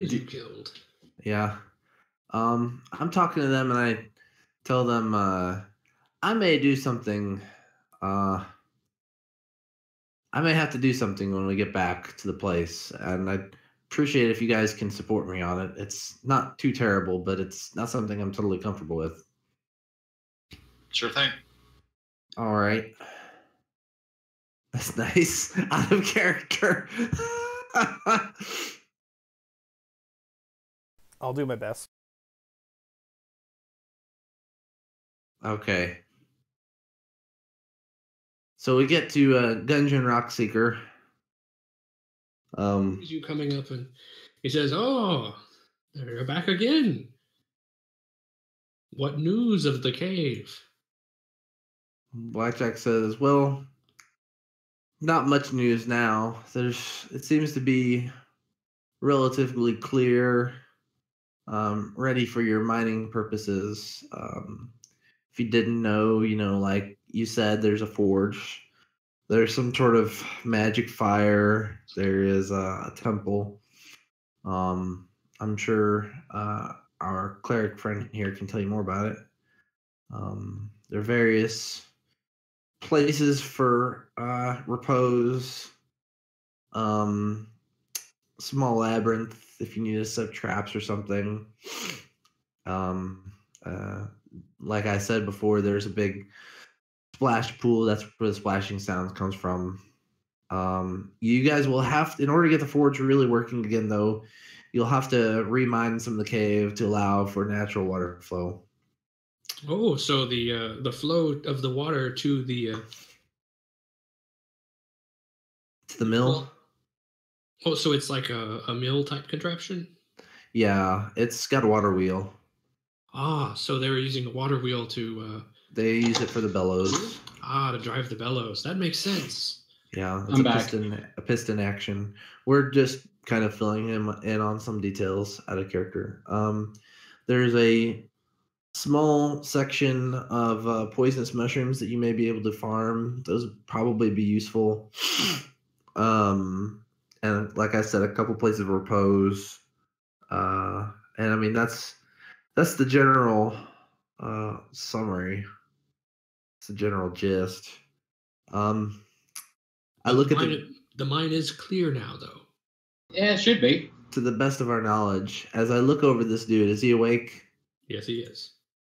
You killed. Yeah. I'm talking to them and I tell them I may do something. I may have to do something when we get back to the place, and I'd appreciate if you guys can support me on it. It's not too terrible, but it's not something I'm totally comfortable with. Sure thing. All right. That's nice. Out of character. I'll do my best. Okay. So we get to Gungeon Rockseeker. You coming up and he says, "Oh, you're back again. What news of the cave?" Blackjack says, "Well, not much news now. It seems to be relatively clear, ready for your mining purposes. If you didn't know, like you said, there's a forge. There's some sort of magic fire. There is a temple. I'm sure our cleric friend here can tell you more about it. There are various places for repose. Small labyrinth if you need to set traps or something. Like I said before, there's a big splash pool. That's where the splashing sound comes from. You guys will have to, in order to get the forge really working again, though, you'll have to remine some of the cave to allow for natural water flow. Oh, so the flow of the water to the mill. Oh, so it's like a mill type contraption? Yeah, it's got a water wheel. Ah, so they were using a water wheel to... They use it for the bellows. To drive the bellows. That makes sense. Yeah, it's a piston action. We're just kind of filling him in on some details out of character. There's a small section of poisonous mushrooms that you may be able to farm. Those would probably be useful. And like I said, a couple places of repose. And I mean that's the general summary. It's the general gist. I look at the mine is clear now, though. Yeah, it should be. To the best of our knowledge, as I look over this dude, is he awake? Yes, he is.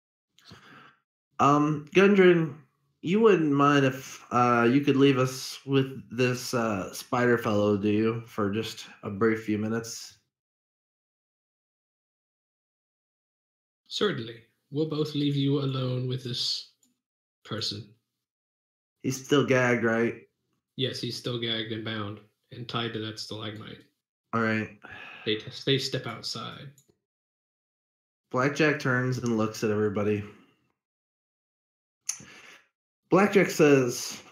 Gundren, you wouldn't mind if you could leave us with this spider fellow, do you, for just a brief few minutes? Certainly. We'll both leave you alone with this person. He's still gagged, right? Yes, he's still gagged and bound and tied to that stalagmite. All right. They step outside. Blackjack turns and looks at everybody. Blackjack says,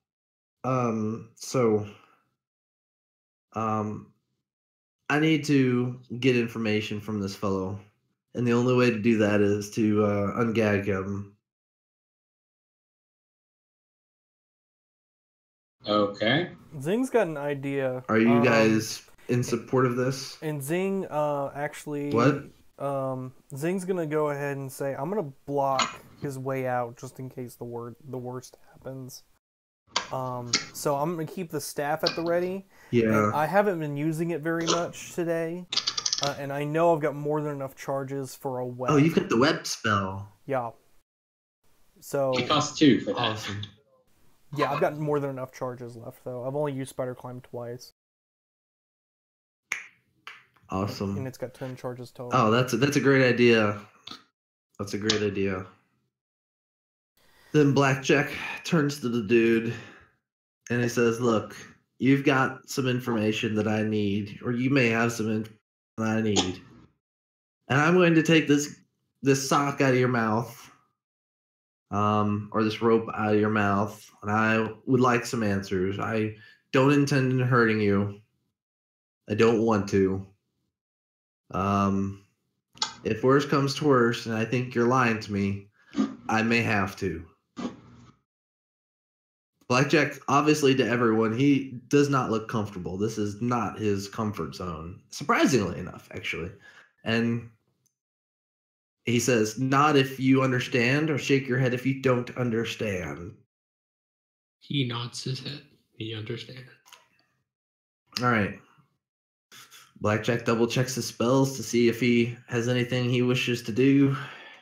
I need to get information from this fellow. And the only way to do that is to ungag him. Okay. Zing's got an idea. Are you guys in support of this? And Zing actually... What? Zing's going to go ahead and say, I'm going to block his way out just in case the worst happens. So I'm going to keep the staff at the ready. Yeah. And I haven't been using it very much today. And I know I've got more than enough charges for a web. Oh, you've got the web spell. Yeah. So... It costs 2 for that. Awesome. Yeah, I've got more than enough charges left, though. I've only used Spider Climb twice. Awesome. And it's got 10 charges total. Oh, that's a great idea. That's a great idea. Then Blackjack turns to the dude and he says, look, you've got some information that I need, or you may have some information that I need. And I'm going to take this sock out of your mouth, or this rope out of your mouth, and I would like some answers. I don't intend on hurting you. I don't want to. If worse comes to worse, and I think you're lying to me, I may have to. Blackjack, obviously to everyone, he does not look comfortable. This is not his comfort zone, surprisingly enough, actually. And he says, nod if you understand, or shake your head if you don't understand. He nods his head. He understands. All right. Blackjack double checks his spells to see if he has anything he wishes to do.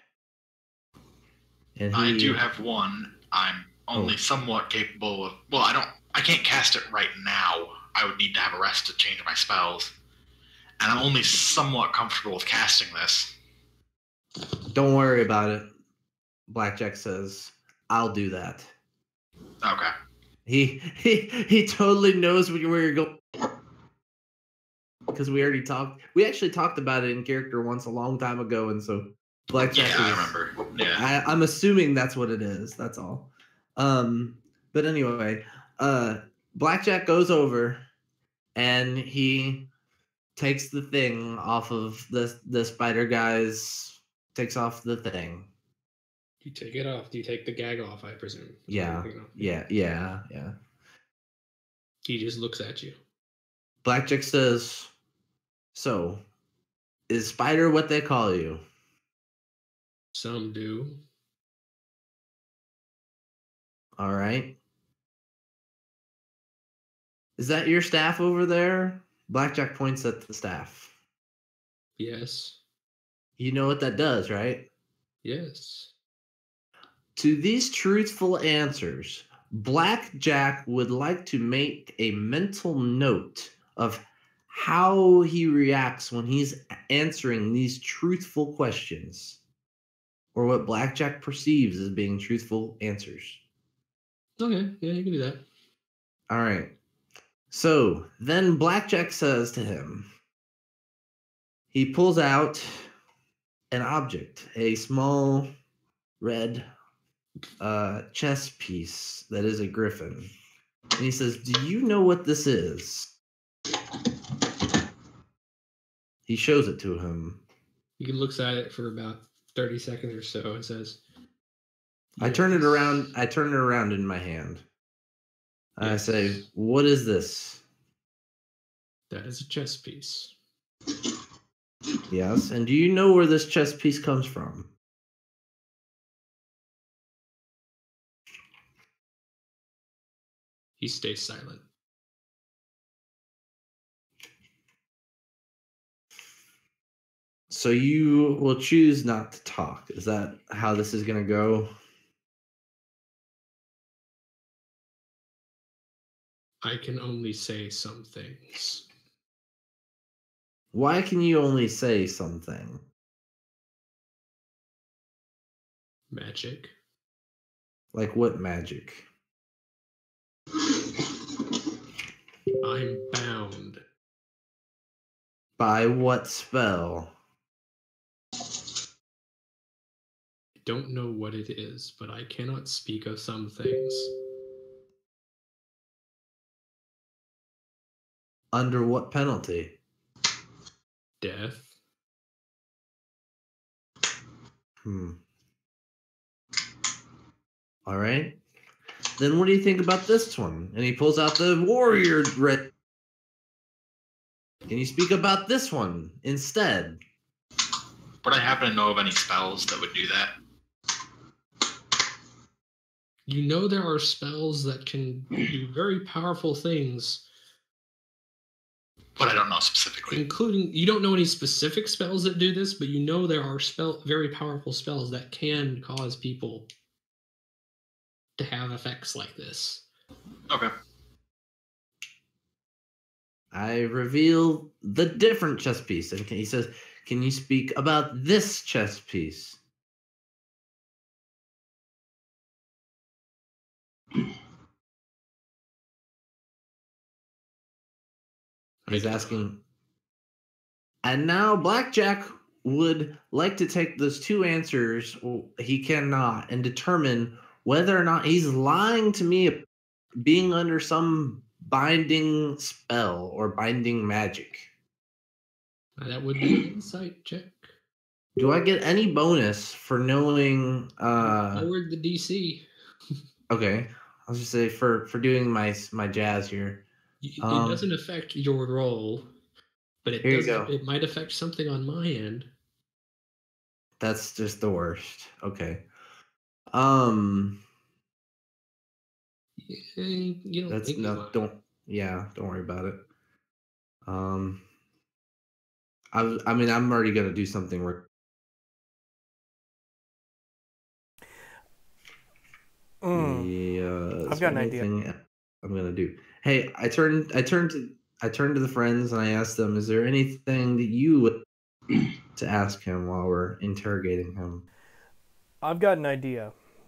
And I do have one. I'm only somewhat capable of. Well, I can't cast it right now. I would need to have a rest to change my spells. And I'm only somewhat comfortable with casting this. Don't worry about it. Blackjack says, I'll do that. Okay. He totally knows where you're going. Because we actually talked about it in character once a long time ago, and so Blackjack Yeah, I remember. Yeah. I'm assuming that's what it is. That's all. But anyway, Blackjack goes over and he takes the thing off of the spider guy's. Takes off the thing. You take it off. You take the gag off, I presume. Yeah. He just looks at you. Blackjack says, "So, is spider what they call you?" Some do. All right. Is that your staff over there? Blackjack points at the staff. Yes. You know what that does, right? Yes. To these truthful answers, Blackjack would like to make a mental note of how he reacts when he's answering these truthful questions, or what Blackjack perceives as being truthful answers. Okay. Yeah, you can do that. All right. So then Blackjack says to him, he pulls out an object, a small red chess piece that is a griffin. And he says, do you know what this is? He shows it to him. He looks at it for about 30 seconds or so and says, I turn it "Yes." around. I turn it around in my hand. I Yes. say, what is this? That is a chess piece. Yes. And do you know where this chess piece comes from? He stays silent. So you will choose not to talk. Is that how this is going to go? I can only say some things. Why can you only say something? Magic. Like what magic? I'm bound. By what spell? I don't know what it is, but I cannot speak of some things. Under what penalty? Death. All right. Then what do you think about this one? And he pulls out the warrior red. Can you speak about this one instead? Would I happen to know of any spells that would do that? You know there are spells that can do very powerful things, But I don't know specifically. including, you don't know any specific spells that do this, but you know there are very powerful spells that can cause people to have effects like this. Okay. I reveal the different chess piece. And he says, can you speak about this chess piece? He's asking. And now Blackjack would like to take those two answers, he cannot, and determine whether or not he's lying to me, being under some binding spell or binding magic. That would be an insight check. Do I get any bonus for knowing? Lowered the DC. Okay, I'll just say for doing my jazz here. It doesn't affect your roll, but Here you go. it might affect something on my end. That's just the worst. Okay. You don't That's think no. Don't worry about it. I mean, I'm already gonna do something. I've got an idea. I'm gonna do. Hey, I turned to the friends and I asked them, "Is there anything that you would to ask him while we're interrogating him?" I've got an idea.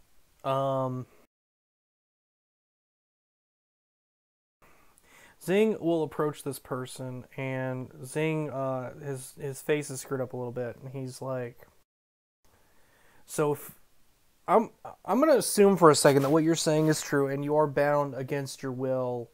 Zing will approach this person, and Zing, his face is screwed up a little bit, and he's like, "So if I'm gonna assume for a second that what you're saying is true, and you are bound against your will,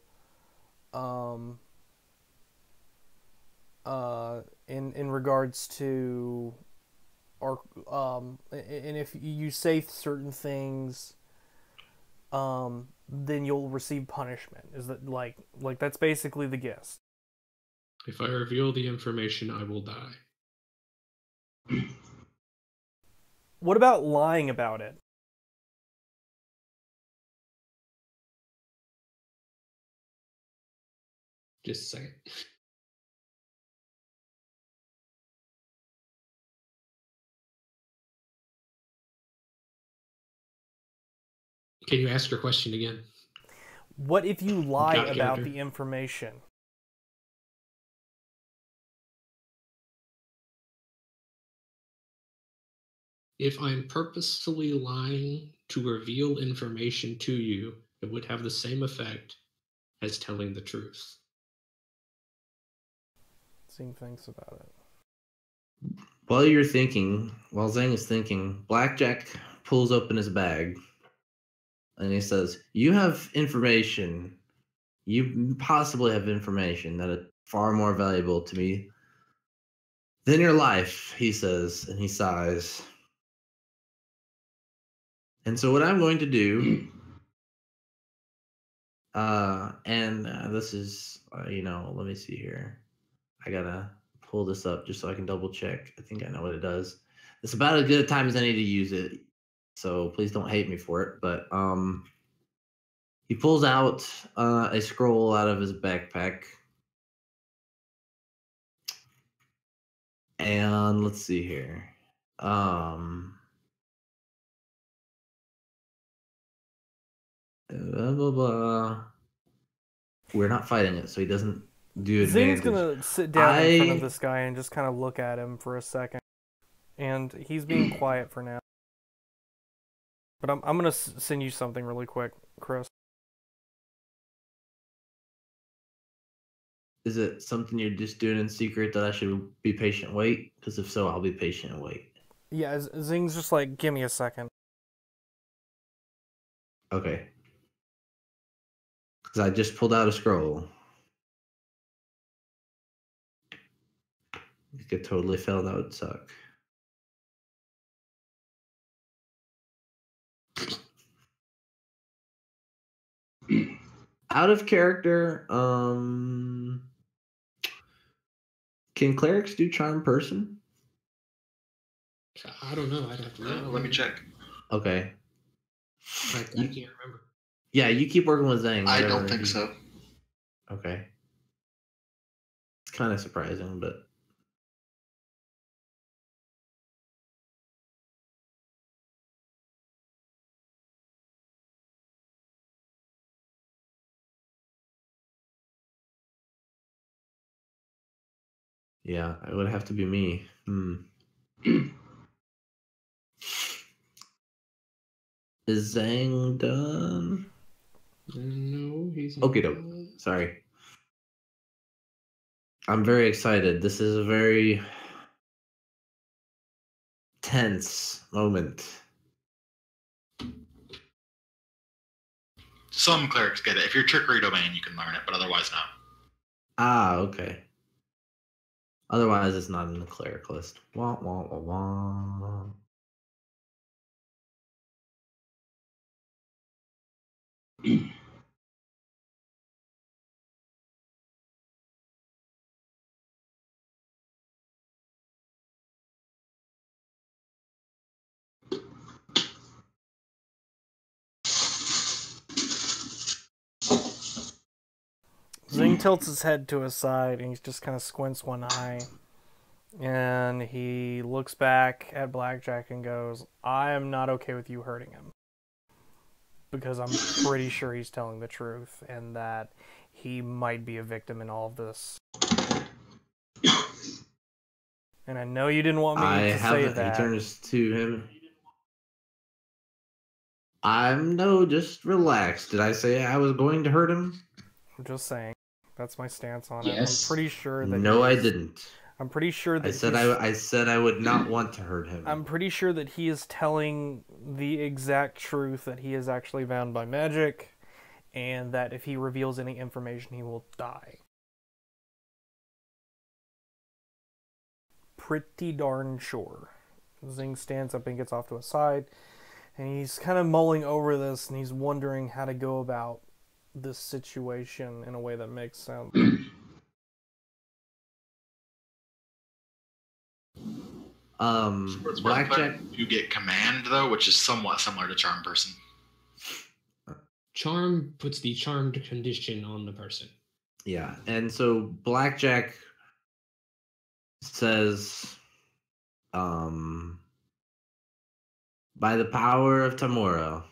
in regards to, or and if you say certain things, then you'll receive punishment." Is that like that's basically the gist? If I reveal the information, I will die. What about lying about it? Just a second. Can you ask your question again? What if you lie Got it, about character. the information? If I'm purposefully lying to reveal information to you, it would have the same effect as telling the truth. Zing thinks about it. While Zhang is thinking, Blackjack pulls open his bag and he says, "You have information. You possibly have information that is far more valuable to me than your life," he says, and he sighs. And so what I'm going to do, this is, let me see here. I gotta pull this up just so I can double check. I think I know what it does. It's about as good a time as any to use it, so please don't hate me for it. But he pulls out a scroll out of his backpack, and let's see here. Blah, blah, blah. We're not fighting it, so he doesn't do advantage. Zing's gonna sit down in front of this guy and just kind of look at him for a second, and he's being quiet for now. But I'm gonna send you something really quick, Chris. Is it something you're just doing in secret that I should be patient and wait? Because if so, I'll be patient and wait. Yeah, Zing's just like, give me a second. Okay. Because I just pulled out a scroll. You could totally fail. That would suck. Out of character, can clerics do charm person? I don't know. I'd have to know. Let me check. Okay. I can't remember. Yeah, you keep working with Zhang. I don't think so. Okay. It's kind of surprising, but yeah, it would have to be me. Is Zhang done? No, he's Okay, not. dope. Sorry. I'm very excited. This is a very tense moment. Some clerics get it. If you're trickery domain, you can learn it, but otherwise, no. Ah, okay. Otherwise, it's not in the cleric list. Wah, wah, wah, wah. Zing tilts his head to his side and he just kind of squints one eye. And he looks back at Blackjack and goes, I am not okay with you hurting him. Because I'm pretty sure he's telling the truth and that he might be a victim in all of this. And I know you didn't want me to say that. He turns to him. Just relax. Did I say I was going to hurt him? I'm just saying. That's my stance on Yes. it. I'm pretty sure that No, I didn't. I'm pretty sure that I said I would not want to hurt him. I'm pretty sure that he is telling the exact truth, that he is actually bound by magic, and that if he reveals any information, he will die. Pretty darn sure. Zing stands up and gets off to a side, and he's kind of mulling over this, and he's wondering how to go about this situation in a way that makes sense. Blackjack. You get command though, which is somewhat similar to charm person. Charm puts the charmed condition on the person. Yeah, and so Blackjack says, by the power of Tamura,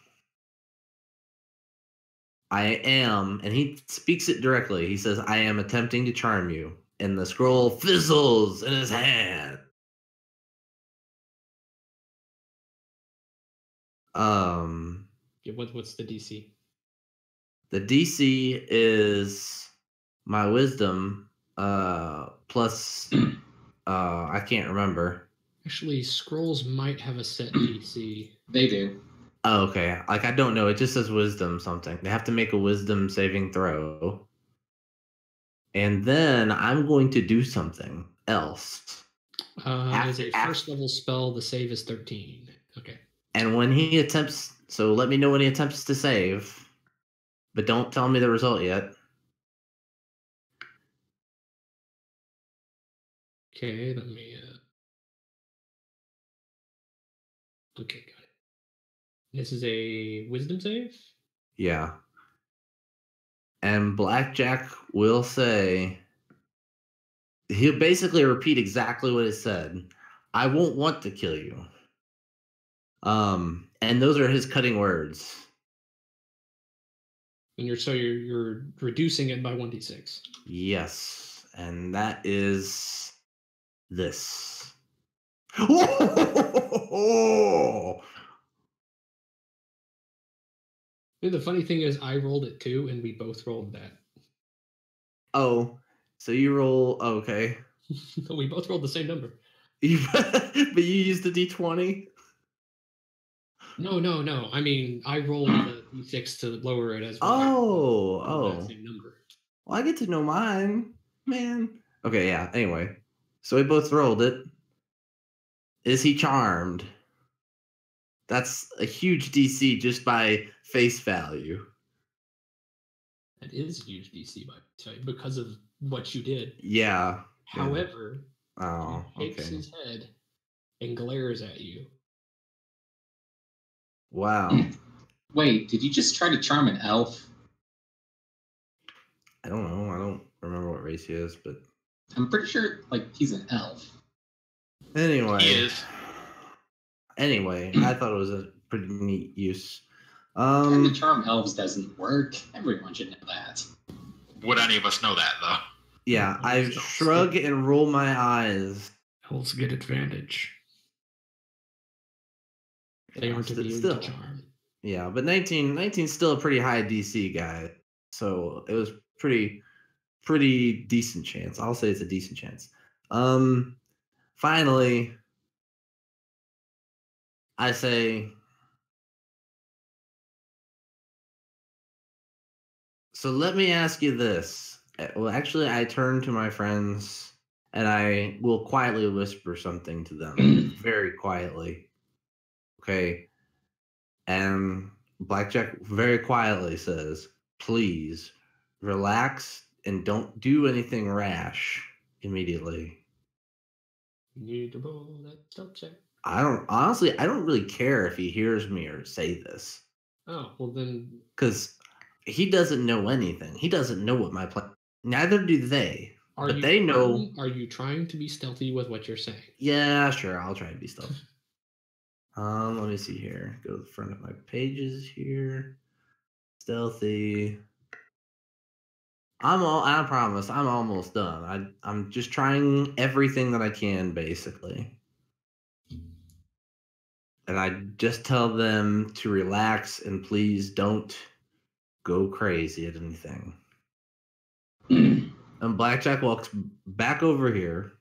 I am, and he speaks it directly. He says, I am attempting to charm you. And the scroll fizzles in his hand. Yeah, what's the DC? The DC is my wisdom plus I can't remember. Actually, scrolls might have a set DC. They do. Oh, okay. Like I don't know. It just says wisdom something. They have to make a wisdom saving throw. And then I'm going to do something else. As a first level spell, the save is 13. Okay. And when he attempts, so let me know when he attempts to save, but don't tell me the result yet. Okay, let me. Okay, got it. This is a wisdom save? Yeah. And Blackjack will say, he'll basically repeat exactly what it said. I won't want to kill you. And those are his cutting words. And you're reducing it by 1d6. Yes. And that is this. The funny thing is, I rolled it too, and we both rolled that. Oh, so you roll. Okay. We both rolled the same number. But you used the d20? No. I mean, I rolled the d6 to lower it as well. Oh. Same number. Well, I get to know mine, man. Okay, yeah. Anyway, so we both rolled it. Is he charmed? That's a huge DC just by face value. That is a huge DC because of what you did. Yeah. However, Oh, he shakes okay. his head and glares at you. Wow. Wait, did you just try to charm an elf? I don't know. I don't remember what race he is, but I'm pretty sure, he's an elf. anyway. He is. Anyway, I thought it was a pretty neat use. And the charm elves doesn't work. Everyone should know that. Would any of us know that though? Yeah, I shrug and roll my eyes. Elves get advantage. They aren't immune still. to charm. Yeah, but 19 is still a pretty high DC guy. So it was pretty decent chance. I'll say it's a decent chance. Finally, I say, so let me ask you this. Well, actually, I turn to my friends and I will quietly whisper something to them, very quietly. Okay. And Blackjack very quietly says, "Please relax and don't do anything rash immediately." You need to roll that stealth check. I don't really care if he hears me or say this, Oh, well then, because he doesn't know anything. He doesn't know what my plan. Neither do they. But they know. Are you trying to be stealthy with what you're saying? Yeah, sure. I'll try to be stealthy. Let me see here. Go to the front of my pages here. Stealthy. I promise, I'm almost done. I'm just trying everything that I can, basically. And I just tell them to relax and please don't go crazy at anything. And Blackjack walks back over here.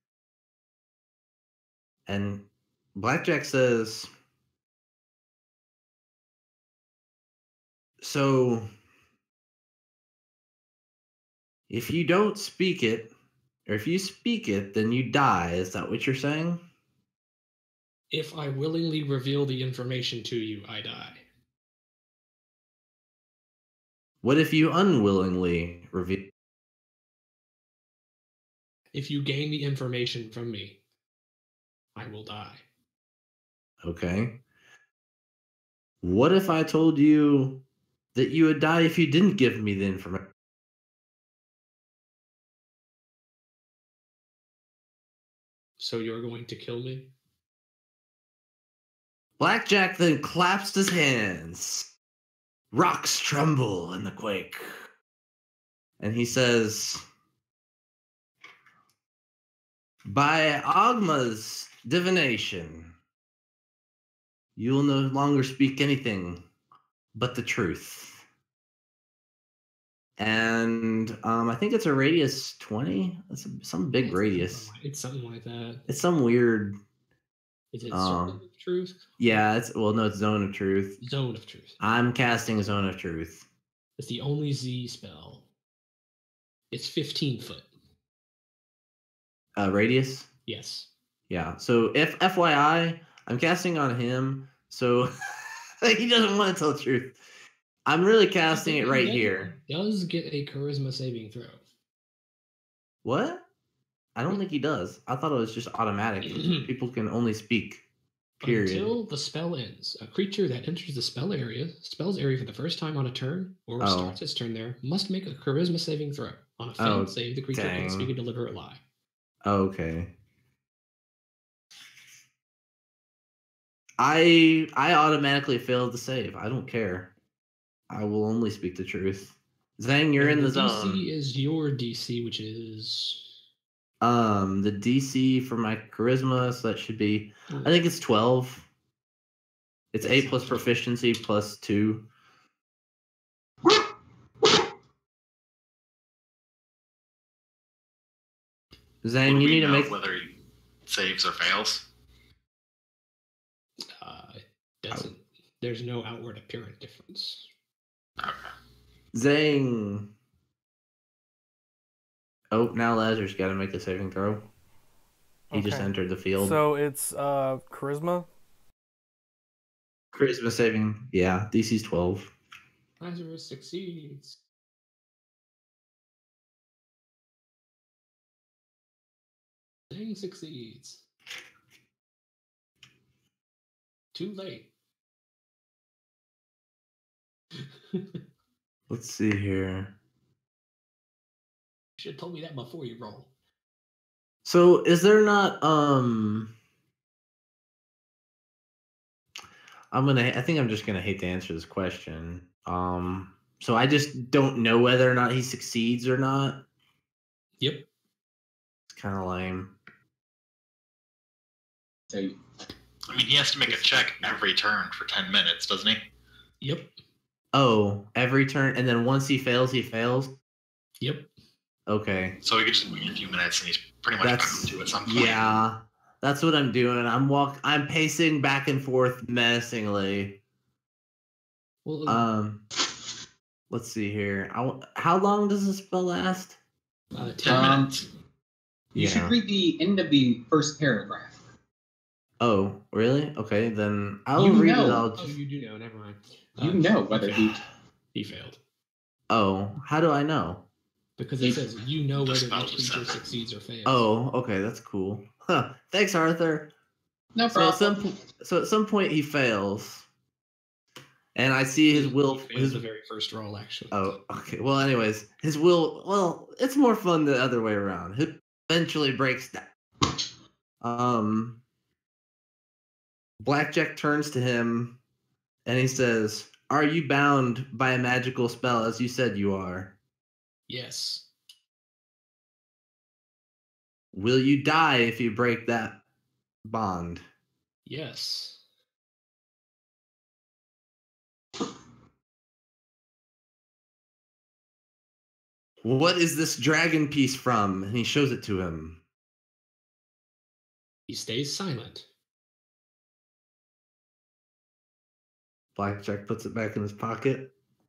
And Blackjack says, "So, if you don't speak it, or if you speak it, then you die. Is that what you're saying?" If I willingly reveal the information to you, I die. What if you unwillingly reveal? If you gain the information from me, I will die. Okay. What if I told you that you would die if you didn't give me the information? So you're going to kill me? Blackjack then claps his hands. Rocks tremble in the quake. And he says, "By Ogma's divination, you will no longer speak anything but the truth." And I think it's a radius 20. That's some big radius. It's something like that. It's some weird. Is it Zone of Truth? Yeah, it's Zone of Truth. Zone of Truth. I'm casting Zone of Truth. It's the only Z spell. It's 15 foot. Radius? Yes. Yeah. So if FYI, I'm casting on him, so he doesn't want to tell the truth. I'm really casting it right here. Does get a charisma saving throw. What? I don't think he does. I thought it was just automatic. People can only speak. Period. Until the spell ends. A creature that enters the spell's area for the first time on a turn, or starts its turn there, must make a charisma saving throw. On a failed save, the creature can speak a deliberate lie. Okay. I automatically failed the save. I don't care. I will only speak the truth. Zang, you're in the zone. DC is your DC, which is the DC for my charisma, so that should be, I think it's 12. It's 8 plus proficiency plus 2. Zang, you need to make whether he saves or fails. It doesn't. There's no outward apparent difference. Okay. Zang. Oh, now Lazarus got to make a saving throw. He just entered the field. So it's charisma? Charisma saving. Yeah, DC's 12. Lazarus succeeds. Zang succeeds. Too late. Let's see here. You should have told me that before you roll. So is there not I think I'm just gonna hate to answer this question. So I just don't know whether or not he succeeds or not. Yep. It's kind of lame. I mean, he has to make a check every turn for 10 minutes, doesn't he? Yep. Oh, every turn, and then once he fails, he fails? Yep. Okay. So he could just wait a few minutes and he's pretty much bound to at some point. Yeah, that's what I'm doing. I'm pacing back and forth menacingly. Well, let's see here. How long does the spell last? 10 minutes. You should read the end of the first paragraph. Oh, really? Okay, then I'll read it. Oh, you do know. Never mind. You know whether he failed. Oh, how do I know? Because it says you know whether the creature succeeds or fails. Oh, okay, that's cool. Huh. Thanks, Arthur. No problem. So at some point he fails, and I see his will. His the very first roll, actually. Oh, okay. Well, anyways, his will. Well, it's more fun the other way around. He eventually breaks down. Blackjack turns to him, and he says, "Are you bound by a magical spell, as you said you are?" Yes. Will you die if you break that bond? Yes. What is this dragon piece from? And he shows it to him. He stays silent. Blackjack puts it back in his pocket.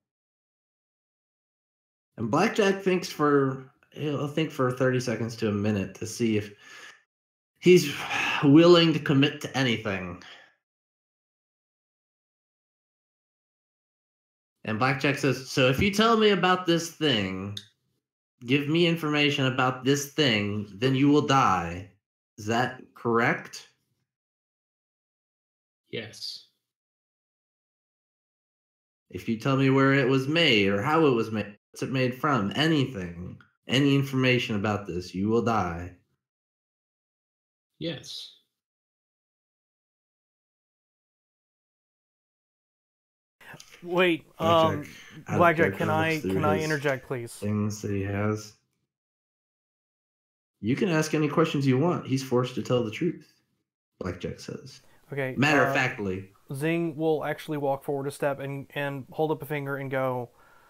And Blackjack he'll think for 30 seconds to a minute to see if he's willing to commit to anything. And Blackjack says, "So if you tell me about this thing, give me information about this thing, then you will die. Is that correct?" Yes. If you tell me where it was made or how it was made, what's it made from, anything, any information about this, you will die. Yes. Wait, Blackjack, can I interject, please? Things that he has. You can ask any questions you want. He's forced to tell the truth, Blackjack says. Okay. Matter of factly. Zing will actually walk forward a step and hold up a finger and go,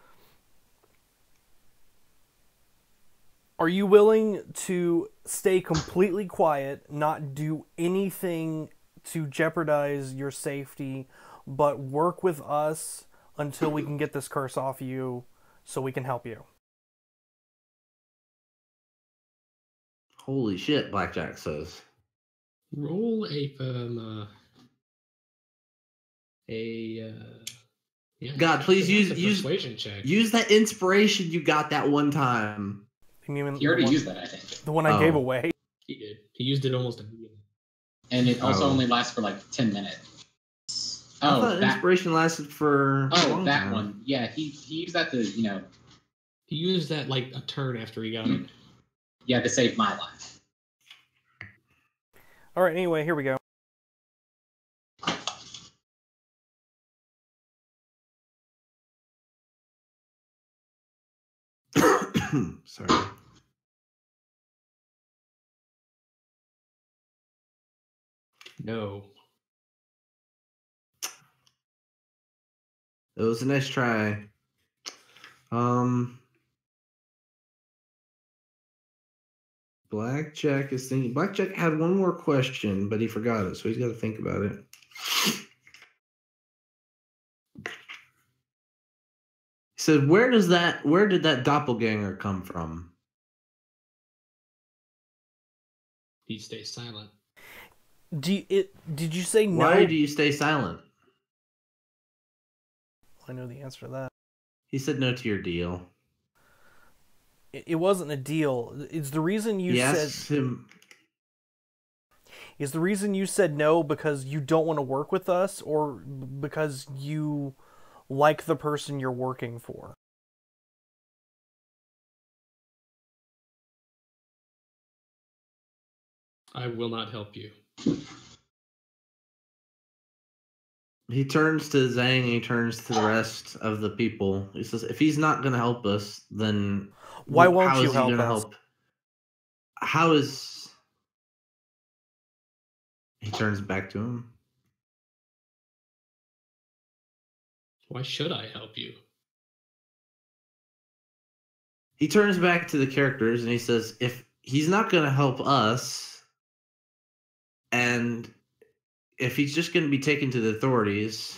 "Are you willing to stay completely quiet, not do anything to jeopardize your safety, but work with us until we can get this curse off you so we can help you?" Holy shit, Blackjack says. Roll God, please use persuasion check. Use that inspiration you got that one time. He already used that, I think. The one I gave away. He did. He used it almost immediately. And it also only lasts for like 10 minutes. I thought inspiration lasted for. Oh, that one. Yeah, he used that to, He used that like a turn after he got it. Yeah, to save my life. All right. Anyway, here we go. Sorry. No. It was a nice try. Blackjack is thinking. Blackjack had one more question, but he forgot it, so he's got to think about it. He said, where did that doppelganger come from? He stays silent. Did you say no? Why do you stay silent? I know the answer to that. He said no to your deal. It wasn't a deal. It's the reason you said him. Is the reason you said no because you don't want to work with us, or because you like the person you're working for? I will not help you. He turns to Zhang and he turns to the rest of the people. He says, if he's not going to help us, then why won't you help us? How is... He turns back to him. Why should I help you? He turns back to the characters and he says, if he's not going to help us, and if he's just going to be taken to the authorities...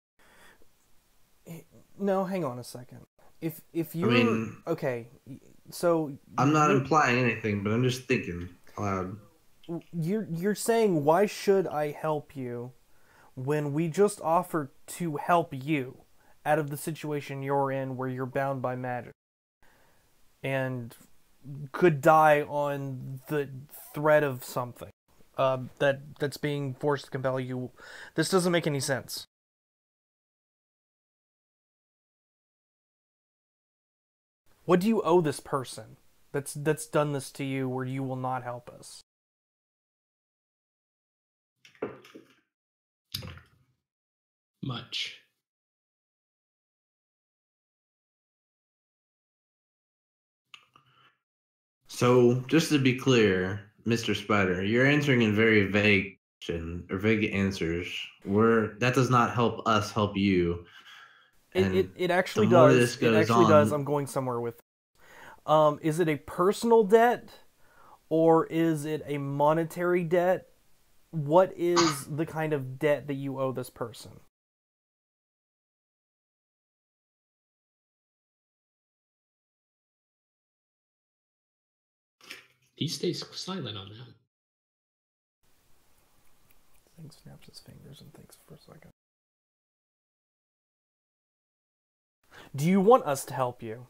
No, hang on a second. If you're... okay, so... I'm not implying anything, but I'm just thinking aloud. You're saying, why should I help you when we just offered to help you out of the situation you're in where you're bound by magic and could die on the threat of something that's being forced to compel you. This doesn't make any sense. What do you owe this person that's done this to you where you will not help us? Much. So, just to be clear, Mr. Spider, you're answering in very vague answers. That does not help us help you. It actually does. It actually does. I'm going somewhere with. Is it a personal debt, or is it a monetary debt? What is the kind of debt that you owe this person? He stays silent on that. Zing snaps his fingers and thinks for a second. Do you want us to help you?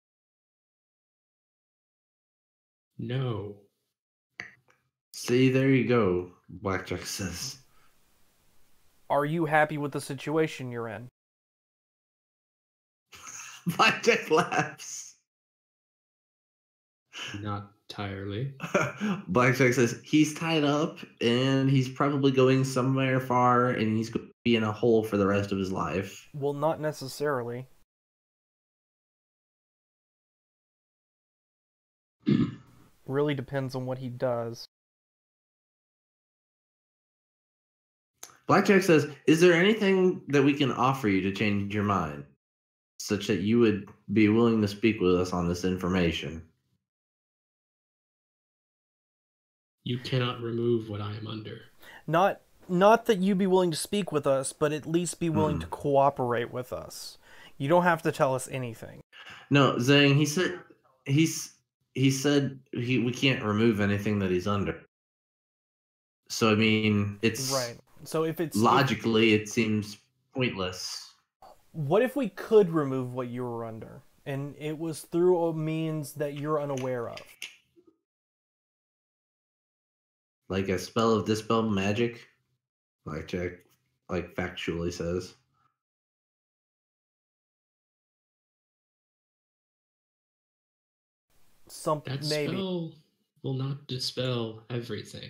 No. See, there you go, Blackjack says. Are you happy with the situation you're in? Blackjack laughs. Not entirely. Blackjack says he's tied up and he's probably going somewhere far and he's going to be in a hole for the rest of his life. Well, not necessarily. Really depends on what he does. Blackjack says, is there anything that we can offer you to change your mind, such that you would be willing to speak with us on this information? You cannot remove what I am under. Not that you be willing to speak with us, but at least be willing to cooperate with us. You don't have to tell us anything. No, Zhang, he said we can't remove anything that he's under. So I mean, it's right. So if it's logically, it seems pointless. What if we could remove what you were under, and it was through a means that you're unaware of? Like a spell of dispel magic? Blackjack, factually says. That spell will not dispel everything.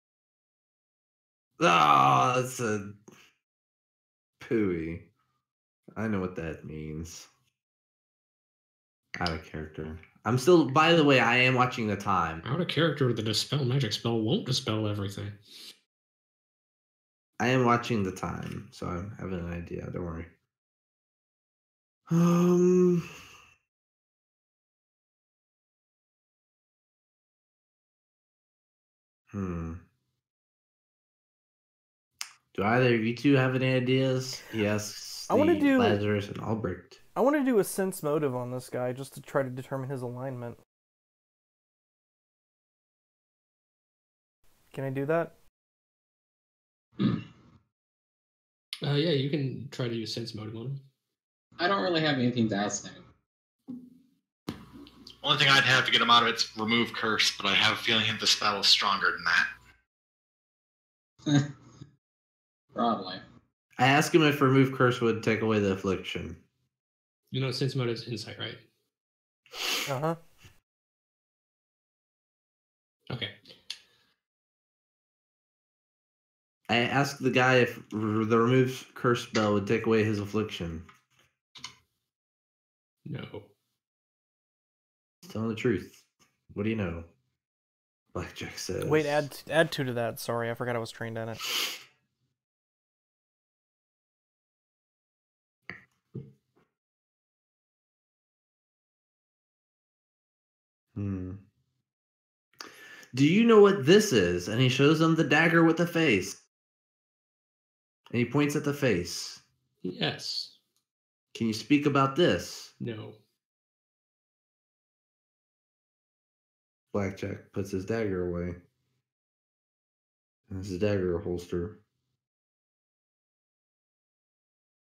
Ah, oh, that's a pooey. I know what that means. Out of character. I'm still, by the way, I am watching the time. Out of character, the dispel magic spell won't dispel everything. I am watching the time, so I have an idea. Don't worry. Do either of you two have any ideas? Yes. I want to do Lazarus and Albrecht. I want to do a sense motive on this guy just to try to determine his alignment. Can I do that? Yeah, you can try to use sense motive on him. I don't really have anything to ask him. Only thing I'd have to get him out of it's remove curse, but I have a feeling the spell is stronger than that. Probably. I asked him if remove curse would take away the affliction. You know, sense motive is insight, right? Uh-huh. Okay. I asked the guy if the remove curse spell would take away his affliction. No. Tell the truth. What do you know? Blackjack says. Wait, add 2 to that. Sorry, I forgot I was trained on it. Do you know what this is? And he shows them the dagger with the face. And he points at the face. Yes. Can you speak about this? No. Blackjack puts his dagger away. And his dagger holster.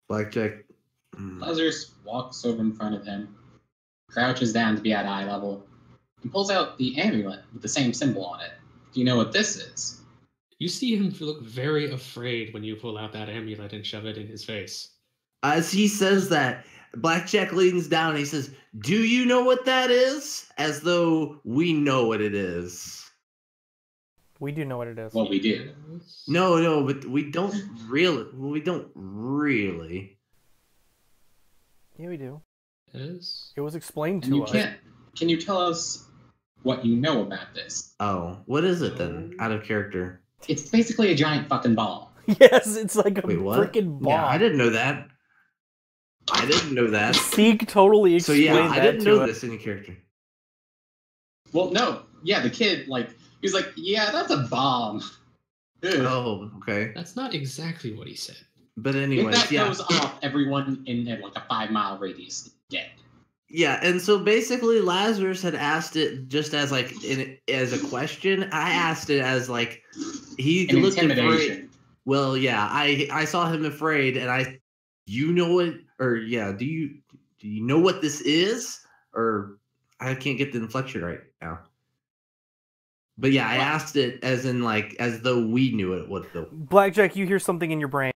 Blackjack. Lazarus walks over in front of him, crouches down to be at eye level, and pulls out the amulet with the same symbol on it. Do you know what this is? You see him look very afraid when you pull out that amulet and shove it in his face. As he says that, Blackjack leans down and he says, "Do you know what that is?" As though we know what it is. We do know what it is. Well, we do. No, but we don't really. We don't really. Yeah, we do. Yes. It was explained And to you us. can't. Can you tell us what you know about this? Oh, what is it then? Out of character. It's basically a giant fucking bomb. Yes, it's like a Wait, what? freaking bomb. Yeah, I didn't know that. I didn't know that. Seek totally So explained yeah, I that didn't to know us. this in character. Well, no. Yeah, the kid, like, he was like, yeah, that's a bomb. Ugh. Oh, okay. That's not exactly what he said. But If anyways, that yeah. goes off, everyone in like a 5-mile radius is dead. Yeah, and so basically Lazarus had asked it just as like as a question. I asked it as like he An looked afraid. intimidation. Well, yeah, I saw him afraid, and you know it, or yeah, do you know what this is? Or I can't get the inflection right now. But yeah, I asked it as in like as though we knew it. What the Blackjack, you hear something in your brain.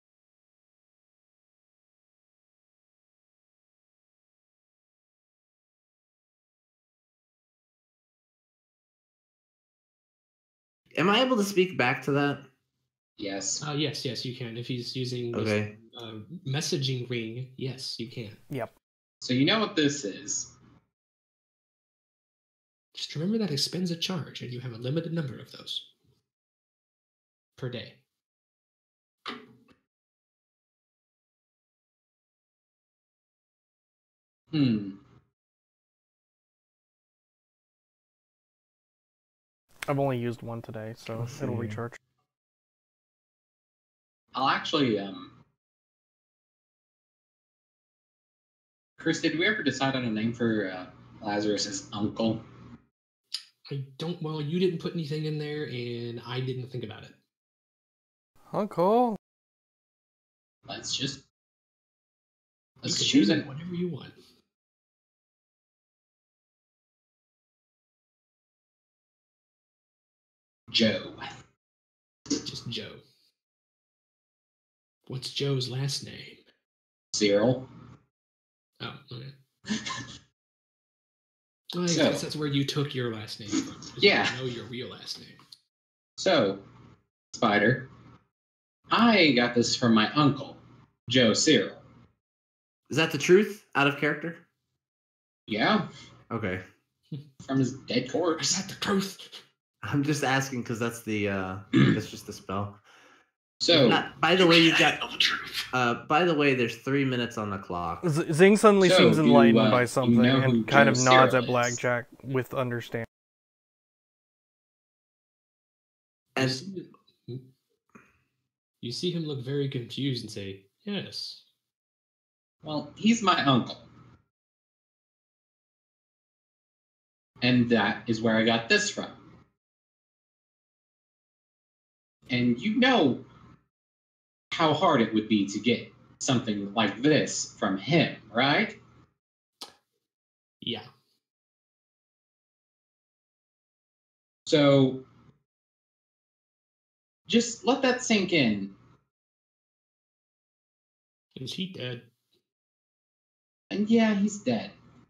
Am I able to speak back to that? Yes. Yes, you can. If he's using this, Okay. messaging ring, yes, you can. Yep. So you know what this is. Just remember that expends a charge, and you have a limited number of those per day. I've only used one today, so Let's it'll see. recharge. I'll actually, Chris, did we ever decide on a name for Lazarus's uncle? Well, you didn't put anything in there, and I didn't think about it. Uncle. Let's You can choose name it. whatever you want. Joe. Just Joe. What's Joe's last name? Cyril. Oh, okay. Well, I So- guess that's where you took your last name from. 'Cause Yeah. You know your real last name. So, Spider, I got this from my uncle, Joe Cyril. Is that the truth? Out of character? Yeah, Okay. from his dead Is corpse. that the truth? I'm just asking because that's the that's just the spell. So, By the way, you've I got know the truth. by the way, there's 3 minutes on the clock. Zing suddenly So, seems you, enlightened by you something know who and kind of Joe nods Cyril at is. Blackjack with understanding. And You see him look very confused and say, yes. well, he's my uncle. And that is where I got this from. And you know how hard it would be to get something like this from him, right? Yeah. So just let that sink in. Is he dead? And yeah, he's dead.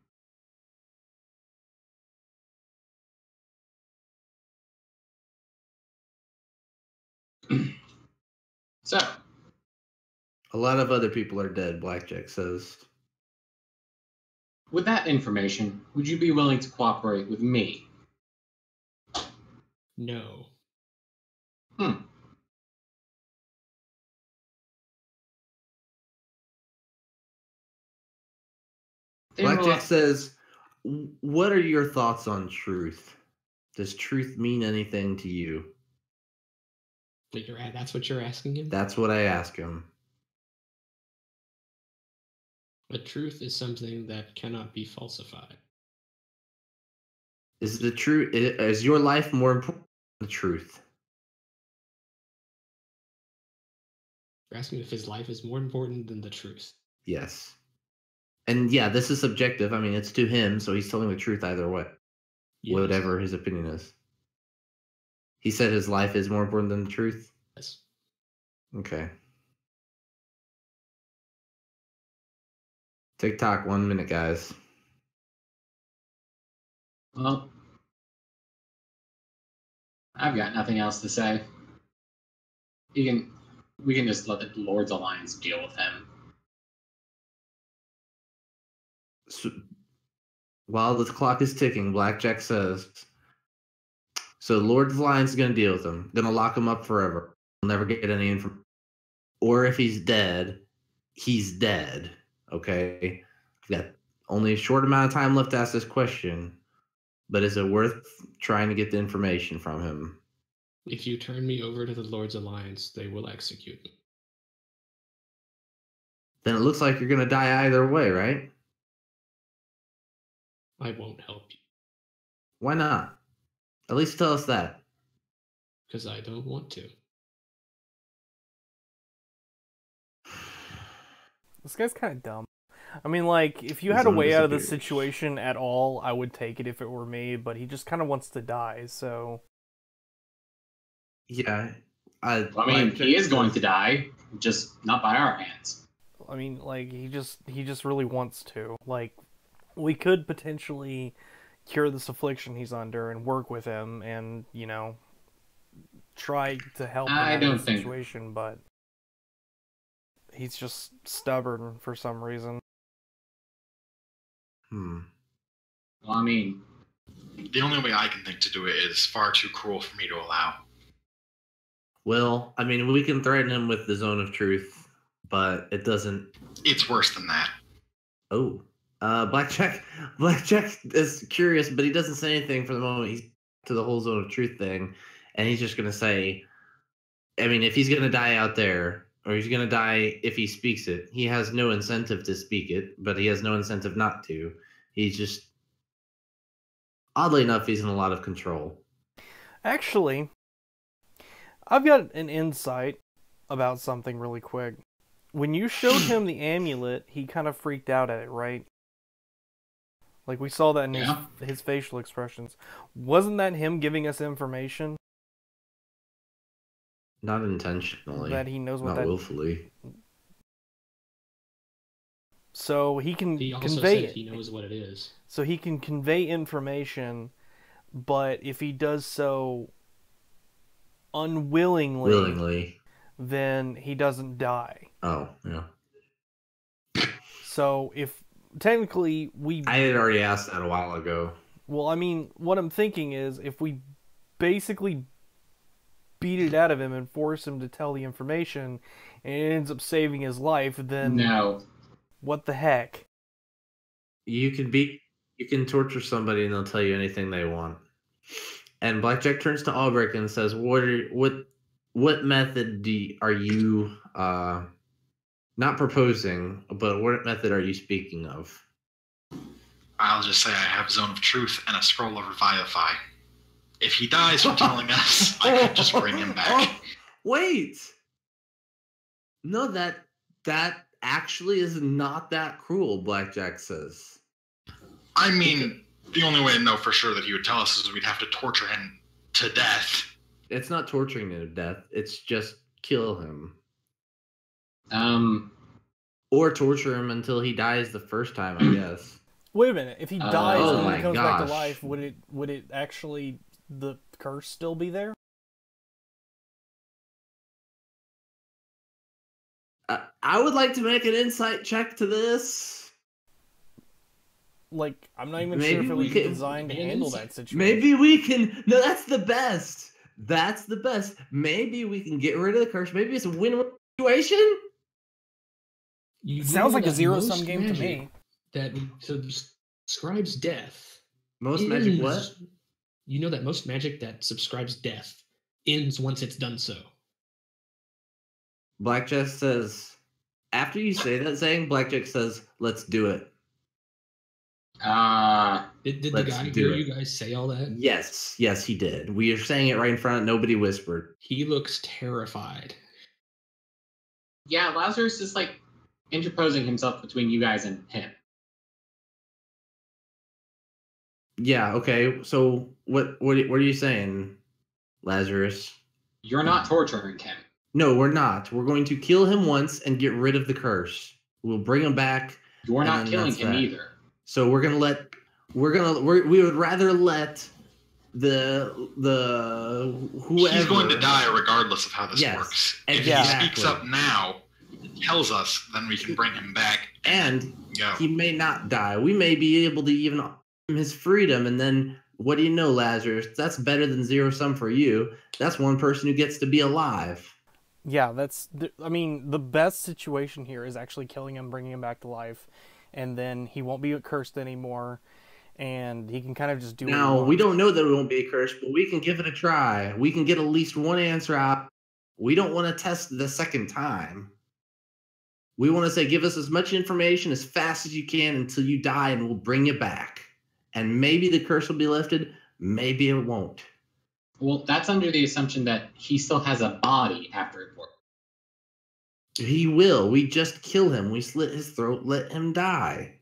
So, a lot of other people are dead, Blackjack says. with that information, would you be willing to cooperate with me? No. Blackjack says, "What are your thoughts on truth? Does truth mean anything to you?" That's what you're asking him? That's what I ask him. The truth is something that cannot be falsified. Is the truth? Is your life more important than the truth? You're asking if his life is more important than the truth. Yes. And yeah, this is subjective. I mean, it's to him, so he's telling the truth either way. Yes. Whatever his opinion is. He said his life is more important than the truth? Yes. Okay. TikTok, 1 minute, guys. Well, I've got nothing else to say. We can just let the Lord's Alliance deal with him. So, while the clock is ticking, Blackjack says, so Lord's Alliance is going to deal with him. Going to lock him up forever. He'll never get any information. Or if he's dead, he's dead. Okay? I've got only a short amount of time left to ask this question. But is it worth trying to get the information from him? If you turn me over to the Lord's Alliance, they will execute me. Then it looks like you're going to die either way, right? I won't help you. Why not? At least tell us that. Because I don't want to. This guy's kind of dumb. I mean, like, if you had a way out of this situation at all, I would take it if it were me, but he just kind of wants to die, so... Yeah. I mean, he is going to die, just not by our hands. I mean, like, he just really wants to. Like, we could potentially cure this affliction he's under and work with him and, you know, try to help him out of the situation, but he's just stubborn for some reason. Well, I mean, the only way I can think to do it is far too cruel for me to allow. Well, I mean, we can threaten him with the zone of truth, but it doesn't... It's worse than that. Oh. Blackjack is curious, but he doesn't say anything for the moment. He's to the whole zone of truth thing, and he's just going to say, I mean, if he's going to die out there, or he's going to die if he speaks it, he has no incentive to speak it, but he has no incentive not to. He's just... Oddly enough, he's in a lot of control. Actually... I've got an insight about something really quick. When you showed him the amulet, he kind of freaked out at it, right? Like, we saw that in his facial expressions. Wasn't that him giving us information? Not intentionally. That he knows what not willfully. So he can he also convey said it. He knows what it is. So he can convey information, but if he does so... unwillingly, then he doesn't die. Oh, yeah. So if technically I had already asked that a while ago. Well, I mean, what I'm thinking is if we basically beat it out of him and force him to tell the information and it ends up saving his life, then no. What the heck? You can torture somebody and they'll tell you anything they want. And Blackjack turns to Albrecht and says, what method are you not proposing, but what method are you speaking of? I'll just say I have Zone of Truth and a Scroll of Revivify. If he dies from telling us, I could just bring him back. Wait! No, that actually is not that cruel, Blackjack says. I mean... The only way to know for sure that he would tell us is we'd have to torture him to death. It's not torturing him to death. It's just kill him. Or torture him until he dies the first time, I guess. Wait a minute. If he dies and he comes back to life, would it actually, the curse still be there? I would like to make an insight check to this. Like, I'm not even sure if it was designed to handle that situation. Maybe we can... No, that's the best. That's the best. Maybe we can get rid of the curse. Maybe it's a win-win situation. It sounds like a zero-sum game to me. That subscribes death. Most magic what? You know that most magic that subscribes death ends once it's done so. Blackjack says... After you say that saying, Blackjack says, let's do it. Did the guy hear you guys say all that? Yes, he did. We are saying it right in front. Nobody whispered. He looks terrified. Yeah, Lazarus is like interposing himself between you guys and him. Yeah, okay. So what are you saying, Lazarus? You're not torturing him. No, we're not. We're going to kill him once and get rid of the curse. We'll bring him back. You're not killing him either. So we would rather let the whoever. He's going to die regardless of how this works. If he speaks up now, tells us, then we can bring him back. And he may not die. We may be able to even offer him his freedom, and then what do you know, Lazarus? That's better than zero sum for you. That's one person who gets to be alive. Yeah, the best situation here is actually killing him, bringing him back to life, and then he won't be cursed anymore, and he can kind of just do it. Now, we don't know that it won't be a curse, but we can give it a try. We can get at least one answer out. We don't want to test the second time. We want to say, give us as much information as fast as you can until you die, and we'll bring you back. And maybe the curse will be lifted, maybe it won't. Well, that's under the assumption that he still has a body after it works. He will. We just kill him. We slit his throat, let him die.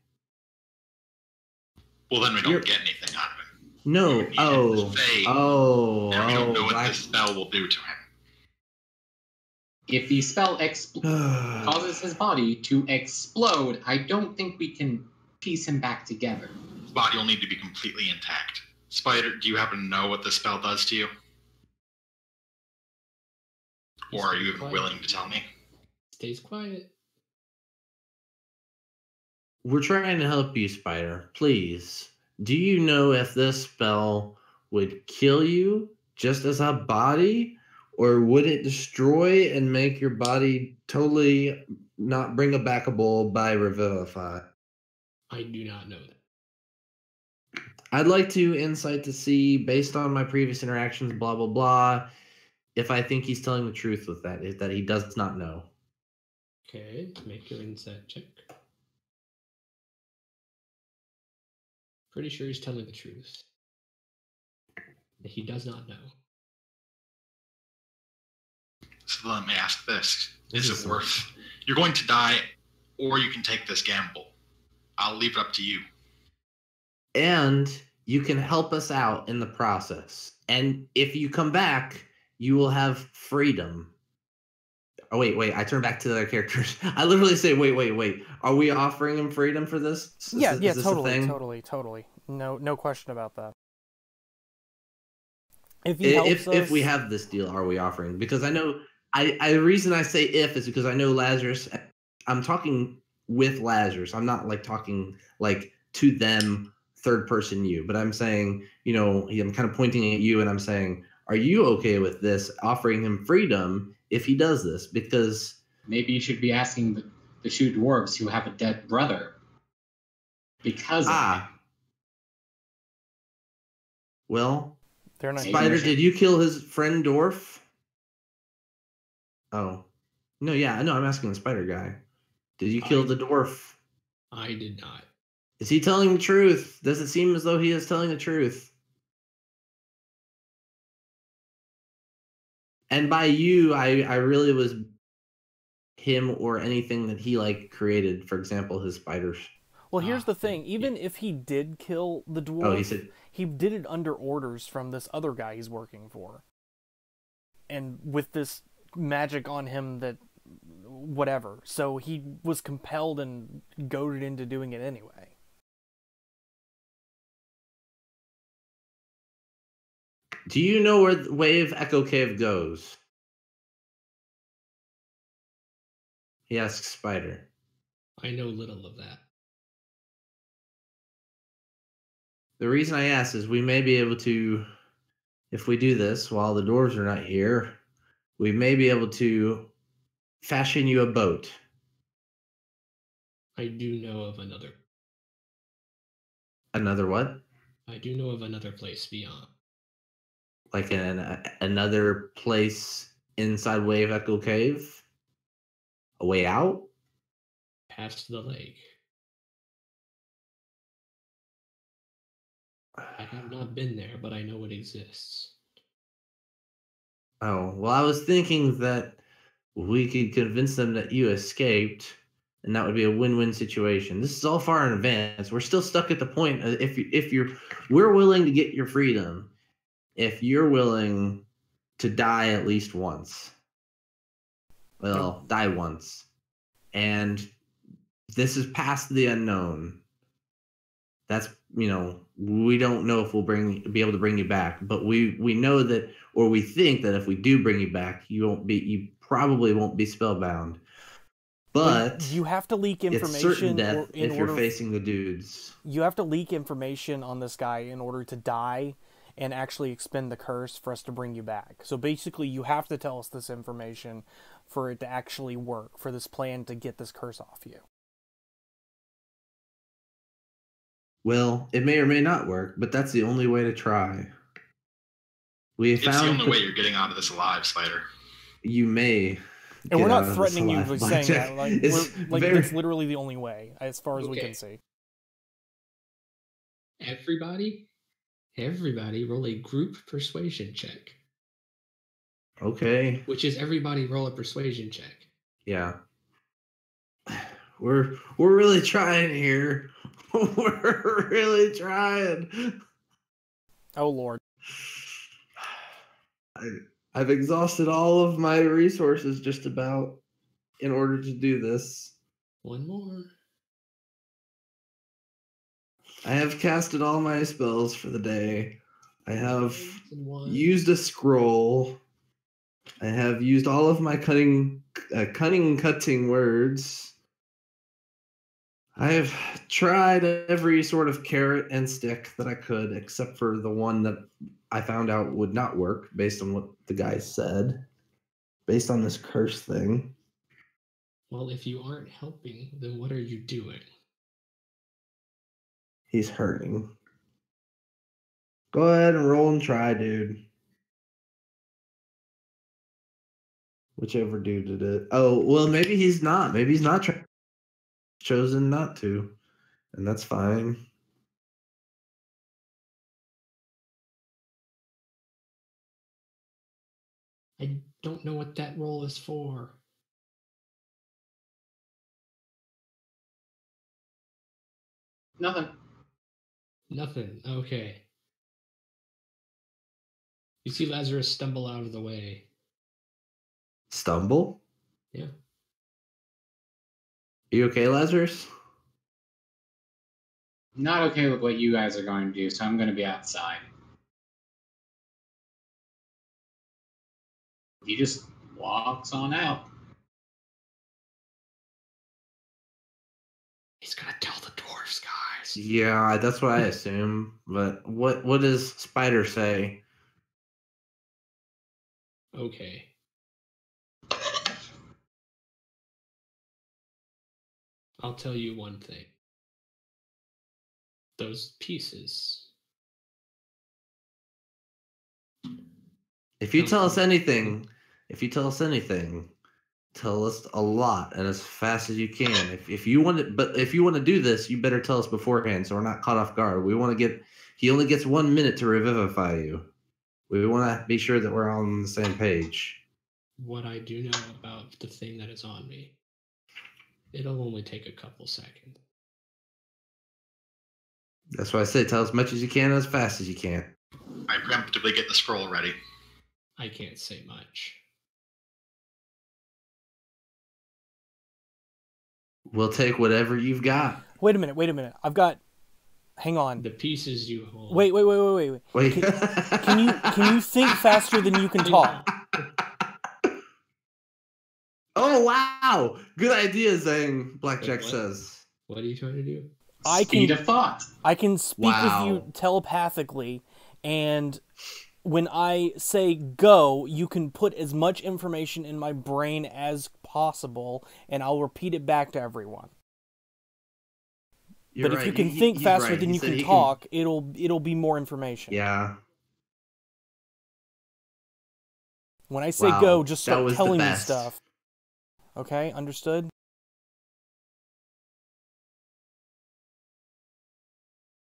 Well, then we don't get anything out of him. No. And we don't know what this spell will do to him. If the spell causes his body to explode, I don't think we can piece him back together. His body will need to be completely intact. Spider, do you happen to know what the spell does to you? Or are you even willing to tell me? Stays quiet. We're trying to help you, Spider. Please. Do you know if this spell would kill you just as a body? Or would it destroy and make your body totally not bring a backable by Revivify? I do not know that. I'd like to insight to see, based on my previous interactions, blah, blah, blah, if I think he's telling the truth with that, if that he does not know. Okay, make your insight check. Pretty sure he's telling the truth. He does not know. So let me ask this. Is it worth... You're going to die, or you can take this gamble. I'll leave it up to you. And you can help us out in the process. And if you come back, you will have freedom. Oh, wait. I turn back to the other characters. I literally say, wait. Are we offering him freedom for this? Yeah, totally. No question about that. If we have this deal, are we offering? Because I know, the reason I say if is because I know Lazarus. I'm talking with Lazarus. I'm not like talking like to them, third person you, but I'm saying, I'm kind of pointing at you and I'm saying, are you okay with this, offering him freedom if he does this? Because maybe you should be asking the Shoe Dwarves who have a dead brother. Because well, they're not. Spider, did you kill his friend Dwarf? Oh. No, I'm asking the Spider guy. Did you kill the dwarf? I did not. Is he telling the truth? Does it seem as though he is telling the truth? And by you, I really was him or anything that he created. For example, his spiders. Well, here's the thing. Even if he did kill the dwarf, he did it under orders from this other guy he's working for. And with this magic on him that whatever. So he was compelled and goaded into doing it anyway. Do you know where the Wave Echo Cave goes? He asks Spider. I know little of that. The reason I ask is we may be able to, if we do this while the dwarves are not here, we may be able to fashion you a boat. I do know of another. Another what? I do know of another place beyond. Like another place inside Wave Echo Cave? A way out? Past the lake. I have not been there, but I know it exists. Oh, well, I was thinking that we could convince them that you escaped, and that would be a win-win situation. This is all far in advance. We're still stuck at the point. We're willing to get your freedom if you're willing to die at least once. Well, die once. And this is past the unknown. That's, we don't know if we'll be able to bring you back, but we know that, or we think that if we do bring you back, you probably won't be spellbound. But you have to leak information. It's certain death if you're facing the dudes. You have to leak information on this guy in order to die and actually expend the curse for us to bring you back. So basically, you have to tell us this information for it to actually work, for this plan to get this curse off you. Well, it may or may not work, but that's the only way to try. It's the only way you're getting out of this alive, Spider. You may. And we're not threatening you with saying that. That's literally the only way, as far as we can see. Everybody roll a group persuasion check. Okay. Which is everybody roll a persuasion check. Yeah. We're really trying here. We're really trying. Oh, Lord. I've exhausted all of my resources just about in order to do this. One more. I have casted all my spells for the day. I have used a scroll. I have used all of my cutting cutting words. I have tried every sort of carrot and stick that I could, except for the one that I found out would not work based on what the guy said, based on this curse thing. Well, if you aren't helping, then what are you doing? He's hurting. Go ahead and roll and try, dude. Whichever dude did it. Oh, well, maybe he's not. Maybe he's not chosen not to. And that's fine. I don't know what that roll is for. Nothing. Okay. You see Lazarus stumble out of the way. Stumble? Yeah. Are you okay, Lazarus? Not okay with what you guys are going to do, so I'm going to be outside. He just walks on out. He's going to tell the dwarves, guys. Yeah, that's what I assume. But what does Spider say? Okay. I'll tell you one thing. Those pieces. If you tell us anything, tell us a lot and as fast as you can. If you want to do this, you better tell us beforehand so we're not caught off guard. He only gets 1 minute to revivify you. We want to be sure that we're all on the same page. What I do know about the thing that is on me, it'll only take a couple seconds. That's why I say tell as much as you can as fast as you can. I preemptively get the scroll ready. I can't say much. We'll take whatever you've got. Wait a minute. I've got. Hang on. The pieces you hold. Wait. Can you think faster than you can talk? Oh wow! Good idea, Zang. Blackjack says. What are you trying to do? Speed of thought. I can speak with you telepathically, and when I say go, you can put as much information in my brain as possible, and I'll repeat it back to everyone. But if you can think faster than you can talk, it'll be more information. Yeah. When I say go, just start telling me stuff. Okay, understood?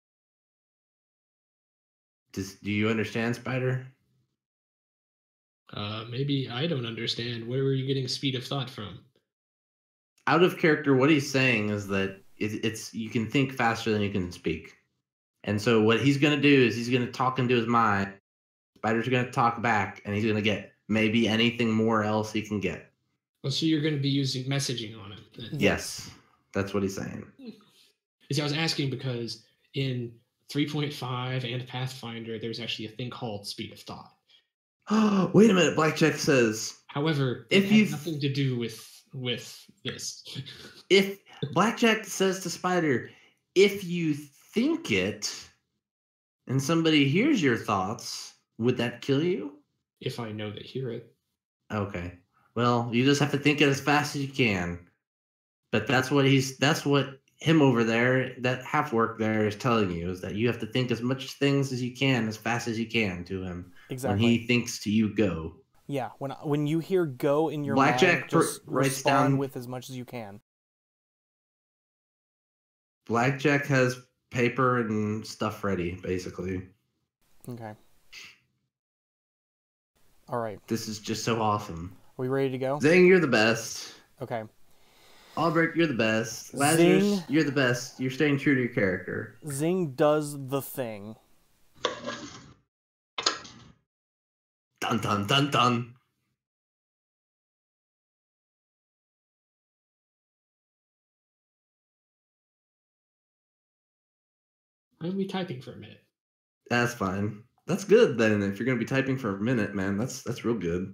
Do you understand, Spider? Maybe I don't understand. Where were you getting speed of thought from? Out of character, what he's saying is that it's you can think faster than you can speak. And so what he's going to do is he's going to talk into his mind. Spider's going to talk back, and he's going to get maybe anything more else he can get. Well, so you're going to be using messaging on him. Then. Yes, that's what he's saying. I was asking because in 3.5 and Pathfinder, there's actually a thing called speed of thought. Oh, wait a minute. Blackjack says. However, it has nothing to do with this. If Blackjack says to Spider, if you think it and somebody hears your thoughts, would that kill you? If I know they hear it. Okay. Well, you just have to think it as fast as you can. But that's what him over there, that half work there is telling you, is that you have to think as much things as you can, as fast as you can to him. Exactly. When he thinks to you, go. Yeah, when you hear go in your Blackjack mind, just writes respond down with as much as you can. Blackjack has paper and stuff ready, basically. Okay. All right. This is just so awesome. Are we ready to go? Zing, you're the best. Okay. Albrecht, you're the best. Lazarus, Zing. You're the best. You're staying true to your character. Zing does the thing. Dun dun dun dun. I'm going to be typing for a minute. That's fine. That's good then. If you're going to be typing for a minute, man, that's real good.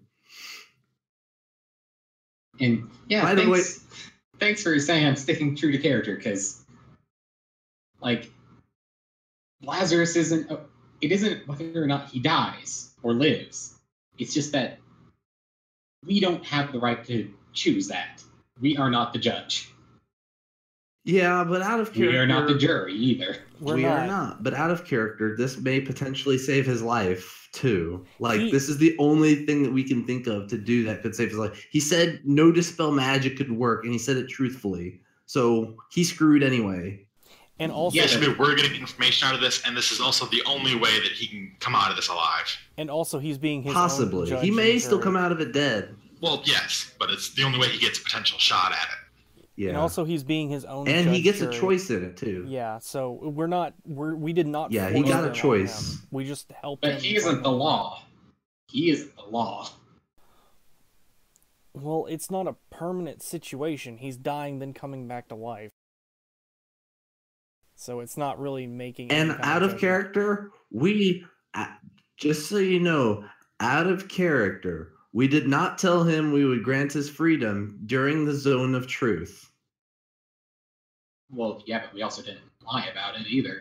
And yeah, thanks for saying I'm sticking true to character, because like Lazarus isn't whether or not he dies or lives. It's just that we don't have the right to choose that. We are not the judge. Yeah, but out of character, we are not the jury either. We are not. But out of character, this may potentially save his life too. Like this is the only thing that we can think of to do that could save his life. He said no dispel magic could work, and he said it truthfully. So he's screwed anyway. And also, yes, I mean, we're getting information out of this, and this is also the only way that he can come out of this alive. And also, he's being his possibly. Own judge. He may still come out of it dead. Well, yes, but it's the only way he gets a potential shot at it. Yeah. And also, he's being his own. And he gets jury. a choice in it too. Yeah. So we did not. Yeah, he got a choice. We just helped but him. But he isn't the law. He isn't the law. Well, it's not a permanent situation. He's dying, then coming back to life. So it's not really making. And out of character, just so you know, out of character, we did not tell him we would grant his freedom during the zone of truth. Well, yeah, but we also didn't lie about it either.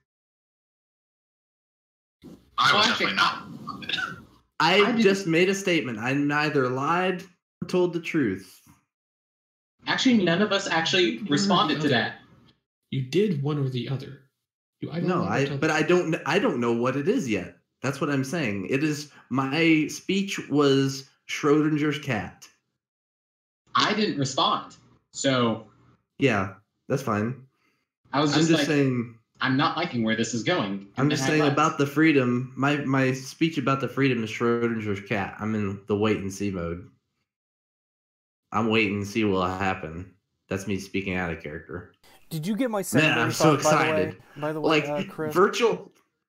I was definitely not. I just made a statement. I neither lied or told the truth. Actually, none of us actually responded to that. You did one or the other. But I don't know what it is yet. That's what I'm saying. It is my speech was Schrodinger's cat. I didn't respond. So yeah, that's fine. I'm just saying I'm not liking where this is going. I'm just saying about the freedom. My speech about the freedom is Schrodinger's cat. I'm in the wait and see mode. I'm waiting to see what will happen. That's me speaking out of character. Did you get my secondary I'm so excited. By the way, like Chris? virtual.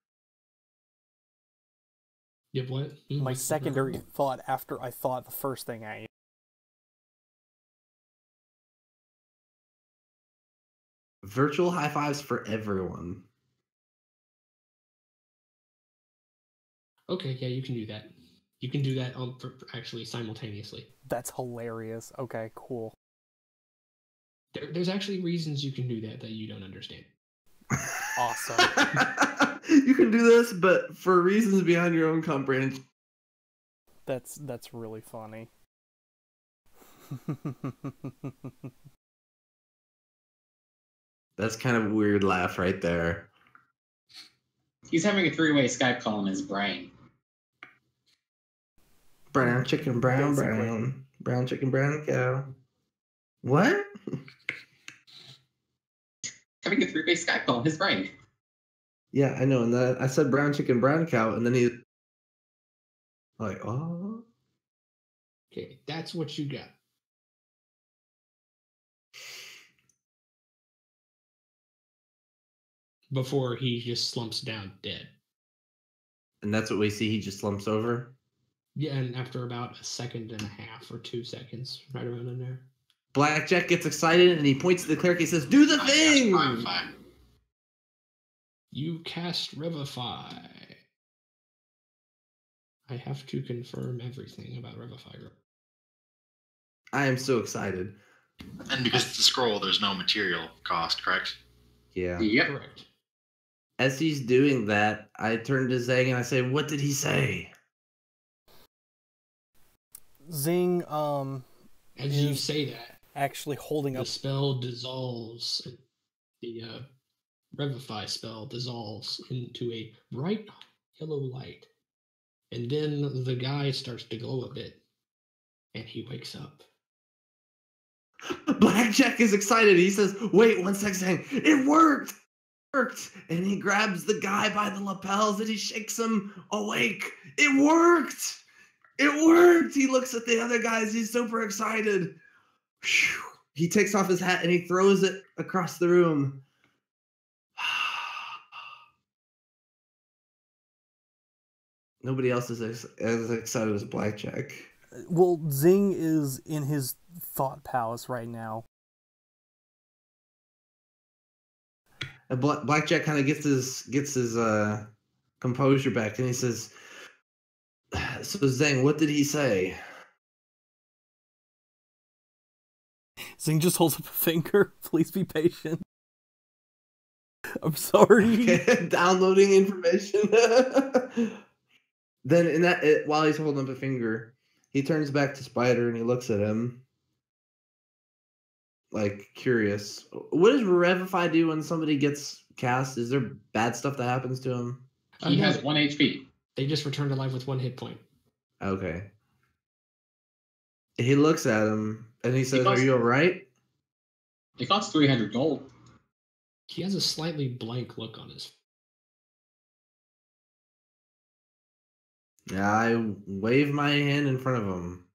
You have what? My secondary thought after I thought the first thing at you. Virtual high fives for everyone. Okay, yeah, you can do that. You can do that actually simultaneously. That's hilarious. Okay, cool. There's actually reasons you can do that you don't understand. Awesome. You can do this, but for reasons beyond your own comprehension. That's really funny. That's kind of a weird laugh right there. He's having a three-way Skype call in his brain. Brown chicken, brown, Basically. brown. Brown chicken, brown cow. What? Having a three-way Skype call in his brain. Yeah, I know. And I said brown chicken, brown cow, and then he like, oh. Okay, that's what you got. Before he just slumps down dead. And that's what we see. He just slumps over. Yeah, and after about a second and a half or 2 seconds, right around in there. Blackjack gets excited and he points to the cleric. He says, "Do the thing!" You cast Revivify. I have to confirm everything about Revivify. I am so excited. And because it's a scroll, there's no material cost, correct? Yeah. Yep. Correct. As he's doing that, I turn to Zang and I say, "What did he say?" Zing, as you say that, actually holding up. The spell dissolves. The Revivify spell dissolves into a bright yellow light. And then the guy starts to glow a bit. And he wakes up. Blackjack is excited. He says, "Wait 1 second. It worked! It worked!" And he grabs the guy by the lapels and he shakes him awake. It worked! It worked! He looks at the other guys. He's super excited. Whew. He takes off his hat and he throws it across the room. Nobody else is as excited as Blackjack. Well, Zing is in his thought palace right now. And Blackjack kind of gets his composure back, and he says, "So Zang, what did he say?" Zing just holds up a finger. Please be patient. I'm sorry. Okay, downloading information. Then while he's holding up a finger, he turns back to Spider and he looks at him, like, curious. What does Revivify do when somebody gets cast? Is there bad stuff that happens to him? He has 1 HP. They just return to life with 1 hit point. Okay. He looks at him and he says, "Are you all right?" It costs 300 gold. He has a slightly blank look on his face. Yeah, I wave my hand in front of him.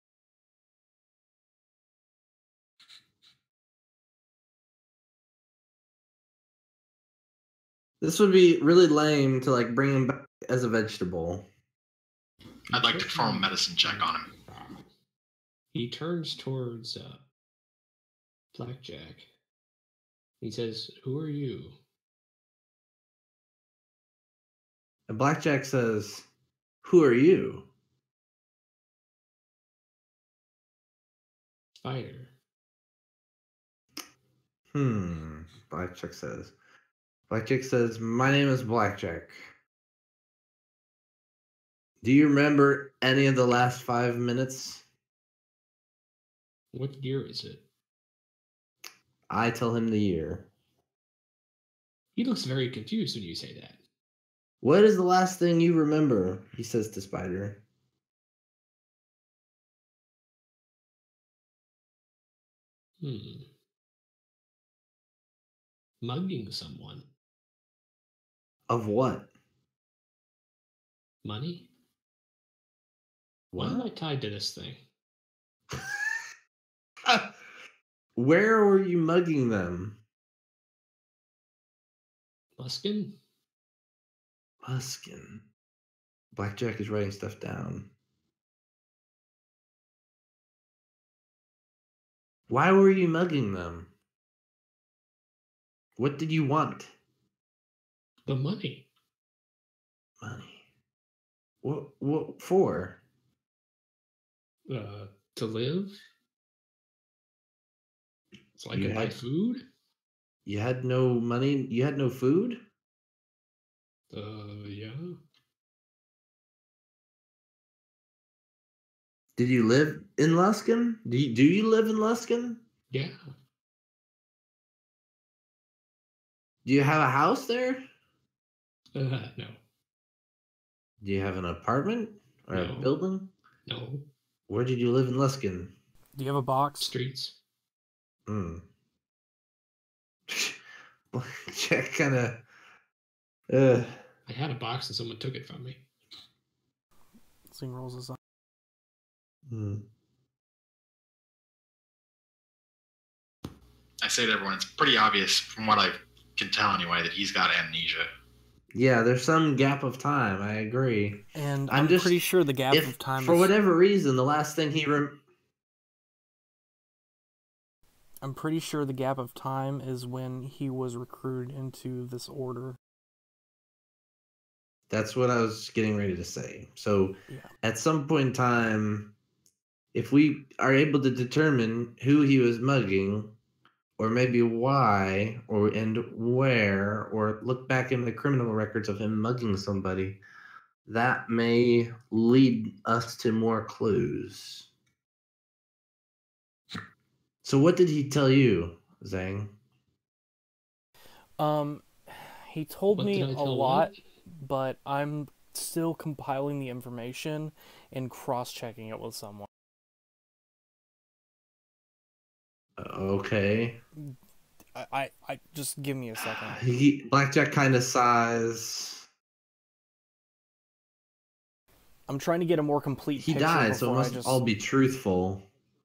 This would be really lame to like bring him back as a vegetable. I'd like to perform a medicine check on him. He turns towards Blackjack. He says, "Who are you?" And Blackjack says, "Who are you?" Spider. Blackjack says. Blackjack says, "My name is Blackjack. Do you remember any of the last 5 minutes?" What year is it? I tell him the year. He looks very confused when you say that. "What is the last thing you remember?" he says to Spider. Mugging someone. Of what? Money? What? Why am I tied to this thing? Where were you mugging them? Luskan? Luskan. Blackjack is writing stuff down. Why were you mugging them? What did you want? The money. Money. What for? To live? So I could buy food? You had no money? You had no food? Yeah. Did you live in Luskan? Do you live in Luskan? Yeah. Do you have a house there? No. Do you have an apartment or a building? No. Where did you live in Luskan? Do you have a box? Streets. Jack kind of. I had a box and someone took it from me. Zing rolls his eyes. I say to everyone, it's pretty obvious from what I can tell anyway that he's got amnesia. Yeah, there's some gap of time. I agree. And I'm just pretty sure the gap of time for whatever reason, the last thing he I'm pretty sure the gap of time is when he was recruited into this order. That's what I was getting ready to say. So at some point in time, if we are able to determine who he was mugging, or maybe why, and where, or look back in the criminal records of him mugging somebody, that may lead us to more clues. So what did he tell you, Zhang? He told me a lot, but I'm still compiling the information and cross-checking it with someone. Okay. I just give me a second. Blackjack kind of sighs. I'm trying to get a more complete picture. He died, so it must all be truthful.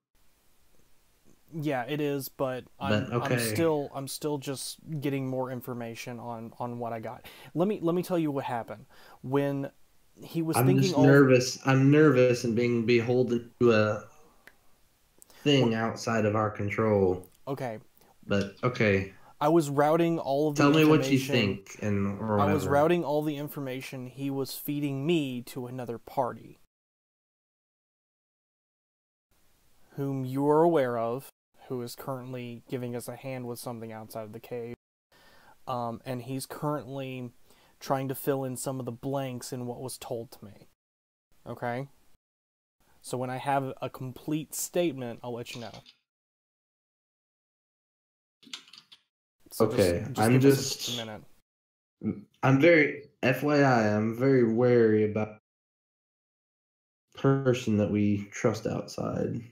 Yeah, it is, but I'm still just getting more information on what I got. Let me tell you what happened when he was thinking. Just nervous. I'm nervous and being beholden to a thing outside of our control. Okay. But okay. I was routing all of the information. Tell me what you think, or I was routing all the information he was feeding me to another party, whom you are aware of, who is currently giving us a hand with something outside of the cave. And he's currently trying to fill in some of the blanks in what was told to me. Okay? So when I have a complete statement, I'll let you know. So okay, just a minute. I'm very FYI, I'm very wary about person that we trust outside.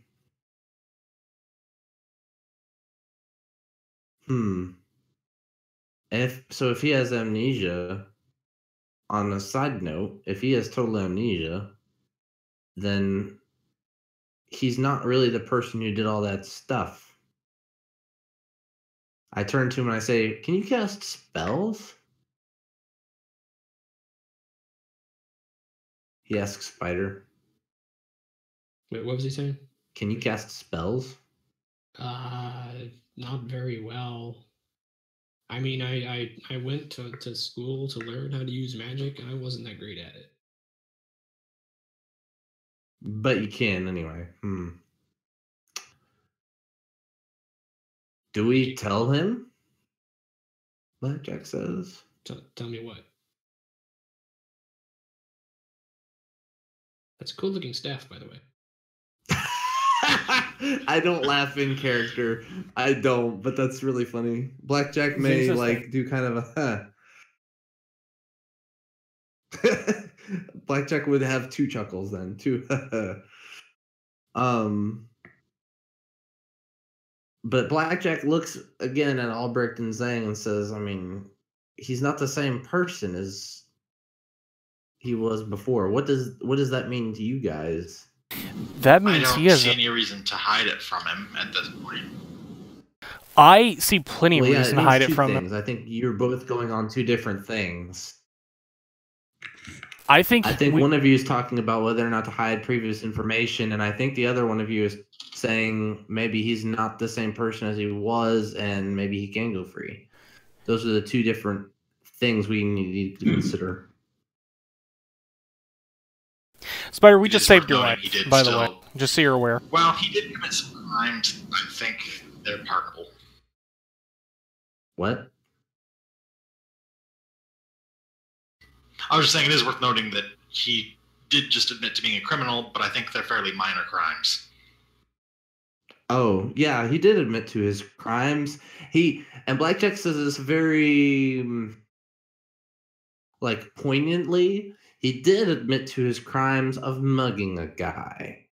If he has amnesia, on a side note, if he has total amnesia, then he's not really the person who did all that stuff. I turn to him and I say, "Can you cast spells?" He asks Spider. Wait, what was he saying? Can you cast spells? Not very well. I mean, I went to school to learn how to use magic, and I wasn't that great at it. But you can anyway. Do we tell him? Blackjack says. Tell me what? That's a cool looking staff, by the way. I don't laugh in character. I don't, but that's really funny. Blackjack may do kind of a Blackjack would have two chuckles then, too. But Blackjack looks again at Albrecht and Zhang and says, I mean, he's not the same person as he was before. What does that mean to you guys? That means I don't see any reason to hide it from him at this point. I see plenty of reason to hide it from him. I think you're both going on two different things. I think one of you is talking about whether or not to hide previous information, and I think the other one of you is saying maybe he's not the same person as he was, and maybe he can go free. Those are the two different things we need to consider. Spider, we just saved your life, by the way. Just so you're aware. Well, he did commit some crimes. I think they're pardonable. What? I was just saying it is worth noting that he did just admit to being a criminal, but I think they're fairly minor crimes. Oh, yeah, he did admit to his crimes. And Blackjack says this very, poignantly. He did admit to his crimes of mugging a guy.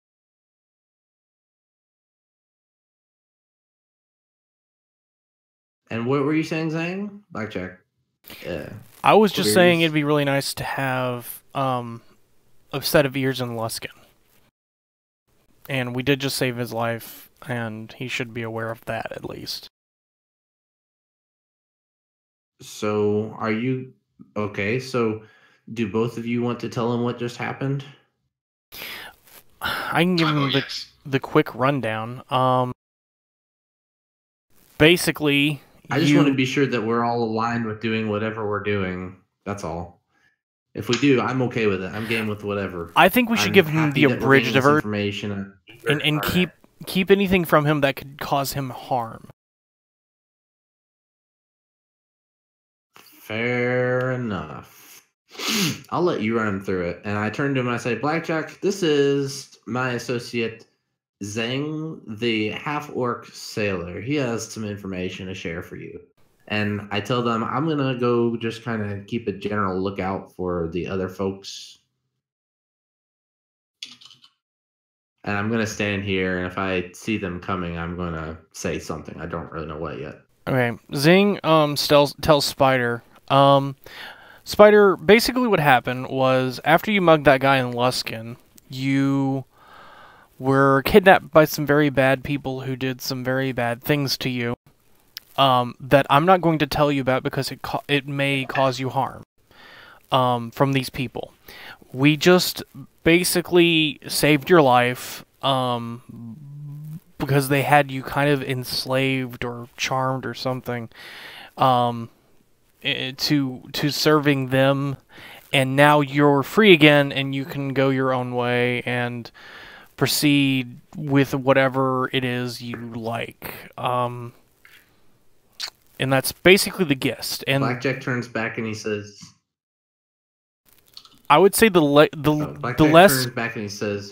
And what were you saying, Zhang? Blackjack. Yeah. I was just saying it'd be really nice to have a set of ears in Luskan. And we did just save his life, and he should be aware of that at least. So, are you okay? So, do both of you want to tell him what just happened? I can give him yes. the quick rundown. Basically, I just want to be sure that we're all aligned with doing whatever we're doing. That's all. If we do, I'm okay with it. I'm game with whatever. I think we should give him the abridged information and keep anything from him that could cause him harm. Fair enough. I'll let you run through it. And I turn to him and I say, Blackjack, this is my associate Zhang, the half-orc sailor. He has some information to share for you. And I tell them I'm going to go just kind of keep a general lookout for the other folks. And I'm going to stand here, and if I see them coming, I'm going to say something. I don't really know what yet. Okay. Zing tells Spider. Spider, basically what happened was after you mugged that guy in Luskan, you were kidnapped by some very bad people who did some very bad things to you. That I'm not going to tell you about because it may cause you harm from these people. We just basically saved your life because they had you kind of enslaved or charmed or something to serving them, and now you're free again and you can go your own way and proceed with whatever it is you like. And that's basically the gist. And Blackjack turns back and he says, I would say Blackjack less turns back and he says,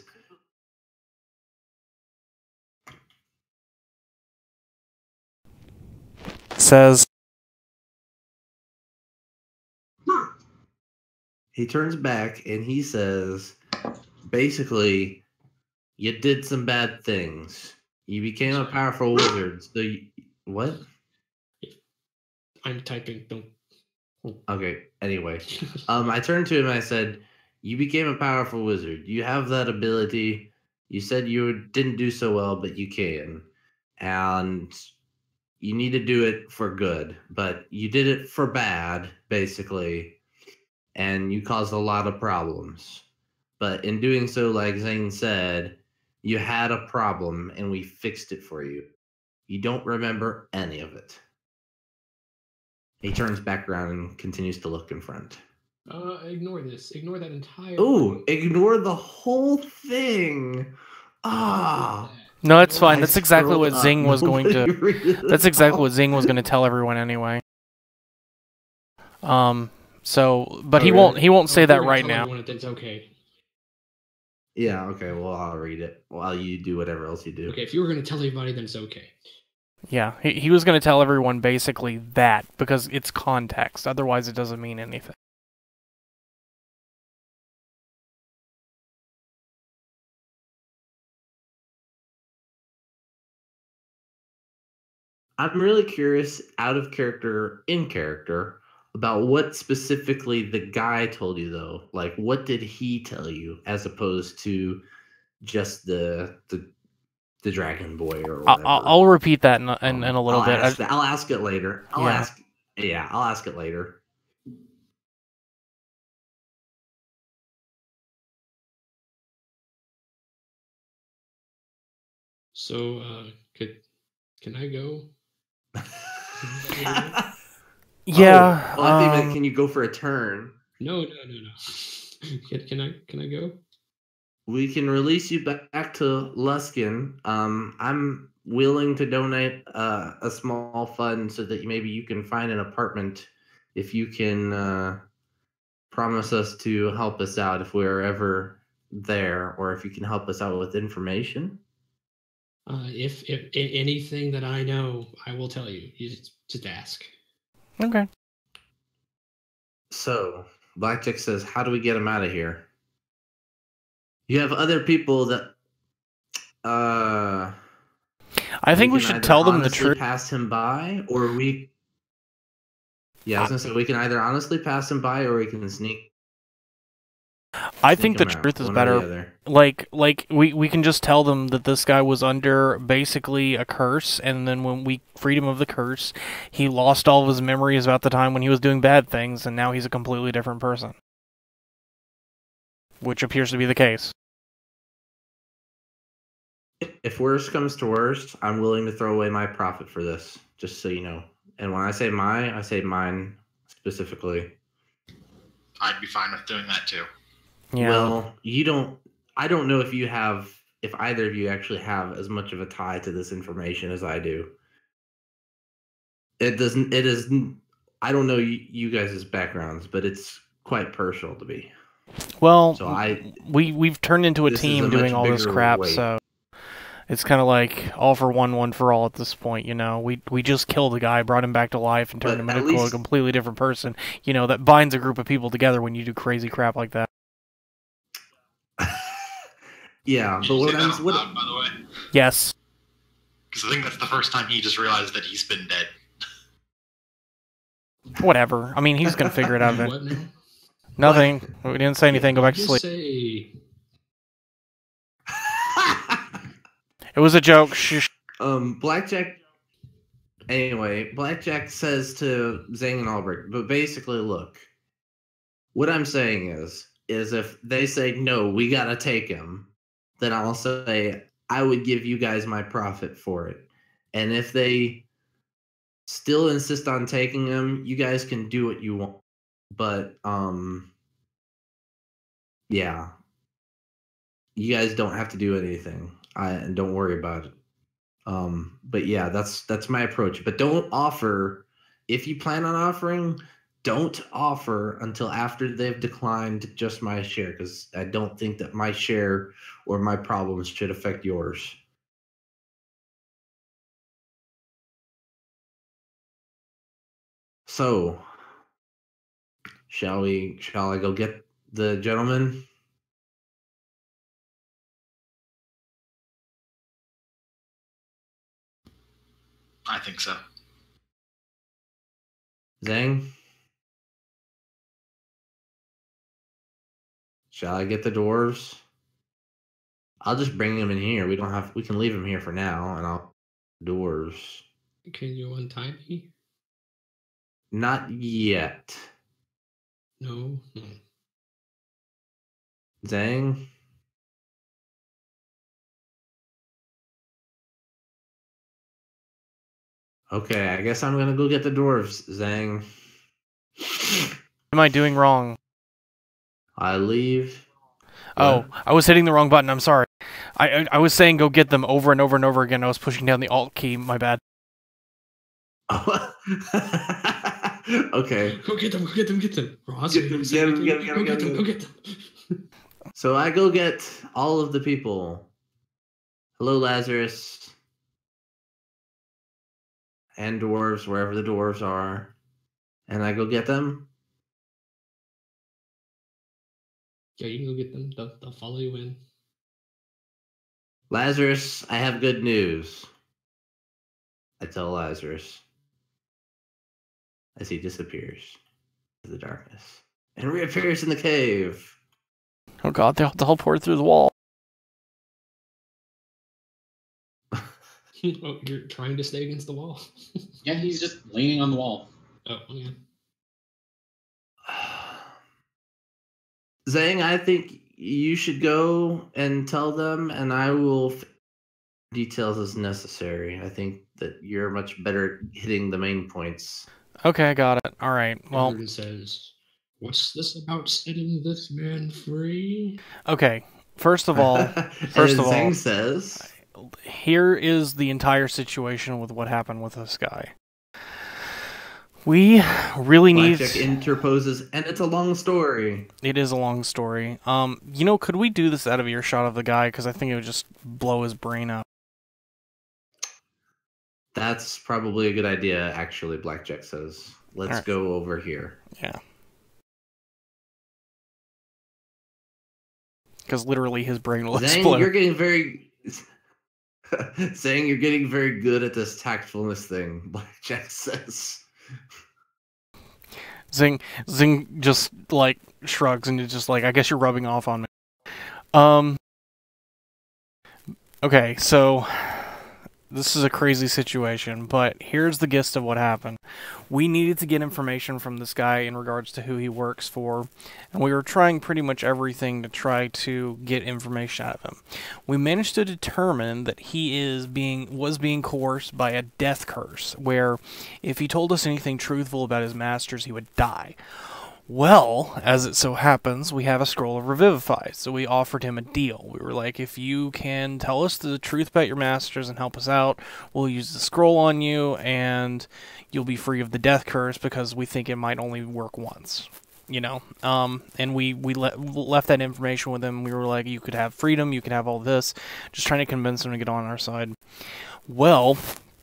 he turns back and he says, basically, you did some bad things. You became a powerful wizard. So what? I'm typing. Don't. Okay. Anyway, I turned to him and I said, "You became a powerful wizard. You have that ability. You said you didn't do so well, but you can, and you need to do it for good. But you did it for bad, basically, and you caused a lot of problems. But in doing so, like Zane said, you had a problem, and we fixed it for you. You don't remember any of it." He turns back around and continues to look in front. Ignore this. Ignore that entire. Ooh, ignore the whole thing. Ah. No, it's fine. That's exactly what Zing was going to. That's exactly what Zing was going to tell everyone anyway. So, but he won't say that right now. That's okay. Yeah. Okay. Well, I'll read it while you do whatever else you do. Okay. If you were going to tell everybody, then it's okay. Yeah, he was going to tell everyone basically that because it's context. Otherwise, it doesn't mean anything. I'm really curious, out of character, in character, about what specifically the guy told you, though. Like, what did he tell you, as opposed to just the Dragon Boy or whatever? I'll repeat that in a little bit. I'll ask it later. I'll ask it later. So, can I go? Yeah. Oh, well, I think can you go for a turn? No. Can I go? We can release you back to Luskan. I'm willing to donate a small fund so that maybe you can find an apartment if you can promise us to help us out if we're ever there, or if you can help us out with information. If anything that I know, I will tell you. You just ask. Okay. So Blackjack says, "How do we get him out of here?" You have other people that I think we should tell them the truth. Pass him by, or we. Yeah, I was gonna say we can either honestly pass him by, or we can sneak I think the them out, truth is one or the better. other. Like we can just tell them that this guy was under basically a curse, and then when we freed him of the curse, he lost all of his memories about the time when he was doing bad things, and now he's a completely different person. Which appears to be the case. If worst comes to worst, I'm willing to throw away my profit for this, just so you know. And when I say I say mine specifically. I'd be fine with doing that too. Yeah. Well, you don't. I don't know if either of you actually have as much of a tie to this information as I do. It doesn't. It is. I don't know you guys' backgrounds, but it's quite personal to me. Well, So we've turned into a this is team a doing much all this bigger crap, weight. so it's kind of like all for one for all at this point. You know, we just killed a guy, brought him back to life, and turned But him at into a least- completely different person. You know, that binds a group of people together when you do crazy crap like that. Yeah, Did but you what say that I'm out what, loud, by the way? Yes. Because I think that's the first time he just realized that he's been dead. Whatever. I mean, he's gonna figure it out. What now? Nothing. We didn't say anything. Go back to Just sleep. say It was a joke. Shh. Blackjack. Anyway, Blackjack says to Zane and Albrecht, but basically, look. What I'm saying is if they say no, we gotta take him, then I'll say I would give you guys my profit for it, and if they still insist on taking him, you guys can do what you want. But yeah, you guys don't have to do anything. And don't worry about it. But yeah, that's my approach. But don't offer if you plan on offering. Don't offer until after they've declined just my share, because I don't think that my share or my problems should affect yours. So, shall I go get the gentleman? I think so. Zhang? Shall I get the dwarves? I'll just bring him in here. We can leave him here for now, and I'll dwarves. can you untie me? Not yet. No. Zhang? Okay, I guess I'm gonna go get the dwarves, Zhang. Am I doing wrong? I leave. Oh, What? I was hitting the wrong button. I'm sorry. I was saying go get them over and over and over again. I was pushing down the Alt key. My bad. Okay. Go get them, go get them, get them. Ross, Get them, say anything? get them, Go get get them, them, get go get them. So I go get all of the people. Hello, Lazarus. And dwarves, wherever the dwarves are. And I go get them. Yeah, you can go get them. They'll follow you in. Lazarus, I have good news. I tell Lazarus as he disappears into the darkness and reappears in the cave. Oh god, they'll teleport through the wall. Oh, you're trying to stay against the wall? Yeah, he's just leaning on the wall. Oh, yeah. Zhang, I think you should go and tell them, and I will details as necessary. I think that you're much better at hitting the main points. Okay, I got it. All right. Well, Edward says, "What's this about setting this man free?" okay. First of all, Zhang says, here is the entire situation with what happened with this guy. We really need. Blackjack interposes, and it's a long story. It is a long story. You know, could we do this out of earshot of the guy? Because I think it would just blow his brain up. That's probably a good idea, actually, Blackjack says. Let's Alright. go over here. Yeah. Because literally his brain will Zhang, explode. you're getting very... Saying you're getting very good at this tactfulness thing, Blackjack says. Zing just, like, shrugs and is just like, I guess you're rubbing off on me. Okay, so this is a crazy situation, but here's the gist of what happened. We needed to get information from this guy in regards to who he works for, and we were trying pretty much everything to try to get information out of him. We managed to determine that he was being coerced by a death curse, where if he told us anything truthful about his masters, he would die. Well, as it so happens, we have a scroll of Revivify, so we offered him a deal. We were like, if you can tell us the truth about your masters and help us out, we'll use the scroll on you, and you'll be free of the death curse, because we think it might only work once, you know? And we left that information with him. We were like, you could have freedom, you could have all this, just trying to convince him to get on our side. Well,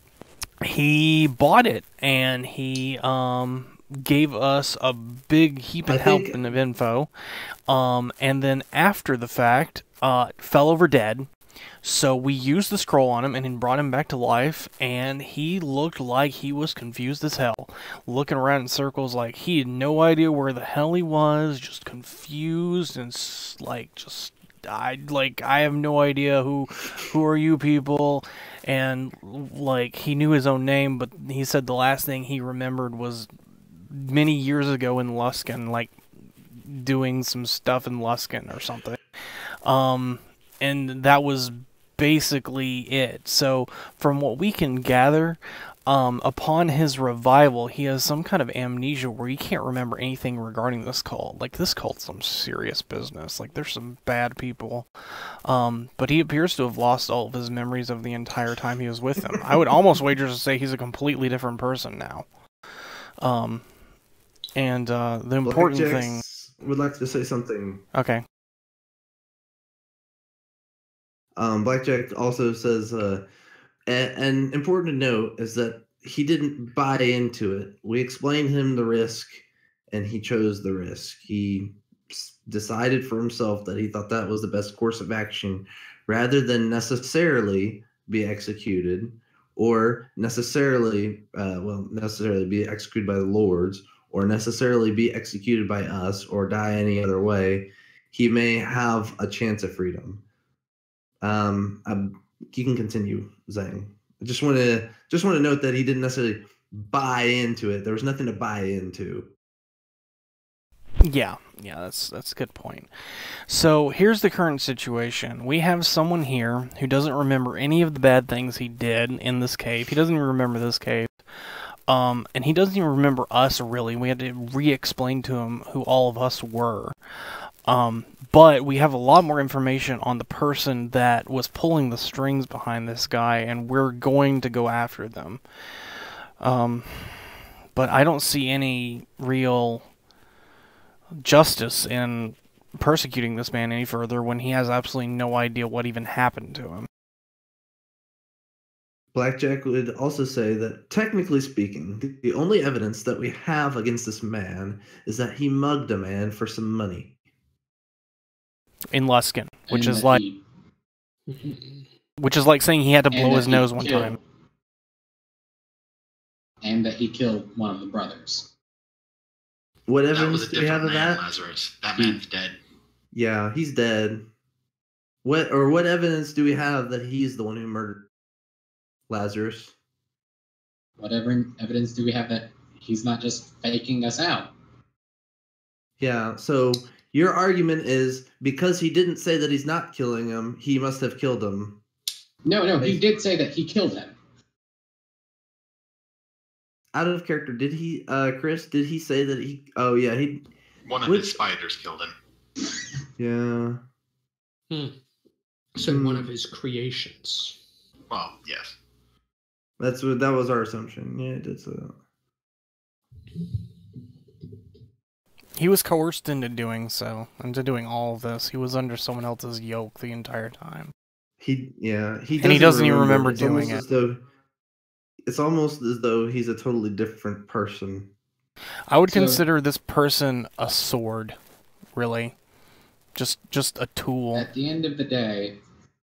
he bought it, and he, gave us a big heap of help and of info, and then after the fact, fell over dead. So we used the scroll on him and then brought him back to life, and he looked like he was confused as hell, looking around in circles like he had no idea where the hell he was, just confused and like just I have no idea who are you people, and like he knew his own name, but he said the last thing he remembered was many years ago in Luskan, like doing some stuff in Luskan or something. And that was basically it. So from what we can gather, upon his revival, he has some kind of amnesia where he can't remember anything regarding this cult. Like, this cult's some serious business. Like, there's some bad people. But he appears to have lost all of his memories of the entire time he was with them. I would almost wager to say he's a completely different person now. And the important thing... would like to say something. Okay. Blackjack also says, and important to note is that he didn't buy into it. We explained him the risk, and he chose the risk. He decided for himself that he thought that was the best course of action, rather than necessarily be executed, or necessarily be executed by the lords, or necessarily be executed by us, or die any other way. He may have a chance at freedom. You can continue, Zhang. I just want to note that he didn't necessarily buy into it. There was nothing to buy into. Yeah, that's a good point. So here's the current situation. We have someone here who doesn't remember any of the bad things he did in this cave. He doesn't even remember this cave. And he doesn't even remember us, really. We had to re-explain to him who all of us were. But we have a lot more information on the person that was pulling the strings behind this guy, and we're going to go after them. But I don't see any real justice in persecuting this man any further when he has absolutely no idea what even happened to him. Blackjack would also say that, technically speaking, the only evidence that we have against this man is that he mugged a man for some money. In Luskan, which is like saying he had to blow his nose one time. And that he killed one of the brothers. What evidence do we have of that? Lazarus. That man's dead. Yeah, he's dead. What evidence do we have that he's the one who murdered Lazarus? Whatever evidence do we have that he's not just faking us out? Yeah, so your argument is because he didn't say that he's not killing him, he must have killed him. No, he did say that he killed him. Out of character, did he, Chris, did he say that he... Oh, yeah, he... One of his spiders killed him. Yeah. So one of his creations. Well, yes. That was our assumption. Yeah, it did say that. He was coerced into doing so, into doing all of this. He was under someone else's yoke the entire time. He doesn't even remember doing it. It's almost as though he's a totally different person. I would consider this person a sword, really. Just a tool. At the end of the day,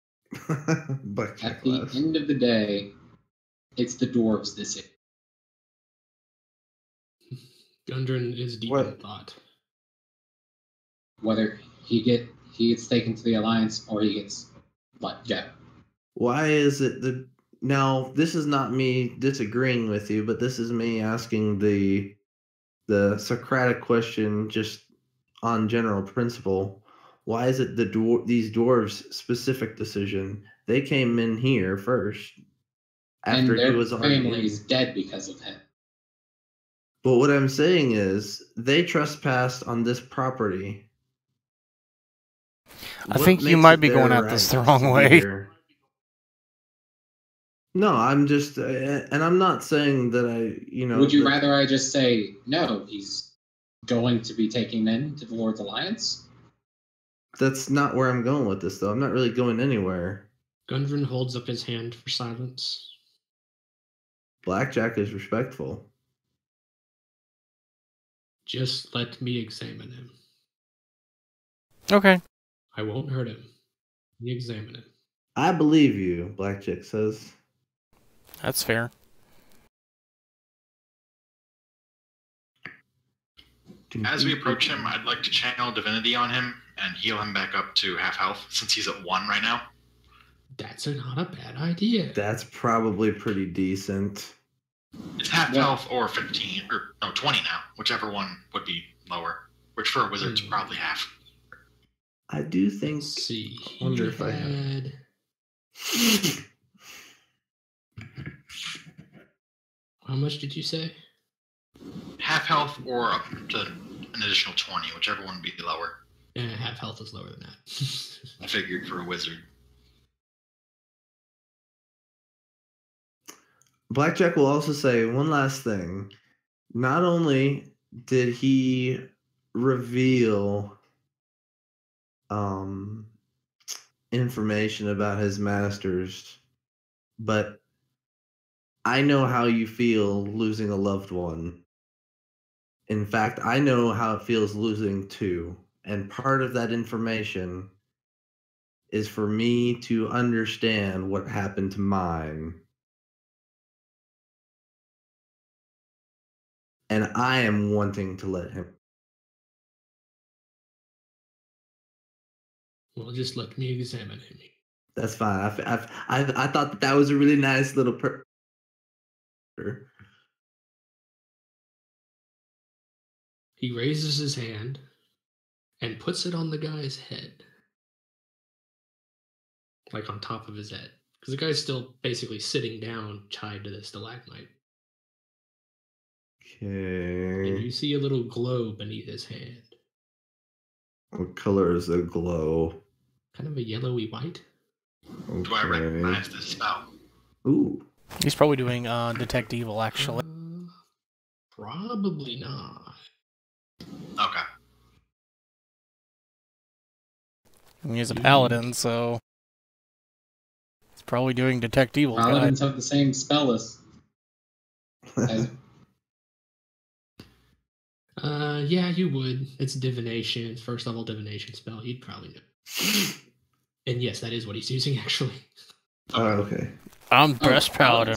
it's the dwarves this year. Gundren is deep in thought. whether he gets taken to the Alliance or he gets let go. Why is it that now? This is not me disagreeing with you, but this is me asking the Socratic question, just on general principle. Why is it these dwarves' specific decision? They came in here first after and their he was family is dead because of him. But what I'm saying is, they trespassed on this property. I think you might be going at this the wrong way. No, I'm just, and I'm not saying that Would you rather I just say, no, he's going to be taking men to the Lord's Alliance? That's not where I'm going with this, though. I'm not really going anywhere. Gundren holds up his hand for silence. Blackjack is respectful. Just let me examine him. Okay. I won't hurt him. Let me examine him. I believe you, Blackjack says. That's fair. As we approach him, I'd like to channel Divinity on him and heal him back up to half health, since he's at 1 right now. That's not a bad idea. That's probably pretty decent. It's half health or 15, or no, 20 now, whichever one would be lower. Which for a wizard's probably half. I do think. Let's see. Wonder if I had. How much did you say? Half health or up to an additional 20, whichever one would be lower. Yeah, half health is lower than that. I figured for a wizard. Blackjack will also say one last thing. Not only did he reveal information about his masters, but I know how you feel losing a loved one. In fact, I know how it feels losing 2. And part of that information is for me to understand what happened to mine. And I am wanting to let him. Well, just let me examine him. That's fine. I thought that was a really nice little He raises his hand and puts it on the guy's head. Like on top of his head. Because the guy's still basically sitting down, tied to this stalagmite. Okay. And you see a little glow beneath his hand. What color is the glow? Kind of a yellowy white. Okay. Do I recognize this spell? Ooh. He's probably doing Detect Evil, actually. Probably not. Okay. I mean, he's a paladin, so he's probably doing Detect Evil. Paladins have the same spell list. Yeah, you would. It's divination, first level divination spell. You'd probably know. And yes, that is what he's using, actually. Oh, okay. I'm best paladin.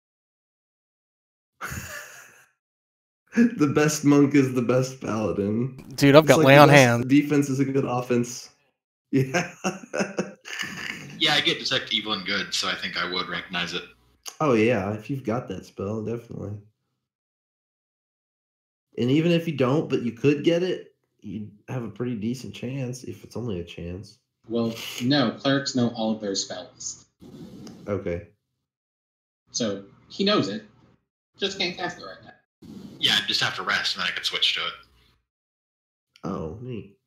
The best monk is the best paladin. Dude, I've got lay on hands. Defense is a good offense. Yeah. Yeah, I get Detect Evil and Good, so I think I would recognize it. Oh, yeah. If you've got that spell, definitely. And even if you don't, but you could get it, you'd have a pretty decent chance, if it's only a chance. Well, no, clerics know all of their spells. Okay. So, he knows it. Just can't cast it right now. Yeah, I'd just have to rest, and then I could switch to it. Oh, neat.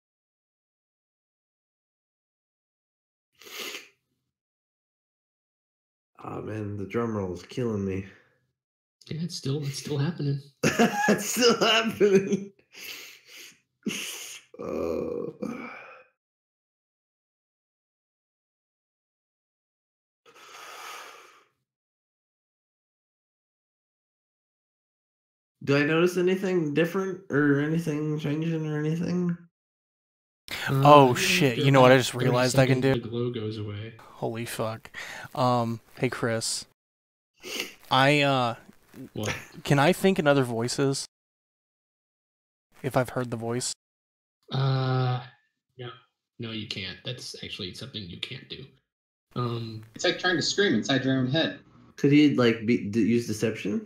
Oh, man, the drum roll is killing me. Yeah, it's still happening. It's still happening. Oh. Do I notice anything different or anything changing or anything? Oh shit! You know what I just realized I can do? The glow goes away. Holy fuck! Hey Chris, what? Can I think in other voices? If I've heard the voice. No, no, you can't. That's actually something you can't do. It's like trying to scream inside your own head. Could he like use deception?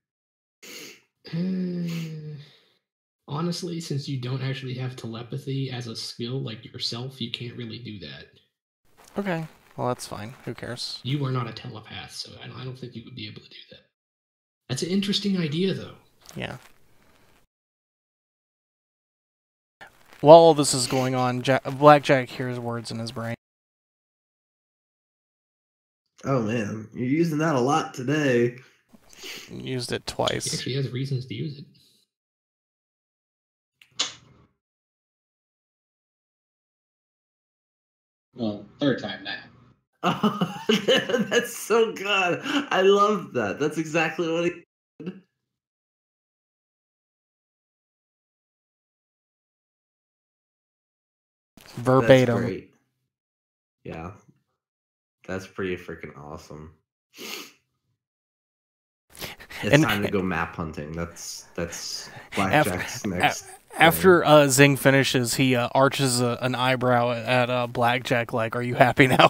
Honestly, since you don't actually have telepathy as a skill like yourself, you can't really do that. Okay, well that's fine. Who cares? You are not a telepath, so I don't think you would be able to do that. That's an interesting idea, though. Yeah. While all this is going on, Blackjack hears words in his brain. Oh man, you're using that a lot today. Used it He twice. actually has reasons to use it. Well, third time now. Oh, that's so good. I love that. That's exactly what he did. Verbatim. That's great. Yeah. That's pretty freaking awesome. It's time to go map hunting. That's Blackjack's next. After Zing finishes, he arches an eyebrow at Blackjack like, "Are you happy now?"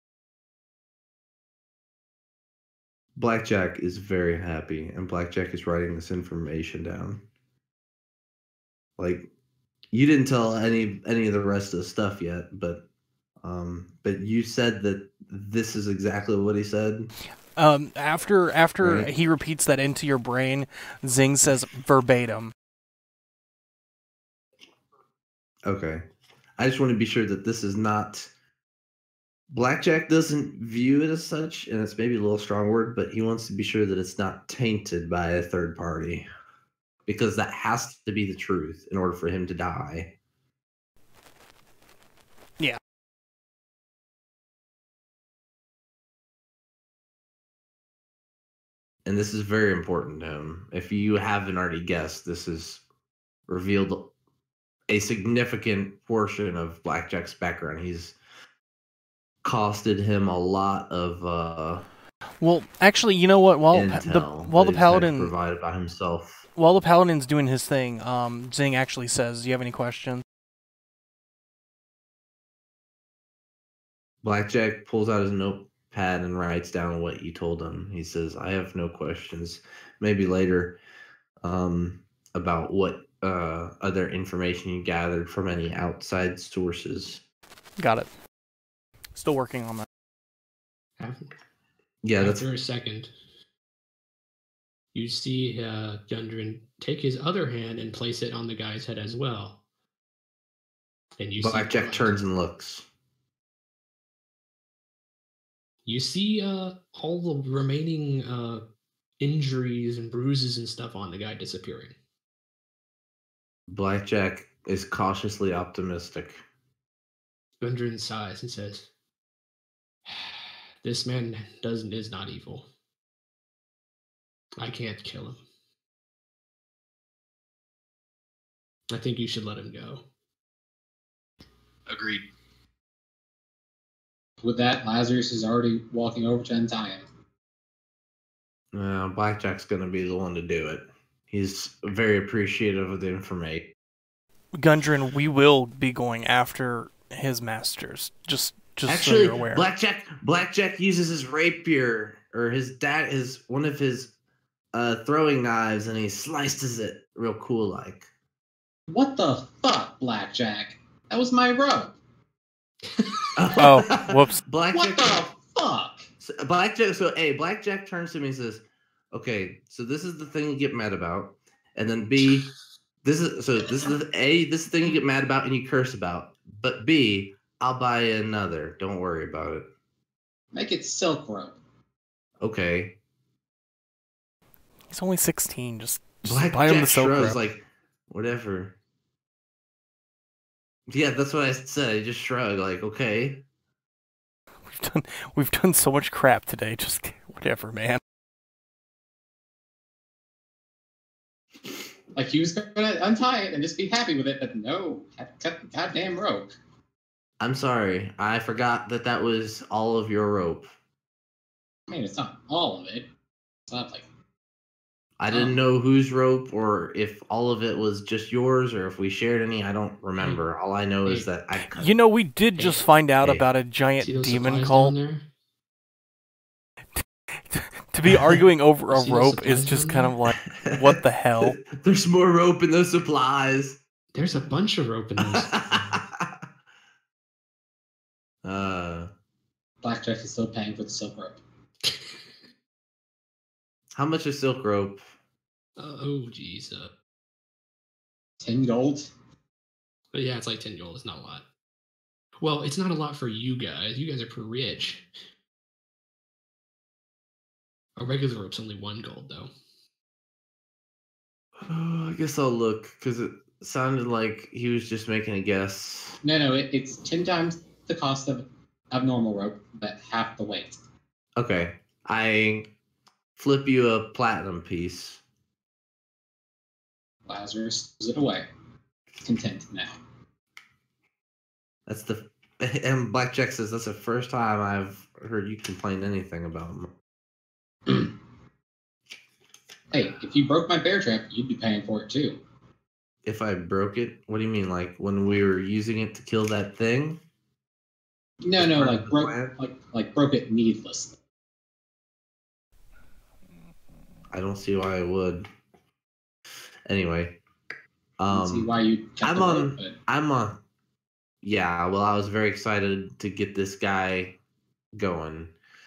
Blackjack is very happy, and Blackjack is writing this information down. Like, you didn't tell any of the rest of the stuff yet, but you said that this is exactly what he said. After Right. he repeats that into your brain, Zing says verbatim. Okay. I just want to be sure that this is not... Blackjack doesn't view it as such, and it's maybe a little strong word, but he wants to be sure that it's not tainted by a third party. Because that has to be the truth in order for him to die. Yeah. And this is very important to him. If you haven't already guessed, this has revealed a significant portion of Blackjack's background. He's costed him a lot of Well, actually, you know what? While the paladin provided by himself. While the paladin's doing his thing, Zing actually says, "Do you have any questions?" Blackjack pulls out his notepad and writes down what you told him. He says, "I have no questions. Maybe later, about what other information you gathered from any outside sources." Got it. Still working on that. Yeah, After a second, you see Gundren take his other hand and place it on the guy's head as well. And you Blackjack turns and looks. You see all the remaining injuries and bruises and stuff on the guy disappearing. Blackjack is cautiously optimistic. Gundren sighs and says, "This man is not evil. I can't kill him. I think you should let him go." Agreed. With that, Lazarus is already walking over to untie him. Blackjack's going to be the one to do it. He's very appreciative of the information. Gundren, we will be going after his masters. Just Actually, so you're aware. Blackjack uses his rapier, or one of his throwing knives, and he slices it real cool like. What the fuck, Blackjack? That was my rope. Oh, whoops. Blackjack, what the fuck? Blackjack turns to me and says, "Okay, so this is the thing you get mad about, and then B, this is the thing you get mad about and you curse about, but B, I'll buy you another. Don't worry about it. Make it silk rope." Okay. He's only 16. Just Blackjack buy him the silk shrugs rope. like, whatever. Yeah, that's what I said. I just shrugged like, okay. We've done so much crap today. Just whatever, man. Like he was gonna untie it and just be happy with it, but no, had to cut the goddamn rope. I'm sorry. I forgot that was all of your rope. I mean, it's not all of it. It's not like I didn't know whose rope or if all of it was just yours or if we shared any. I don't remember. All I know is that I cut You know, we did just find out about a giant See those demon supplies cult. down there? To be arguing over a See those rope is supplies just down kind of like, what the hell? There's more rope in those supplies. There's a bunch of rope in those. Blackjack is still paying for the silk rope. How much is silk rope? Oh, jeez. 10 gold. But yeah, it's like 10 gold. It's not a lot. Well, it's not a lot for you guys. You guys are pretty rich. A regular rope's only 1 gold, though. I guess I'll look because it sounded like he was just making a guess. No, it's 10 times the cost of normal rope, but half the weight. Okay, I flip you a platinum piece. Lazarus throws it away. Content now. That's the and Blackjack says that's the first time I've heard you complain anything about him. Hey, if you broke my bear trap, you'd be paying for it too. If I broke it, what do you mean? Like when we were using it to kill that thing? No, like broke it needlessly. I don't see why I would. Anyway, I don't see why you. I'm on. Yeah, well, I was very excited to get this guy going.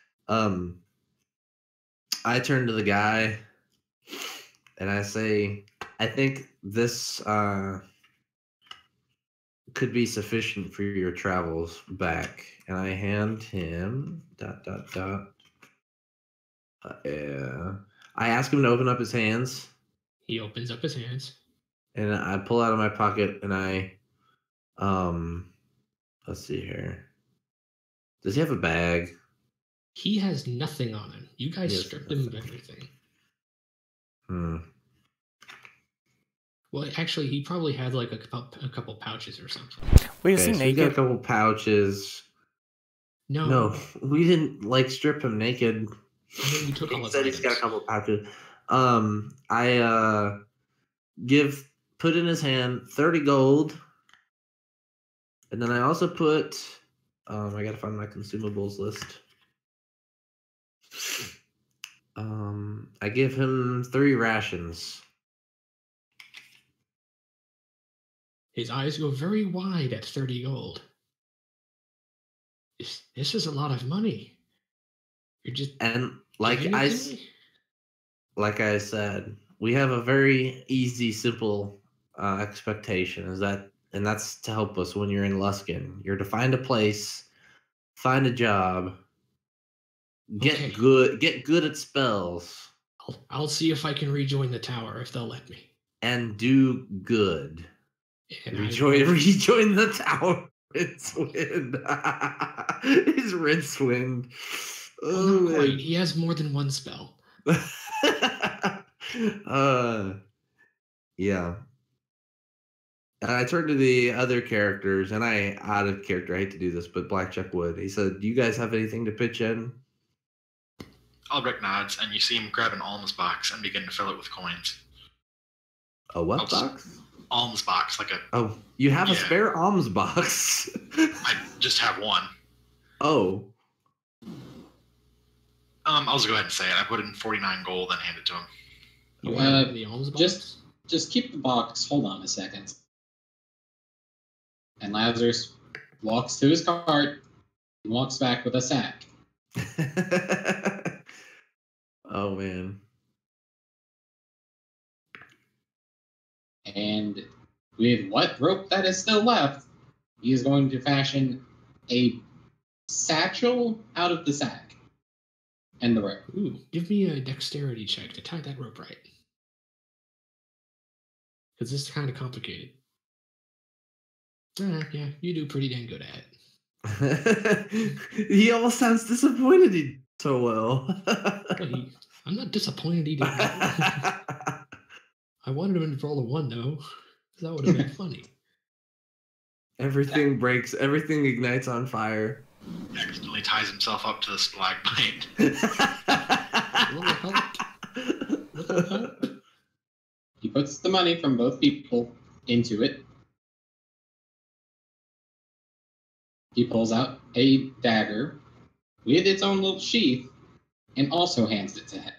I turn to the guy and I say, I think this could be sufficient for your travels back. And I hand him ... I ask him to open up his hands. He opens up his hands. And I pull out of my pocket and I let's see here. Does he have a bag? He has nothing on him. You guys stripped him of everything. Well, actually, he probably had like a couple pouches or something. Wait, is he So naked? he got a couple pouches. No, we didn't like strip him naked. You took all He his said he's got a items. couple pouches. I put in his hand 30 gold. And then I also put I gotta find my consumables list. I give him 3 rations. His eyes go very wide at 30 gold. This is a lot of money. You're just And giving it to me? like I said, we have a very easy, simple expectation. And that's to help us when you're in Luskin. You're to find a place, find a job, get good at spells, I'll see if I can rejoin the tower if they'll let me. and do good. And Rejoin the tower. Rincewind. He's Rincewind. Well, not quite. He has more than one spell. Yeah. And I turned to the other characters, and out of character, I hate to do this, but Blackjack would. He said, "Do you guys have anything to pitch in?" Albrecht nods, and you see him grab an alms box and begin to fill it with coins. A what box? Alms box, like a... Oh, you have a spare alms box? I just have one. Oh. I'll just go ahead and say it. I put in 49 gold and hand it to him. You have the alms box? Just keep the box. Hold on a second. And Lazarus walks to his cart and walks back with a sack. Oh, man. And with what rope that is still left, he is going to fashion a satchel out of the sack and the rope. Ooh, give me a dexterity check to tie that rope right. Because this is kind of complicated. Yeah, you do pretty dang good at it. He almost sounds disappointed he did so well. I'm not disappointed he didn't. I wanted him to roll a 1, though. That would have been funny. Everything breaks. Everything ignites on fire. He accidentally ties himself up to the stalagmite. Little help. Little help. puts the money from both people into it. He pulls out a dagger with its own little sheath and also hands it to him.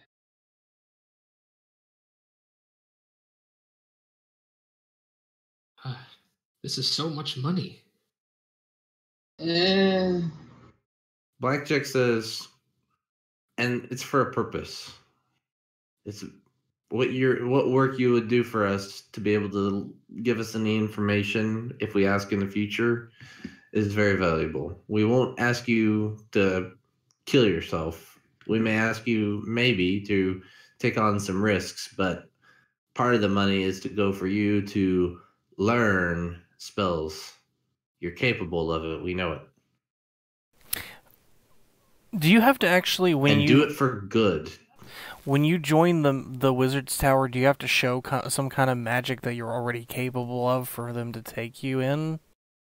This is so much money. Blackjack says, and it's for a purpose. It's what work you would do for us to be able to give us any information if we ask in the future is very valuable. We won't ask you to kill yourself. We may ask you maybe to take on some risks, but part of the money is to go for you to learn spells. You're capable of it. We know it. Do you have to actually do it for good? When you join the Wizard's Tower, do you have to show some kind of magic that you're already capable of for them to take you in?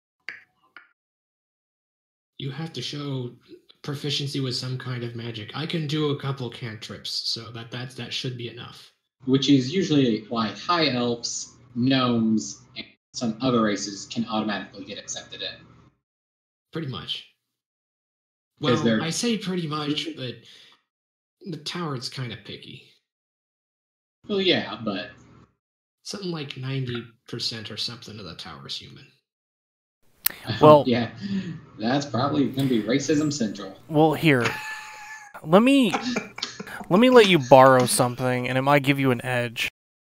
You have to show proficiency with some kind of magic. I can do a couple cantrips, so that should be enough. Which is usually why high elves, gnomes, and some other races can automatically get accepted in. Pretty much. Well, I say pretty much, but the tower is kind of picky. Well, yeah, but something like 90% or something of the tower is human. Well, yeah, that's probably going to be racism central. Well, here, let me let you borrow something, and it might give you an edge.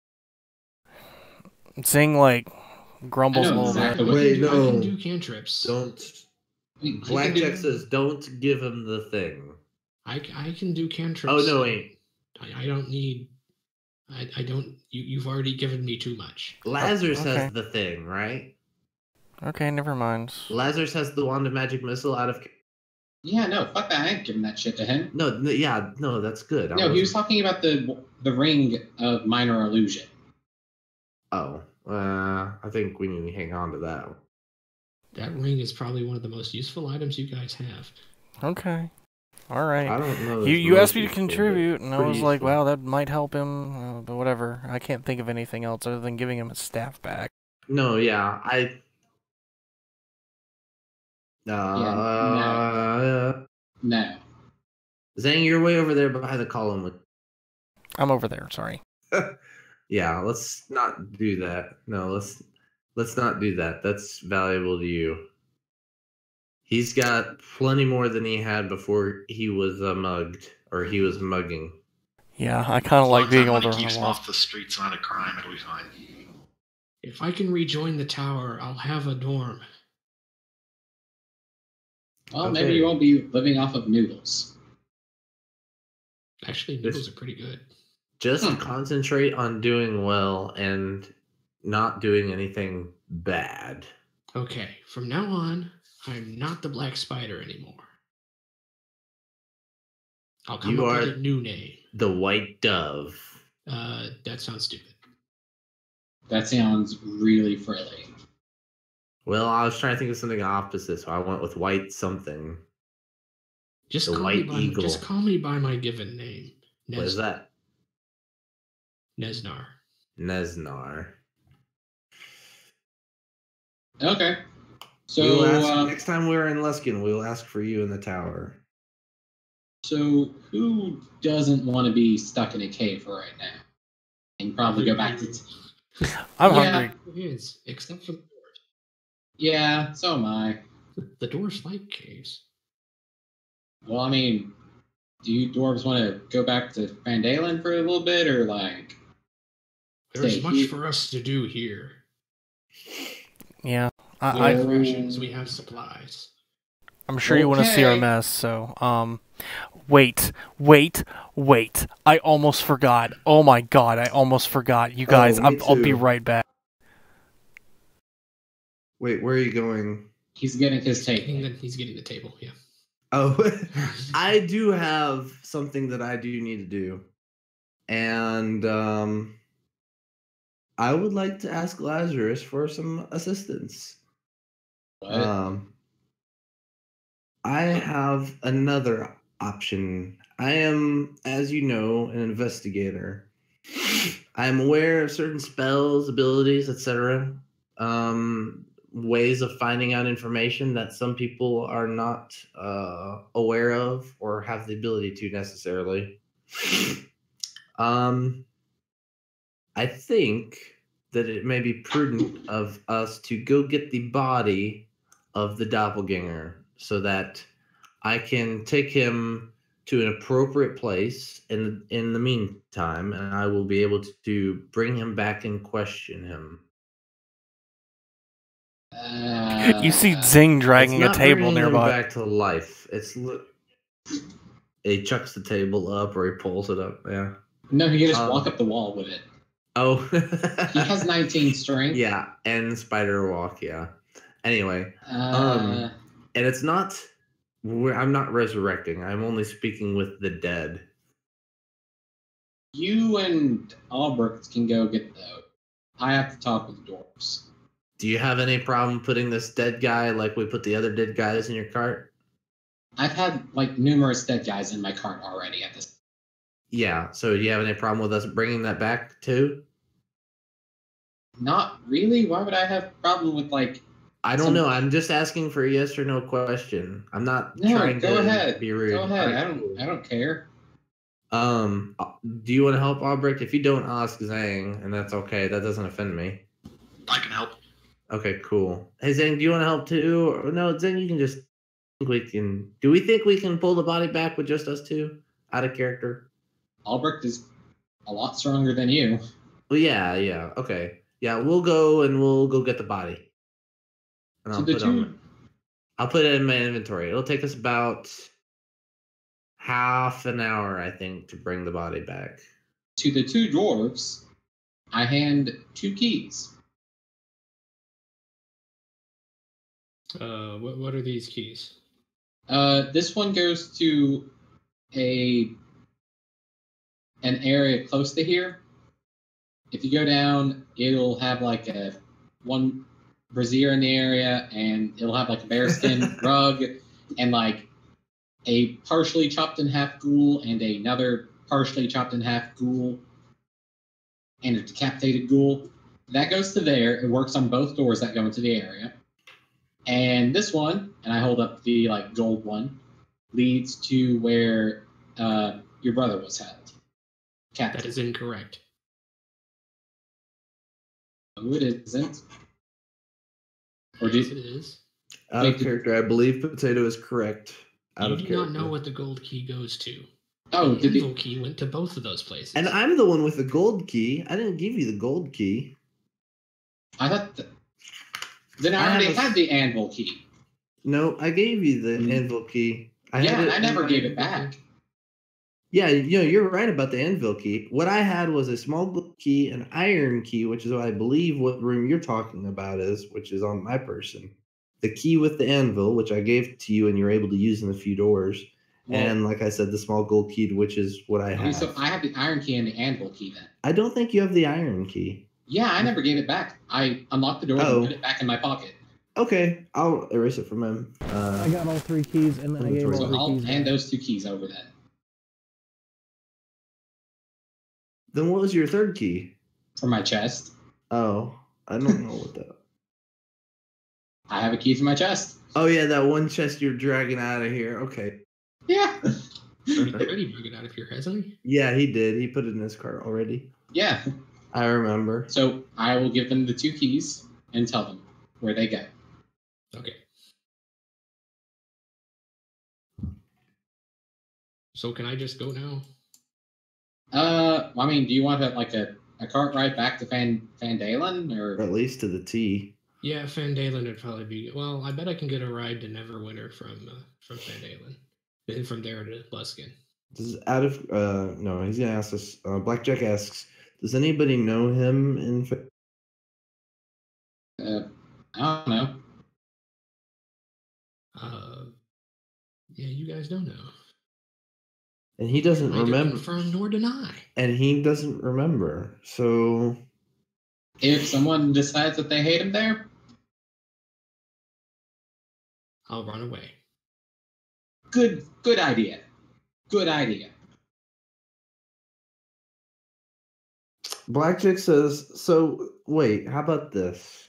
Zing grumbles a little bit. Wait, no. I can do cantrips. Don't. Blackjack says, "Don't give him the thing." I can do cantrips. Oh no, wait. I don't need. I don't. You've already given me too much. Lazarus has the thing, right? Okay, never mind. Lazarus has the wand of magic missile out of. Yeah, no, fuck that. I ain't giving that shit to him. No, that's good. No, he was talking about the ring of minor illusion. Oh, I think we need to hang on to that. That ring is probably one of the most useful items you guys have. Okay. All right. I don't know. You asked me to contribute, and I was like, wow, that might help him, but whatever. I can't think of anything else other than giving him his staff back. No, yeah, No. Zang, you're way over there behind the column. I'm over there, sorry. Yeah, let's not do that. No, let's not do that. That's valuable to you. He's got plenty more than he had before he was mugged, or he was mugging. Yeah, I kind of like being able to run keeps him off the streets, not a crime. It'll be fine. If I can rejoin the tower, I'll have a dorm. Well, maybe you won't be living off of noodles. Actually, noodles are pretty good. Just concentrate on doing well and not doing anything bad. Okay, from now on, I'm not the Black Spider anymore. I'll come up with a new name. The White Dove. That sounds stupid. That sounds really frilly. Well, I was trying to think of something opposite, so I went with White something. Just call me by my given name. What is that? Nesnar. Okay. So next time we're in Luskin, we'll ask for you in the tower. So who doesn't want to be stuck in a cave for right now? And probably go back to. I'm hungry. It is, except for the dwarves. Yeah, so am I. The dwarves like caves. Well, I mean, do you dwarves want to go back to Phandalin for a little bit, or like? There's much for us to do here. Yeah. We have rations, we have supplies. I'm sure you want to see our mess, so, wait. I almost forgot. Oh my god, I almost forgot. You guys, I'll be right back. Wait, where are you going? He's getting his table. He's getting the table, yeah. Oh, I do have something that I do need to do. And, I would like to ask Lazarus for some assistance. What? I have another option. I am, as you know, an investigator. I'm aware of certain spells, abilities, etc. Ways of finding out information that some people are not aware of or have the ability to necessarily. I think that it may be prudent of us to go get the body of the doppelganger so that I can take him to an appropriate place in the meantime, and I will be able to bring him back and question him. You see Zing dragging It's a not table bringing him nearby. back to life. He chucks the table up or he pulls it up. Yeah. No, he can just walk up the wall with it. Oh. He has 19 strength. Yeah, and spider walk. Yeah. Anyway, and it's not. I'm not resurrecting. I'm only speaking with the dead. You and Albrecht can go get those. I have to talk with the dwarves. Do you have any problem putting this dead guy like we put the other dead guys in your cart? I've had like numerous dead guys in my cart already at this. Yeah. So do you have any problem with us bringing that back too? Not really. Why would I have a problem with like? I don't know. I'm just asking for a yes or no question. I'm not trying to be rude. Go ahead. I don't care. Do you want to help Albrecht? If you don't, ask Zhang, and that's okay. That doesn't offend me. I can help. Okay, cool. Hey Zhang, do you want to help too? Or no, Zhang, you can just. Do we think we can pull the body back with just us two? Out of character. Albrecht is a lot stronger than you. Well, yeah. Okay. Yeah, we'll go get the body. And I'll put it in my inventory. It'll take us about half an hour, I think, to bring the body back. To the two dwarves, I hand 2 keys. What are these keys? This one goes to an area close to here. If you go down, it'll have like one brazier in the area, and it'll have like a bearskin rug, and like a partially chopped in half ghoul, and another partially chopped in half ghoul, and a decapitated ghoul. That goes to there. It works on both doors that go into the area. And this one, and I hold up the like gold one, leads to where your brother was held. Captain. That is incorrect. No, it isn't. Or Yes, it is. Out of character, I believe Potato is correct. You do not know what the gold key goes to. Oh, the evil key went to both of those places. And I'm the one with the gold key. I didn't give you the gold key. I thought then I already had the anvil key. No, I gave you the anvil key. I never gave it back. Yeah, you're right about the anvil key. What I had was a small gold key, an iron key, which is what I believe what room you're talking about is, which is on my person. The key with the anvil, which I gave to you and you're able to use in a few doors. Well, and like I said, the small gold key, which is what I have. So I have the iron key and the anvil key then. I don't think you have the iron key. Yeah, I never gave it back. I unlocked the door and put it back in my pocket. Okay, I'll erase it from him. I got all 3 keys, and then I gave all 3 I'll keys. hand those 2 keys over then. Then what was your third key? For my chest. Oh, I don't know what that. I have a key for my chest. Oh yeah, that one chest you're dragging out of here. Okay. Yeah. He already took it out of here, hasn't he? Yeah, he did. He put it in his cart already. Yeah. I remember. So I will give them the 2 keys and tell them where they go. Okay. So can I just go now? I mean, do you want a cart ride back to Fandalen, or at least to the T? Yeah, Fandalen would probably be. Well, I bet I can get a ride to Neverwinter from Fandalen, and from there to Luskan. No, he's gonna ask us. Blackjack asks, does anybody know him in? I don't know. Yeah, you guys don't know. And he doesn't remember. Confirm nor deny. And he doesn't remember. So, if someone decides that they hate him there, I'll run away. Good idea. Good idea. Blackjack says, so wait, how about this?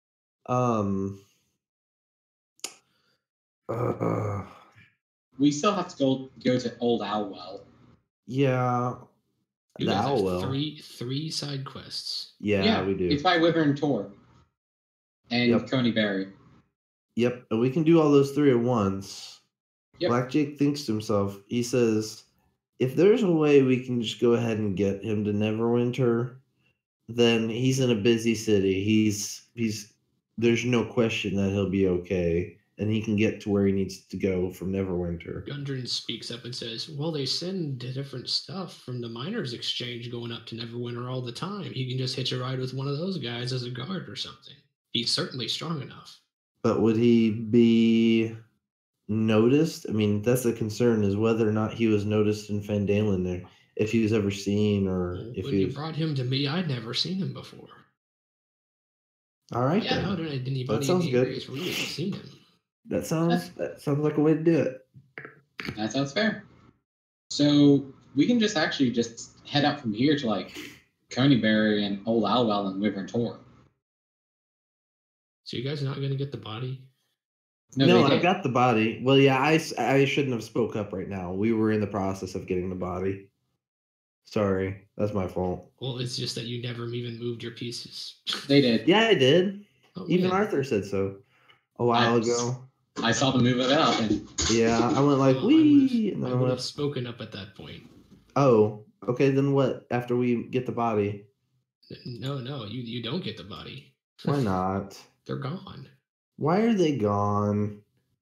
We still have to go to Old Owlwell. Yeah. You guys have three side quests. Yeah, we do. It's by Wyvern Tor and Yep. Coneyberry. Yep, and we can do all those three at once. Yep. Blackjack thinks to himself, he says, if there's a way we can just go ahead and get him to Neverwinter, then he's in a busy city. He's there's no question that he'll be okay, and he can get to where he needs to go from Neverwinter. Gundren speaks up and says, well, they send different stuff from the Miners' Exchange going up to Neverwinter all the time. He can just hitch a ride with one of those guys as a guard or something. He's certainly strong enough. But would he be noticed? I mean, that's the concern, is whether or not he was noticed in Fandalen there, if he was ever seen, or if when you brought him to me, I'd never seen him before. All right, yeah, then. How did anybody that sounds good. really seen him? That sounds like a way to do it. That sounds fair. So we can just head up from here to like Coneyberry and Old Owlwell and Wyvern Tor. So you guys are not going to get the body? No, I got the body. Well, yeah, I shouldn't have spoke up right now. We were in the process of getting the body. Sorry, that's my fault. Well, it's just that you never even moved your pieces. They did. Yeah, I did. Oh, even yeah. Arthur said so a while ago. I saw them move it up, and yeah, I went like, wee, and then I would have spoken up at that point. Oh, okay. Then what? After we get the body? No, you don't get the body. Why not? They're gone. Why are they gone?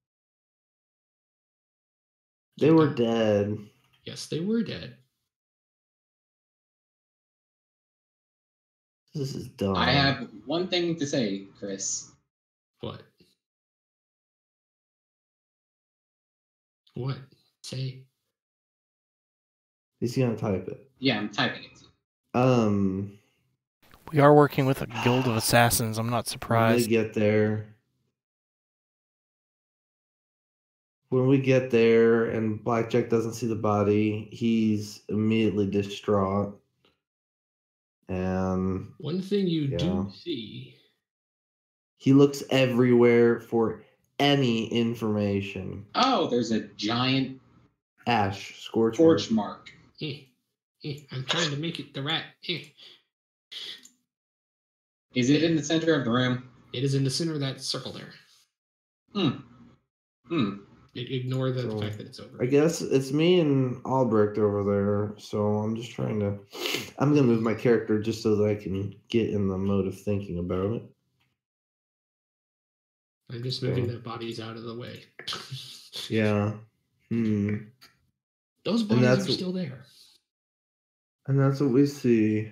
They were dead. Yes, they were dead. This is dumb. I have one thing to say, Chris. What? What? Say. He's gonna type it. Yeah, I'm typing it. We are working with a guild of assassins. I'm not surprised. When we get there and Blackjack doesn't see the body, he's immediately distraught. And one thing you do see, he looks everywhere for any information. Oh, there's a giant scorch mark. I'm trying to make it the rat. Is it in the center of the room? It is in the center of that circle there. Ignore the fact that it's over. I guess it's me and Albrecht over there, so I'm just trying to... I'm going to move my character just so that I can get in the mode of thinking about it. I'm just moving their bodies out of the way. Yeah. Those bodies are still there. And that's what we see.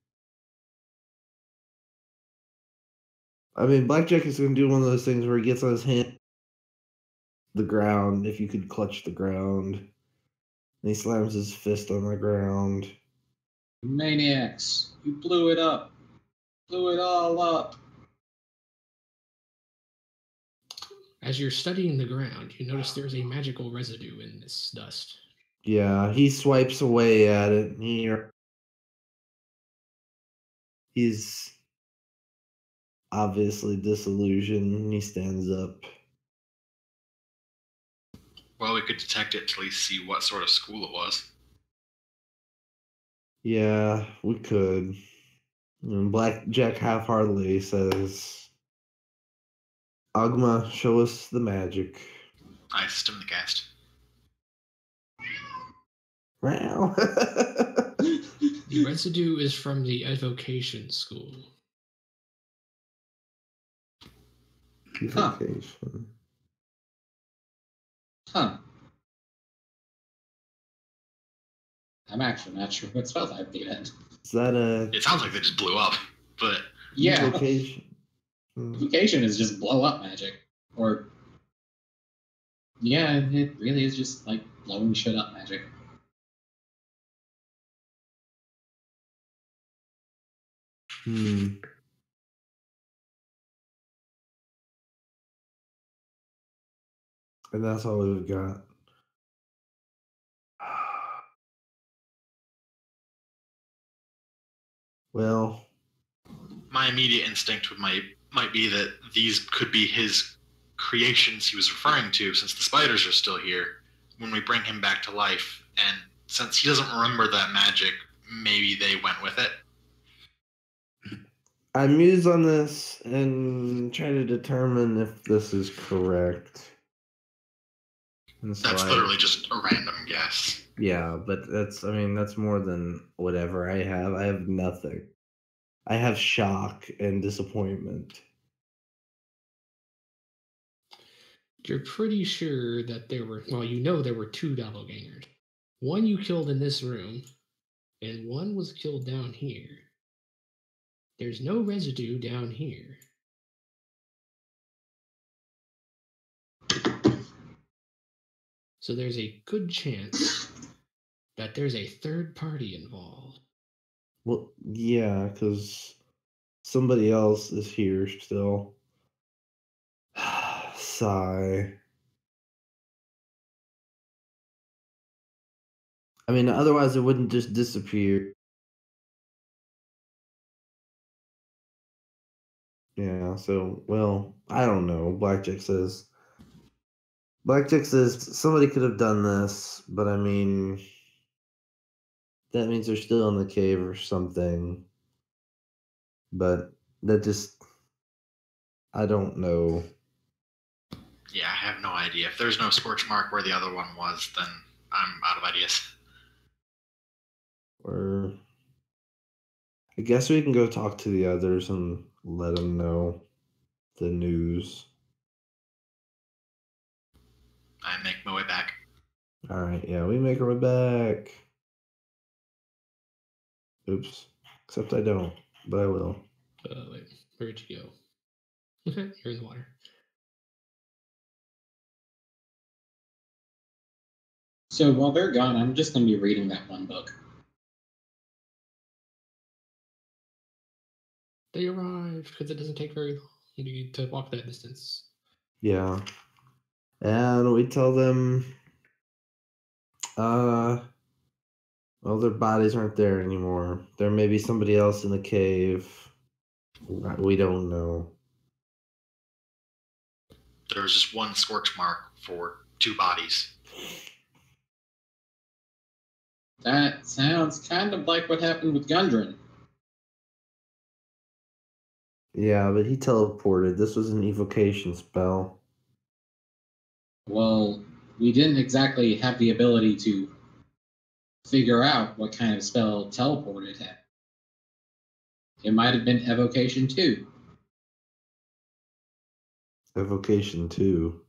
I mean, Blackjack is going to do one of those things where he gets on his hand, the ground, if you could clutch the ground. And he slams his fist on the ground. Maniacs, you blew it up. Blew it all up. As you're studying the ground, you notice there's a magical residue in this dust. Yeah, he swipes away at it. He's obviously disillusioned. He stands up. Well, we could detect it to at least see what sort of school it was. Yeah, we could. And Blackjack half-heartedly says, Agma, show us the magic. I stem the cast. Wow. The residue is from the evocation school. Evocation. Huh. I'm actually not sure what spell type they had. Is that a... It sounds like they just blew up, but... Yeah. Evocation. Evocation is just blow up magic. Or... Yeah, it really is just like blowing shit up magic. And that's all we've got. Well, my immediate instinct might be that these could be his creations he was referring to, since the spiders are still here. When we bring him back to life, and since he doesn't remember that magic, maybe they went with it. I muse on this and try to determine if this is correct. And so That's literally just a random guess. Yeah, but that's more than whatever I have. I have nothing. I have shock and disappointment. You're pretty sure that there were two doppelgangers. One you killed in this room, and one was killed down here. There's no residue down here. So there's a good chance that there's a third party involved. Well, yeah, because somebody else is here still. Sigh. I mean, otherwise it wouldn't just disappear. Yeah, so, well, I don't know. Blackjack says somebody could have done this, but I mean, that means they're still in the cave or something. But that just, I don't know. Yeah, I have no idea. If there's no scorch mark where the other one was, then I'm out of ideas. Or I guess we can go talk to the others and let them know the news. I make my way back. All right, yeah, we make our way back. Oops. Except I don't, but I will. Wait, where'd you go? You're in the water. So while they're gone, I'm just going to be reading that one book. They arrived because it doesn't take very long to walk that distance. Yeah. And we tell them, well, their bodies aren't there anymore. There may be somebody else in the cave. We don't know. There was just one scorch mark for 2 bodies. That sounds kind of like what happened with Gundren. Yeah, but he teleported. This was an evocation spell. Well, we didn't exactly have the ability to figure out what kind of spell teleported him. It might have been evocation 2. Evocation 2.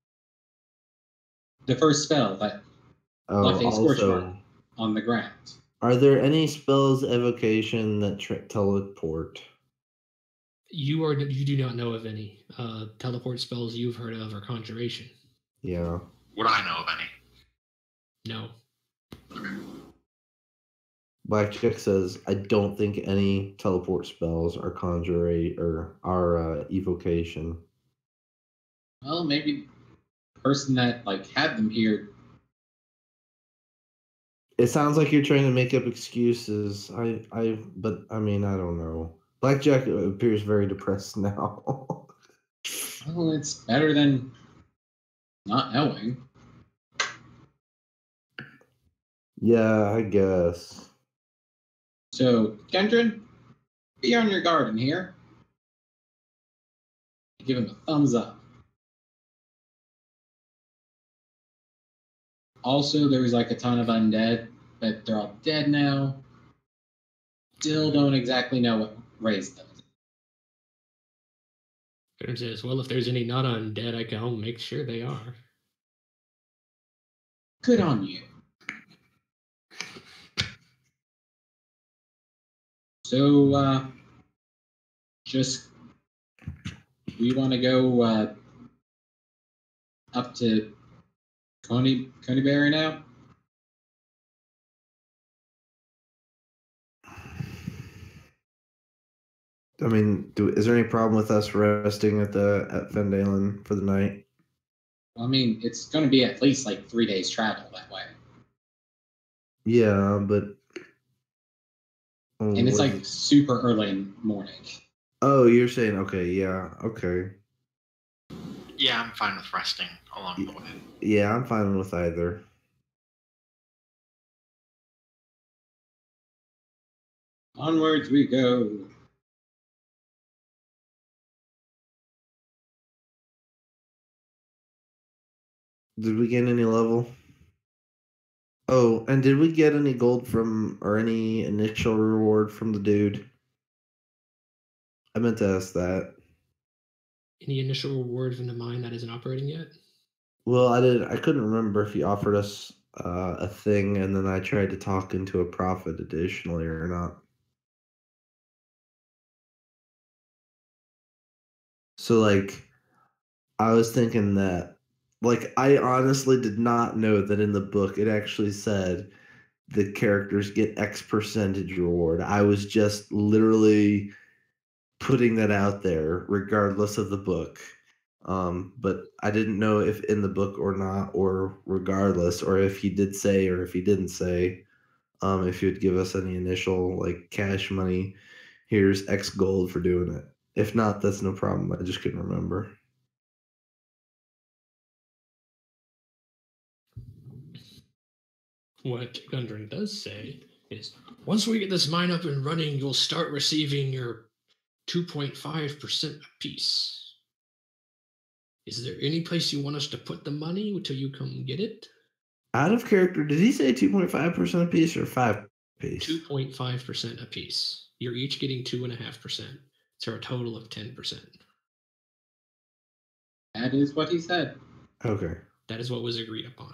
The first spell that left a scorch mark on the ground. Are there any spells evocation that teleport? You do not know of any teleport spells you've heard of or conjuration. Yeah. Would I know of any? No. Okay. Blackjack says, I don't think any teleport spells are conjurate or are evocation. Well, maybe the person that had them here. It sounds like you're trying to make up excuses. But I mean, I don't know. Blackjack appears very depressed now. Well, it's better than not knowing. Yeah, I guess. So, Gundren, be on your guard in here. Give him a thumbs up. Also, there's a ton of undead, but they're all dead now. Still don't exactly know what raised them. Gunnar says, well, if there's any not undead, I can make sure they are. Good on you. So, we want to go up to Coneyberry now? I mean, is there any problem with us resting at Fendalen for the night? I mean, it's going to be at least 3 days travel that way. Yeah, but And it's like super early in the morning. Oh, you're saying, okay, yeah, okay. Yeah, I'm fine with resting along the way. Yeah, I'm fine with either. Onwards we go. Did we get any level? Oh, and did we get any gold from, or any initial reward from the dude? I meant to ask that. Any initial reward from the mine that isn't operating yet? Well, I couldn't remember if he offered us a thing, and then I tried to talk into a profit additionally or not. So, like, I was thinking that, like, I honestly did not know that in the book it actually said the characters get X percentage reward. I was just literally putting that out there regardless of the book. But I didn't know if in the book or not, or regardless, or if he did say or if he didn't say, if he would give us any initial like cash money, here's X gold for doing it. If not, that's no problem. I just couldn't remember. What Gundren does say is, once we get this mine up and running, you'll start receiving your 2.5% apiece. Is there any place you want us to put the money until you come get it? Out of character, did he say 2.5% apiece or 5 apiece? 2.5% apiece. You're each getting 2.5%. So a total of 10%. That is what he said. Okay. That is what was agreed upon.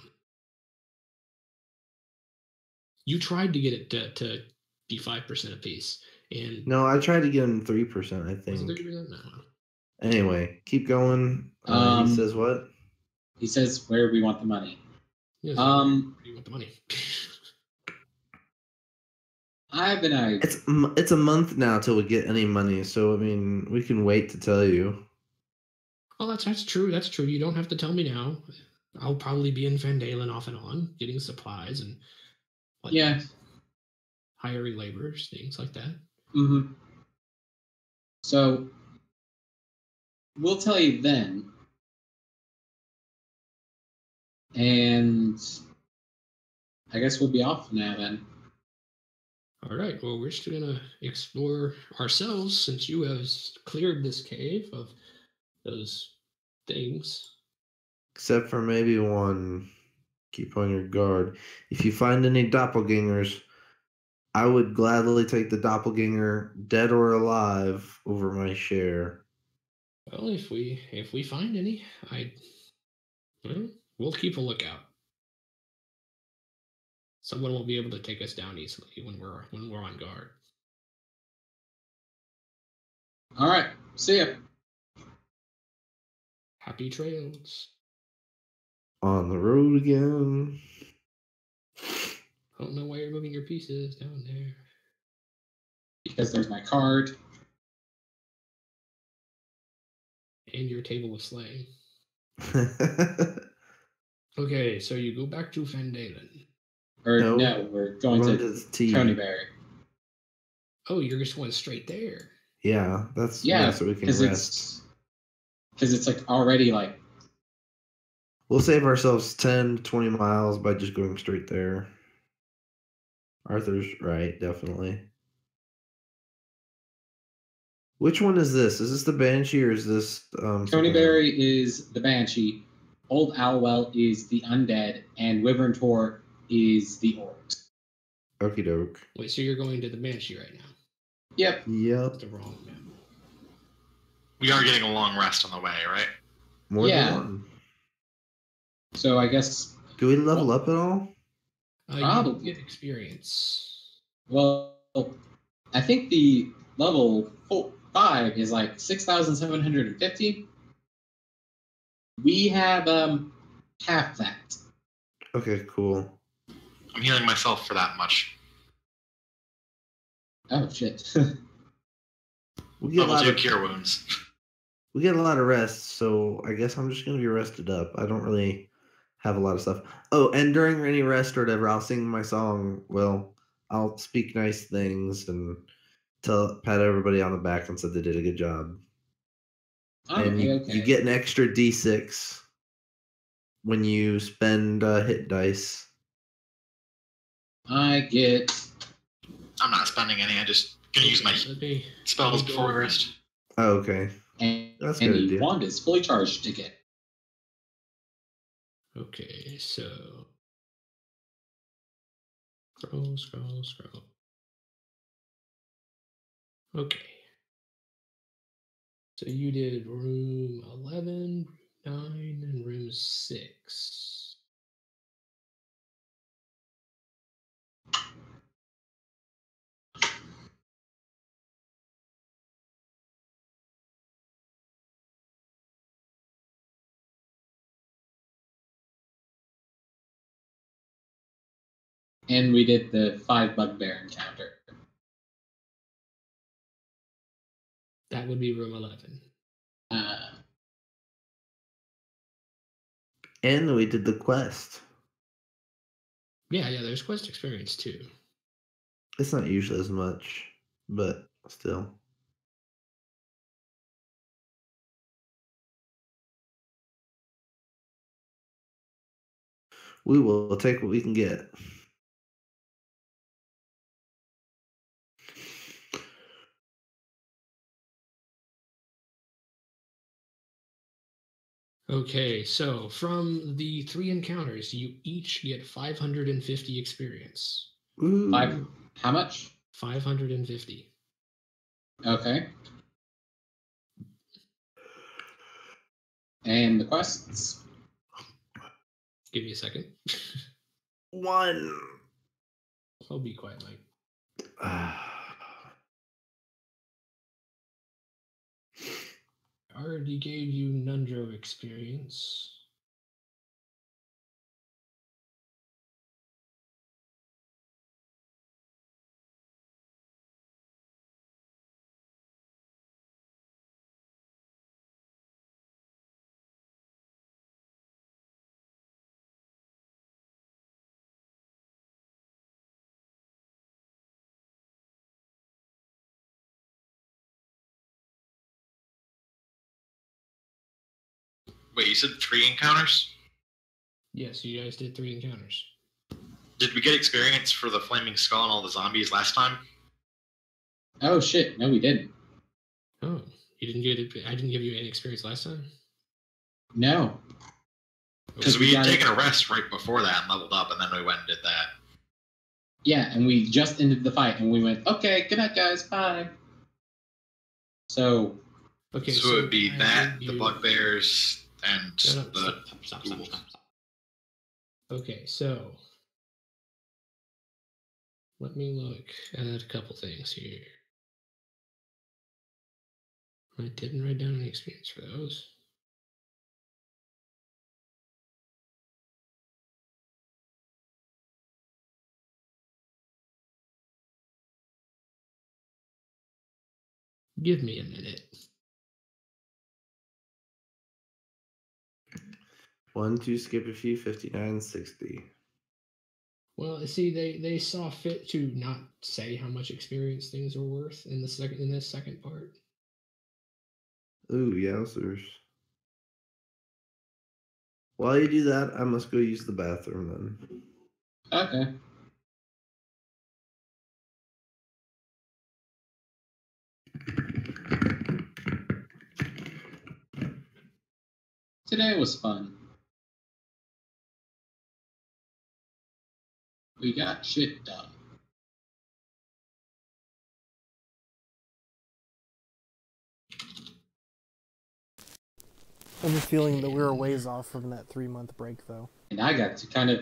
You tried to get it to be 5% apiece. And no, I tried to get him 3%, I think. Was it 3%? No. Anyway, keep going. He says what? He says where we want the money. Where do you want the money? I have an idea. It's a month now till we get any money, so I mean we can wait to tell you. Well, that's true. That's true. You don't have to tell me now. I'll probably be in Van Dalen off and on, getting supplies and hiring laborers, things like that. Mm-hmm. So we'll tell you then. And I guess we'll be off now then. All right. Well, we're just going to explore ourselves since you have cleared this cave of those things. Except for maybe one. Keep on your guard. If you find any doppelgangers, I would gladly take the doppelganger, dead or alive, over my share. Well, if we find any, we'll keep a lookout. Someone will be able to take us down easily when we're on guard. All right. See ya. Happy trails. On the road again. I don't know why you're moving your pieces down there. Because there's my card. And your table of slaying. Okay, so you go back to Van Dalen. Or no, we're going to Coneyberry. Oh, you're just going straight there. Yeah, that's so we can rest. Because it's like already like. We'll save ourselves 10 to 20 miles by just going straight there. Arthur's right, definitely. Which one is this? Is this the Banshee or is this... Coneyberry is the Banshee, Old Owlwell is the Undead, and Wyvern Tor is the Orcs. Okie doke. Wait, so you're going to the Banshee right now? Yep. That's the wrong map. We are getting a long rest on the way, right? More than one. So I guess... Do we level up at all? Probably. You get experience. Well, I think the level 5 is like 6,750. We have half that. Okay, cool. I'm healing myself for that much. Oh shit. We get level 2 cure wounds. We get a lot of rest, so I guess I'm just gonna be rested up. I don't really have a lot of stuff. Oh, and during any rest or whatever, I'll sing my song. Well, I'll speak nice things and pat everybody on the back and said they did a good job. And you get an extra D6 when you spend hit dice. I'm not spending any. I just gonna use my spells before we rest. Oh, okay. And that's and good. The wand is fully charged again. Okay, so scroll. Okay. So you did room 11, 9, and room 6. And we did the 5 bugbear encounter. That would be room 11. And we did the quest. Yeah, there's quest experience too. It's not usually as much, but still. We will take what we can get. Okay, so from the 3 encounters, you each get 550 experience. Ooh. How much? 550. Okay. And the quests? Give me a second. 1. I'll be quiet, Mike. I already gave you Nundro experience. Wait, you said 3 encounters? Yes, you guys did 3 encounters. Did we get experience for the flaming skull and all the zombies last time? Oh shit, no we didn't. Oh, you didn't get it? I didn't give you any experience last time? No. Because we had taken a rest right before that and leveled up, and then we went and did that. Yeah, and we just ended the fight, and we went, okay, good night, guys, bye. So... Okay, so it would be that, the bugbears, and the... Stop. Okay, so... let me look at a couple things here. I didn't write down any experience for those. Give me a minute. 1, 2, skip a few, 59, 60. Well, see, they saw fit to not say how much experience things are worth in this second part. Ooh, yowzers. While you do that, I must go use the bathroom then. Okay. Today was fun. We got shit done. I have a feeling that we were ways off from that 3-month break, though. And I got to kind of...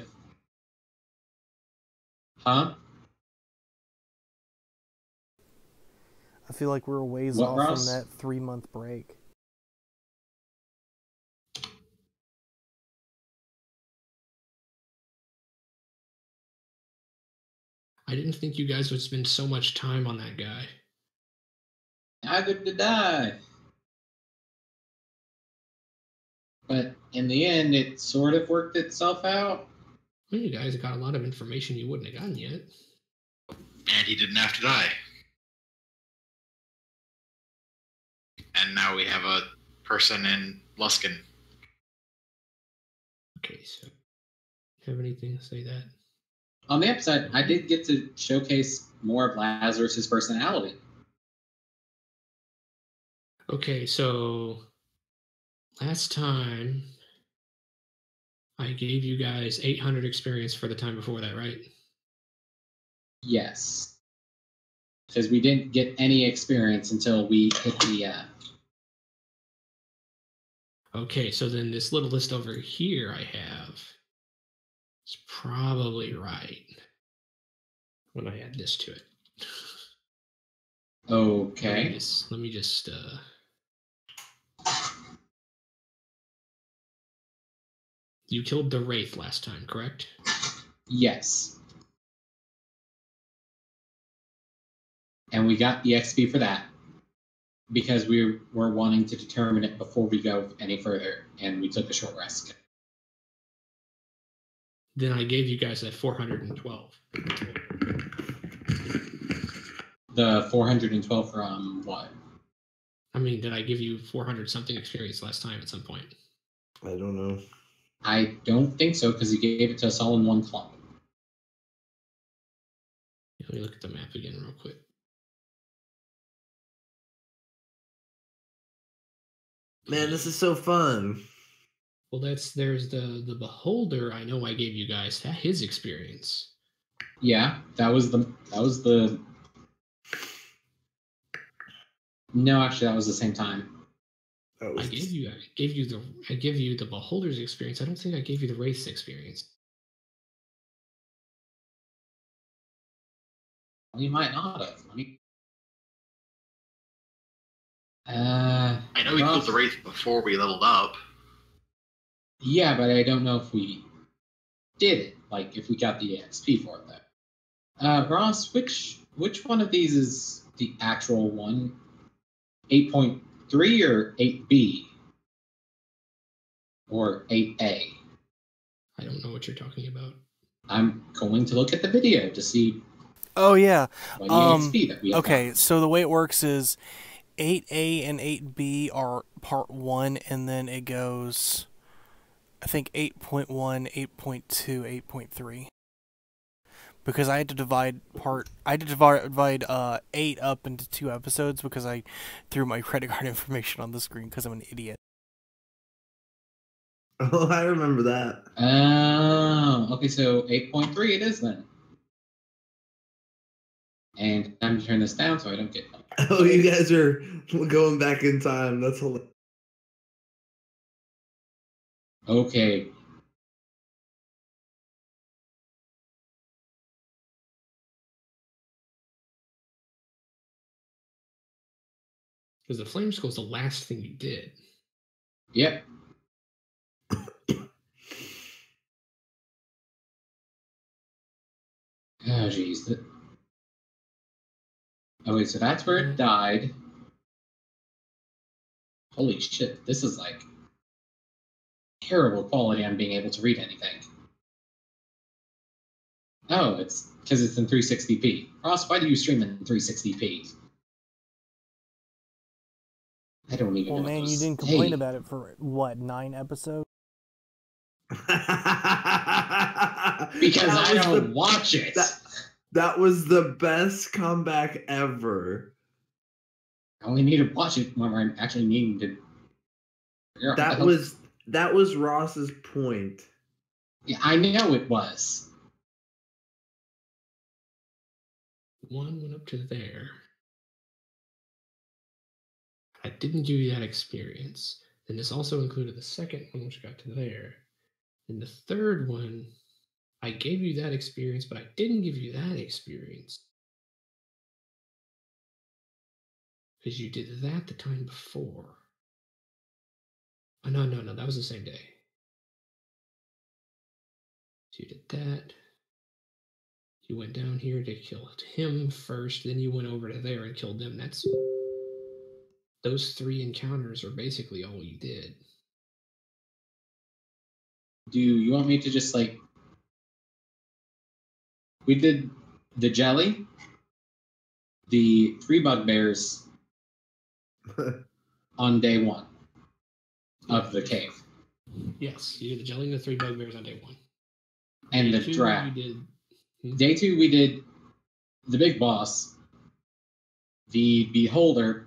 Huh? I feel like we were ways off from that 3-month break. I didn't think you guys would spend so much time on that guy. Neither did I. But in the end, it sort of worked itself out. Well, you guys got a lot of information you wouldn't have gotten yet. And he didn't have to die. And now we have a person in Luskan. Okay, so have anything to say that? On the upside, I did get to showcase more of Lazarus's personality. Okay, so last time I gave you guys 800 experience for the time before that, right? Yes. Because we didn't get any experience until we hit the... Okay, so then this little list over here I have is probably right when I add this to it. Okay. Let me just you killed the Wraith last time, correct? Yes. And we got the XP for that because we were wanting to determine it before we go any further, and we took a short rest. Then I gave you guys that 412. The 412 from what? I mean, did I give you 400 something experience last time at some point? I don't know. I don't think so, because you gave it to us all in one clump. Let me look at the map again real quick. Man, this is so fun. Well, there's the Beholder. I know I gave you guys his experience. Yeah, that was the. No, actually, that was the same time. I gave you the Beholder's experience. I don't think I gave you the Wraith's experience. Well, you might not have. I know we killed the Wraith before we leveled up. Yeah, but I don't know if we did it. Like, if we got the XP for it, though. Ross, which one of these is the actual one? 8.3 or 8B? Or 8A? I don't know what you're talking about. I'm going to look at the video to see. Oh yeah. What EXP that we have okay, got. So the way it works is 8A and 8B are part 1, and then it goes, I think 8.1, 8.2, 8.3. Because I had to divide 8 up into 2 episodes because I threw my credit card information on the screen because I'm an idiot. Oh, I remember that. Oh, okay, so 8.3 it is then. And I'm to turn this down so I don't get... Oh, you guys are going back in time. That's hilarious. Okay. Because the Flame Skull is the last thing you did. Yep. Oh, jeez. Oh, wait, so that's where it died. Holy shit, this is like terrible quality on being able to read anything. Oh, it's because it's in 360p. Ross, why do you stream in 360p? I don't even know. Well, man, you didn't complain about it for, what, 9 episodes? Because I don't watch it. That was the best comeback ever. I only need to watch it when I'm actually needing to. That was Ross's point. Yeah, I know it was. One went up to there. I didn't give you that experience. Then this also included the second one, which got to there. And the third one, I gave you that experience, but I didn't give you that experience. Because you did that the time before. Oh, no, that was the same day. So you did that. You went down here to kill him first, then you went over to there and killed them. Those 3 encounters are basically all you did. Do you want me to just, like... We did the jelly, the 3 bugbears on day 1 of the cave. Yes, you did the gelling of the 3 bugbears on day 1. And Day the 2, draft. you did. Day 2, we did the big boss, the beholder,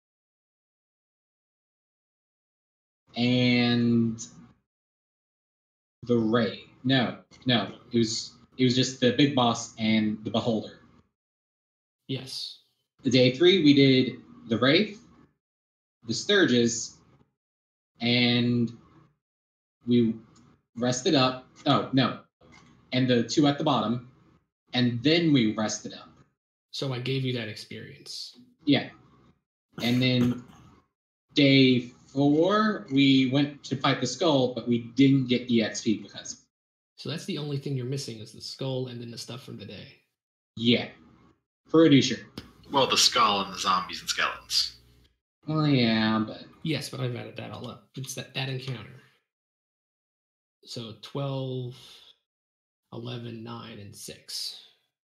and the ray. No, it was just the big boss and the beholder. Yes. Day 3, we did the wraith, the sturges, and we rested up. Oh no, and the 2 at the bottom, and then we rested up. So I gave you that experience. Yeah, and then day 4, we went to fight the skull, but we didn't get EXP because. So that's the only thing you're missing is the skull and then the stuff from the day. Yeah, pretty sure. Well, the skull and the zombies and skeletons. Well, yeah, but Yes, but I've added that all up. It's that encounter. So 12, 11, 9, and 6.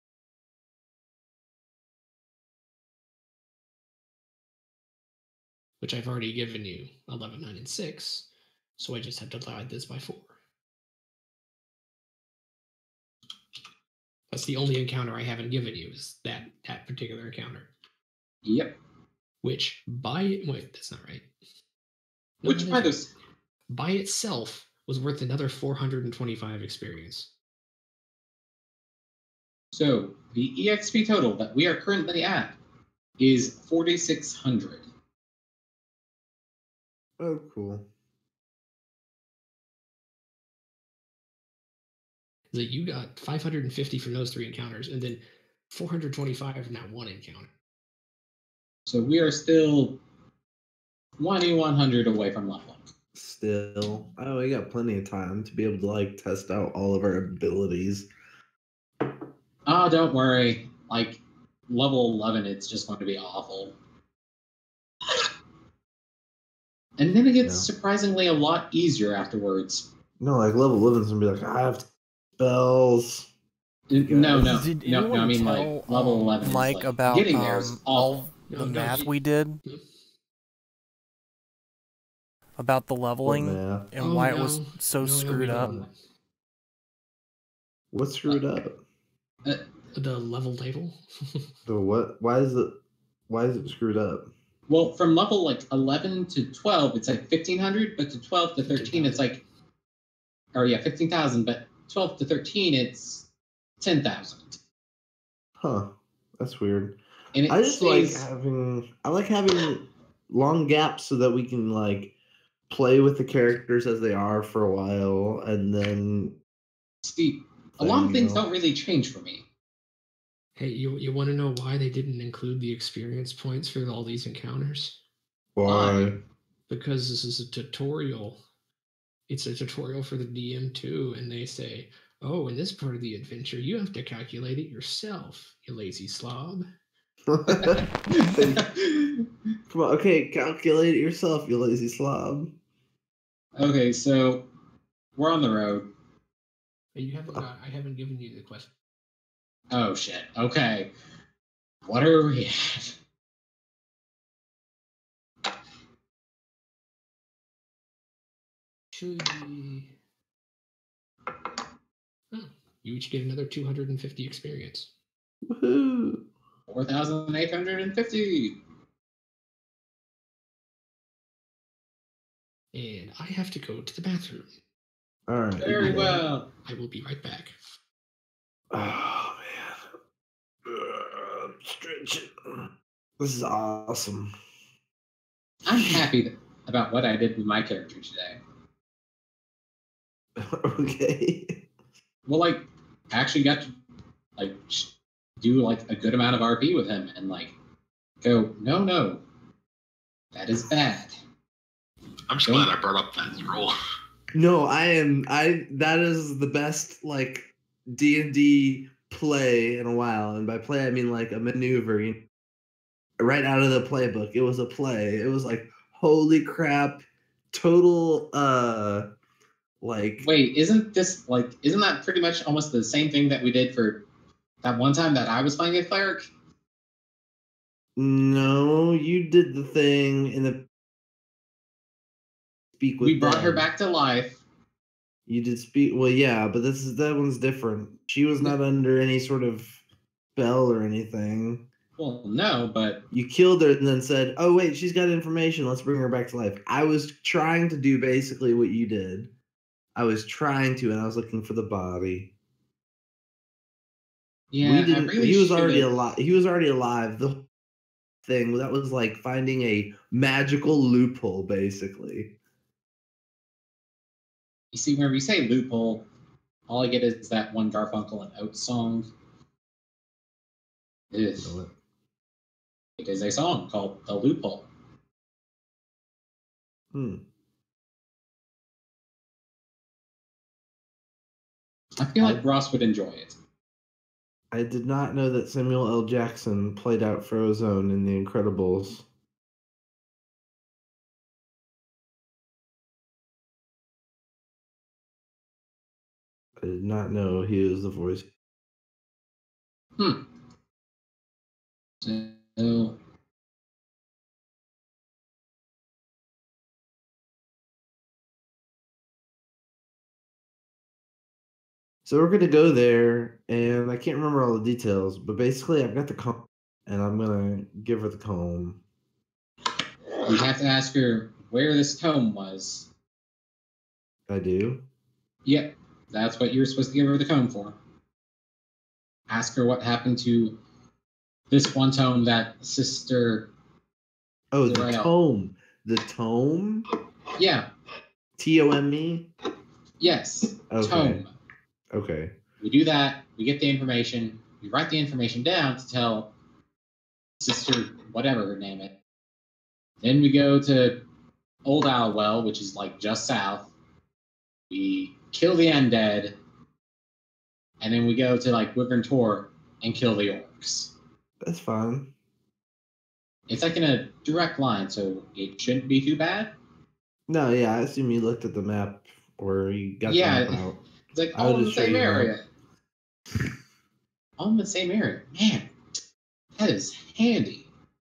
Which I've already given you 11, 9, and 6. So I just have to divide this by 4. That's the only encounter I haven't given you is that particular encounter. Yep. Which wait, that's not right. No, Which by those by itself was worth another 425 experience. So the EXP total that we are currently at is 4,600. Oh, cool. So you got 550 from those 3 encounters, and then 425 from that 1 encounter. So we are still 2,100 away from leveling. Still, we got plenty of time to be able to like test out all of our abilities. Oh, don't worry. Like level 11, it's just going to be awful. And then it gets surprisingly a lot easier afterwards. No, like level 11's gonna be like, I have spells. No. Did I mean, tell, like level 11 Mike, is like, about getting there is all awful. the math we did about the leveling and why it was so screwed up. What's screwed up? The level table. The what? Why is it screwed up? Well, from level like 11 to 12, it's like 1,500, but to 12 to 13, it's like, 15,000, but 12 to 13, it's 10,000. Huh? That's weird. And I just like having long gaps so that we can like play with the characters as they are for a while, and then see, a lot of things don't really change for me. Hey, you want to know why they didn't include the experience points for all these encounters? Why? Because this is a tutorial. It's a tutorial for the DM too, and they say, oh, in this part of the adventure, you have to calculate it yourself, you lazy slob. Come on, okay, calculate it yourself, you lazy slob. Okay, so we're on the road. I haven't given you the question. Oh shit. Okay. What are we at? Should be. Oh, you each get another 250 experience. Woohoo! 4,850. And I have to go to the bathroom. All right. Very well. I will be right back. Oh man, I'm stretching. This is awesome. I'm happy about what I did with my character today. Okay. Well, like, I actually got to like do like a good amount of RP with him and like go, no, that is bad. I'm just glad I brought up that rule. No, that is the best like D&D play in a while, and by play I mean like a maneuver, right out of the playbook. It was a play. It was like, holy crap, total like. Wait, isn't that pretty much almost the same thing that we did for that one time that I was playing a cleric? No, you did the thing in the speak with We brought her them. back to life. You did speak. Well, yeah, but that one's different. She was not under any sort of spell or anything. Well, no, but You killed her and then said, "Oh wait, she's got information. Let's bring her back to life." I was trying to do basically what you did. I was trying to, and I was looking for the body. yeah, We didn't. I really He was already should've- alive. He was already alive. The thing that was like finding a magical loophole, basically. You see, whenever you say loophole, all I get is that one Garfunkel and Oates song. Ugh. It is a song called "The Loophole." I feel like Ross would enjoy it. I did not know that Samuel L. Jackson played out Frozone in The Incredibles. I did not know he was the voice. So, So we're gonna go there, and I can't remember all the details, but basically I've got the comb, and I'm gonna give her the comb. you have to ask her where this tome was. I do. Yep, that's what you're supposed to give her the comb for. Ask her what happened to this one tome that Sister. Oh, the Doyle. tome. The tome? Yeah, Tome? yes, Okay. tome. Okay. We do that, we get the information, we write the information down to tell Sister, whatever her name is. Then we go to Old Owlwell, which is like just south. We kill the undead, and then we go to like Wyvern Tor and kill the orcs. That's fine. It's like in a direct line, so it shouldn't be too bad. No, yeah, I assume you looked at the map or you got the map out. It's like I all would in the just show same you how. area. All in the same area. Man, that is handy.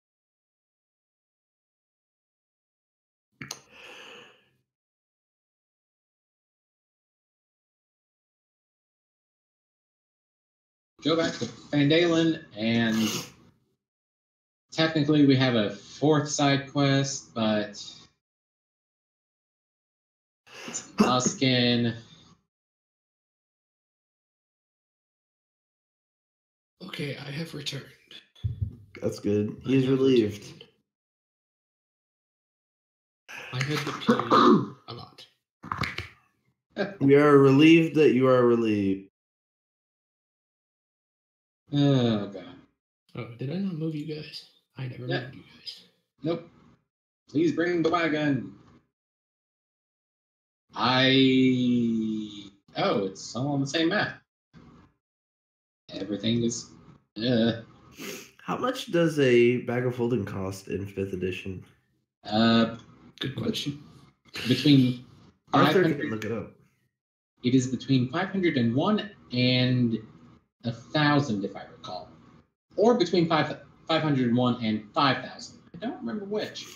Go back to Fandalen, and technically we have a fourth side quest, but it's Luskin. Okay, I have returned. That's good. I He's have relieved. returned. I had to pee a lot. We are relieved that you are relieved. Oh god. Oh, did I not move you guys? I never Yeah. moved you guys. Nope. Please bring the wagon. Oh, it's all on the same map. Everything is. How much does a bag of holding cost in 5th edition? Good question. Between Arthur 500. can look it up. It is between 501 and 1,000, if I recall, or between 501 and 5,000. I don't remember which.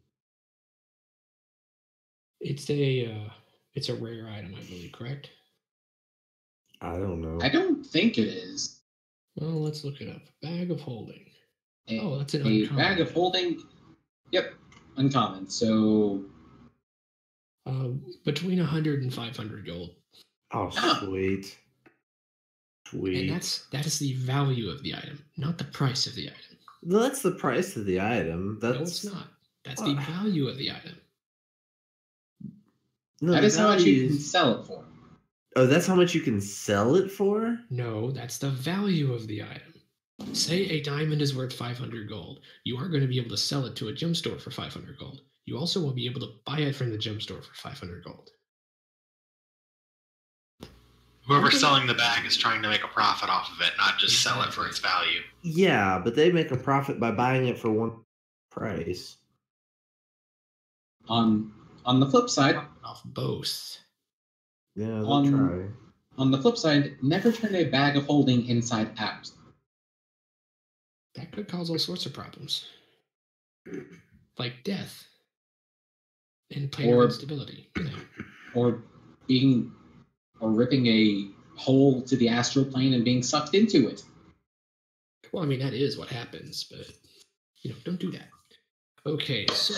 It's a rare item, I believe, correct? I don't know. I don't think it is. Well, let's look it up. Bag of holding. A, Oh, that's an a uncommon. bag of holding. Yep, uncommon. So Between 100 and 500 gold. Oh, sweet. Sweet. And that is the value of the item, not the price of the item. No, that's the price of the item. That's No, it's not. That's the value of the item. No, that the is how much you value can is- sell it for. Oh, that's how much you can sell it for? No, that's the value of the item. Say a diamond is worth 500 gold. You aren't going to be able to sell it to a gem store for 500 gold. You also won't be able to buy it from the gem store for 500 gold. Whoever's selling the bag is trying to make a profit off of it, not just sell it for its value. Yeah, but they make a profit by buying it for one price. On the flip side, Off both. Yeah, they'll On- try. never turn a bag of holding inside out. That That could cause all sorts of problems, like death and planar instability. You know. Or ripping a hole to the astral plane and being sucked into it. Well, I mean, that is what happens, but, don't do that. Okay, so.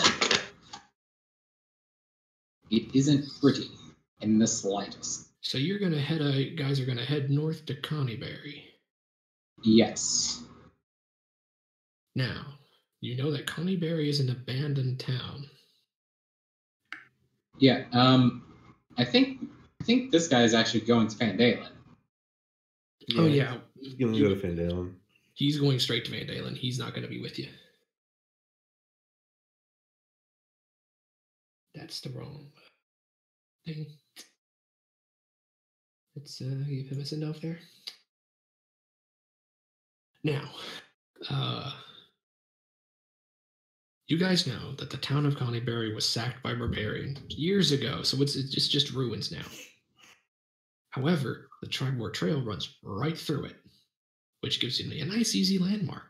It isn't pretty in the slightest. So you're going to guys are going to head north to Connieberry. Yes. Now, you know that Connieberry is an abandoned town. Yeah, I think this guy is actually going to Van Dalen. Yeah, oh, yeah. He's going to go to Van Dalen. He's going straight to Van Dalen. He's not going to be with you. That's the wrong thing. Let's give him a send off there. Now, you guys know that the town of Connieberry was sacked by barbarians years ago, so it's just ruins now. However, the Tribord Trail runs right through it, which gives you a nice, easy landmark.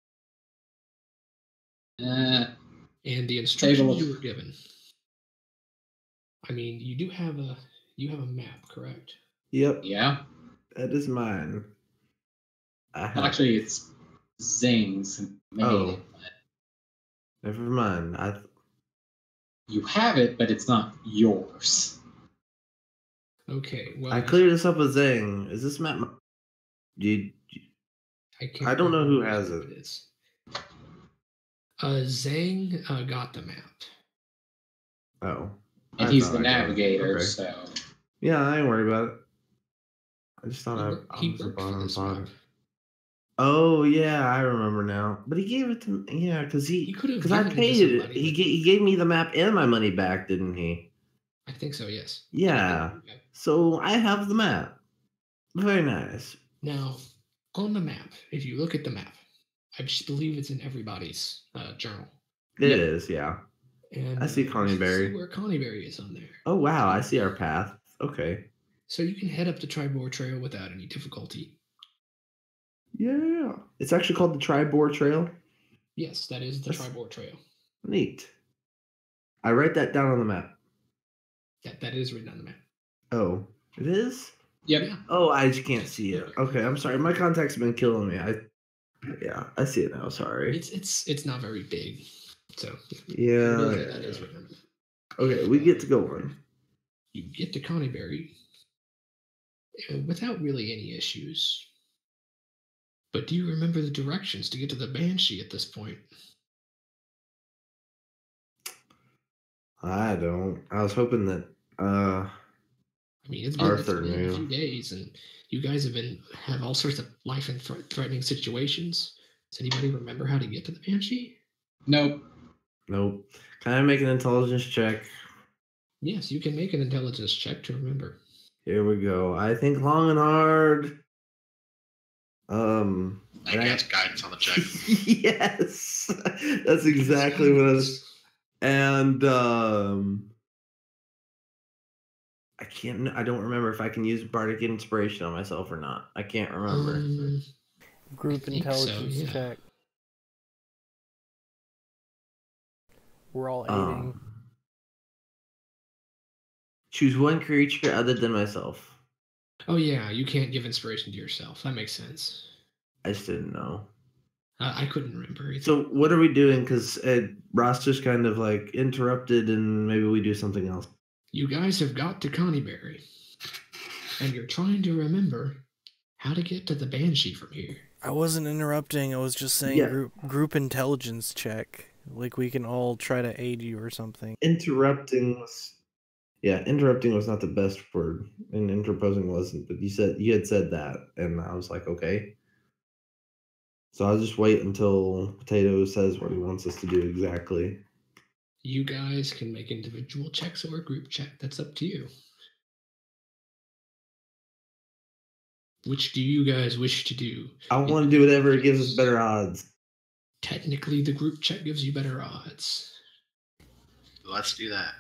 And the instructions you were given. I mean, you have a map, correct? Yep. Yeah. That is mine. Actually, it's Zing's. Oh. Never mind. You have it, but it's not yours. Okay. Well, I cleared this up with Zing. Is this map? I don't know who has it. Zhang got the map. Oh. And he's the navigator, okay. So. Yeah, I ain't worried about it. I just thought I was up on the bottom. Oh yeah, I remember now. But he gave it to me. Yeah, because I paid it. He gave me the map and my money back, didn't he? I think so. Yes. Yeah. Okay. So I have the map. Very nice. Now, on the map, if you look at the map, I just believe it's in everybody's journal. It is, yeah. And I see Connieberry. See where Connieberry is on there. Oh wow, I see our path. Okay. So you can head up the Tribord Trail without any difficulty. Yeah. It's actually called the Tribord Trail? Yes, that is the Tribord Trail. Neat. I write that down on the map. That is written on the map. Oh, it is? Yep. Yeah. Oh, I just can't see it. Okay, I'm sorry. My contacts have been killing me. I see it now. Sorry. It's not very big. So yeah. That is written on the map. Okay, we get to go on. You get to Connieberry without really any issues. But do you remember the directions to get to the Banshee at this point? I don't. I was hoping that I mean, it's been a few days, and you guys have all sorts of life and threatening situations. Does anybody remember how to get to the Banshee? Nope. Can I make an intelligence check? Yes, you can make an intelligence check to remember. Here we go. I think long and hard. I guess guidance on the check. Yes, that's exactly what I was. And I don't remember if I can use bardic inspiration on myself or not. I can't remember. Group intelligence check. We're all aiding. Choose one creature other than myself. Oh yeah, you can't give inspiration to yourself. That makes sense. I just didn't know. I couldn't remember either. So what are we doing? Because Ross just kind of like interrupted, and maybe we do something else. You guys have got to Connieberry, and you're trying to remember how to get to the Banshee from here. I wasn't interrupting. I was just saying group intelligence check. Like we can all try to aid you or something. Interrupting was not the best word, and interposing wasn't. But you had said that, and I was like, okay. So I'll just wait until Potato says what he wants us to do exactly. You guys can make individual checks or a group check. That's up to you. Which do you guys wish to do? I want to do whatever gives us better odds. Technically, the group check gives you better odds. Let's do that.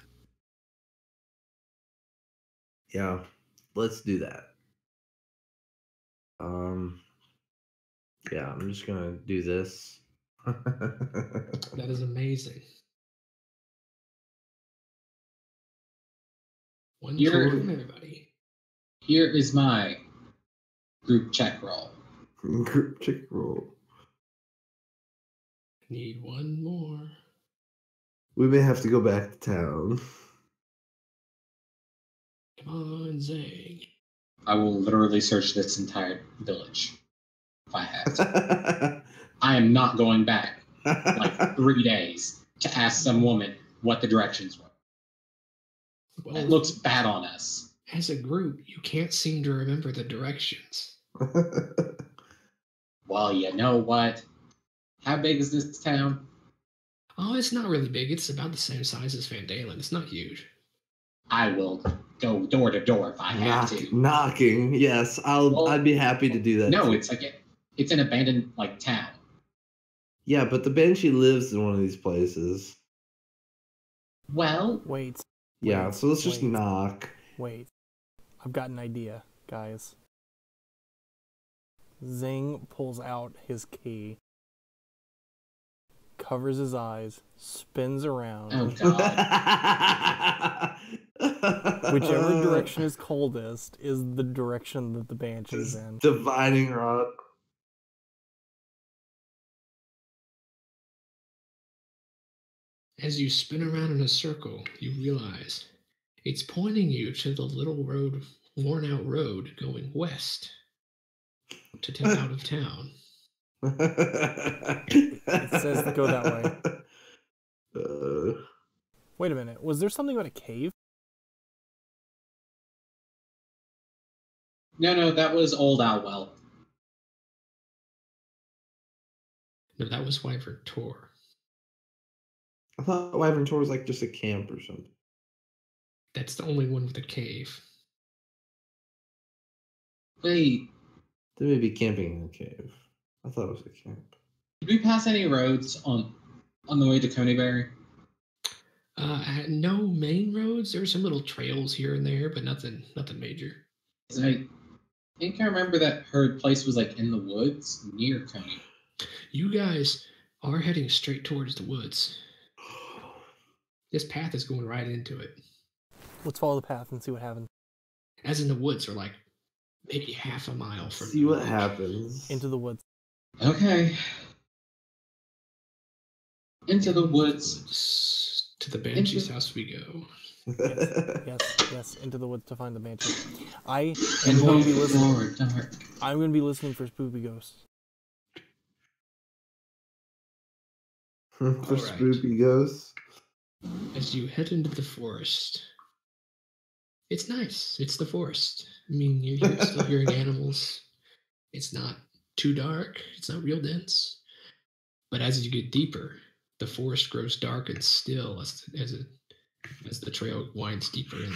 Yeah, let's do that. Yeah, I'm just gonna do this. That is amazing. One Here- from everybody. Here is my group check roll. Group check roll. Need one more. We may have to go back to town. Come on, Zang. I will literally search this entire village if I have to. I am not going back like 3 days to ask some woman what the directions were. Well, That looks bad on us. as a group, you can't seem to remember the directions. Well, you know what? How big is this town? Oh, it's not really big. It's about the same size as Van Dalen. It's not huge. I will go door to door if I have to. Knocking. Yes, I'd be happy to do that. No, too. it's an abandoned like town. Yeah, but the Banshee lives in one of these places. Well, Wait. Yeah, Wait, so let's just wait. knock. Wait. I've got an idea, guys. Zing pulls out his key, covers his eyes, spins around. oh god. Whichever direction is coldest is the direction that the Banshee's in. Divining rock. As you spin around in a circle, you realize it's pointing you to the little road, worn-out road going west to out of town. It says to go that way. Wait a minute. Was there something about a cave? No, that was Old Owlwell. No, that was Wyvern Tor. I thought Wyvern Tor was like just a camp or something. That's the only one with a cave. Wait, They may be camping in a cave. I thought it was a camp. did we pass any roads on the way to Coneyberry? No main roads. There were some little trails here and there, but nothing major. 'Cause I think I remember that her place was like in the woods near Coney. You guys are heading straight towards the woods. This path is going right into it. Let's follow the path and see what happens. As in the woods are like maybe half a mile from See the what village. happens. Into the woods. Okay. Into the woods. To the Banshee's house we go. Yes, into the woods to find the Banshee. I am And going to be hope listening. for dark. I'm going to be listening for spooky ghosts. For Alright. spooky ghosts. As you head into the forest, it's nice. It's the forest. I mean, you're still hearing animals. It's not too dark. It's not real dense. But as you get deeper, the forest grows dark and still as the trail winds deeper in.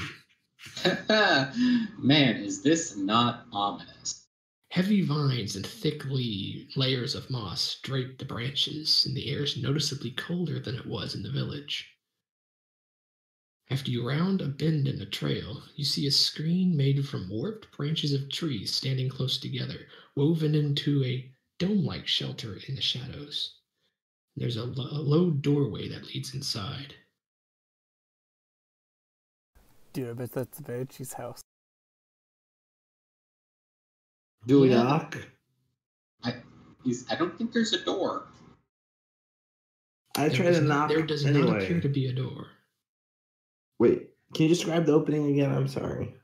Man, is this not ominous? Heavy vines and thick layers of moss drape the branches, and the air is noticeably colder than it was in the village. After you round a bend in the trail, you see a screen made from warped branches of trees standing close together, woven into a dome-like shelter in the shadows. There's a low doorway that leads inside. Dude, I bet that's the Banshee's house. Do we Yeah. knock? I don't think there's a door. I try to knock There does anyway. not appear to be a door. Wait, can you describe the opening again? I'm sorry.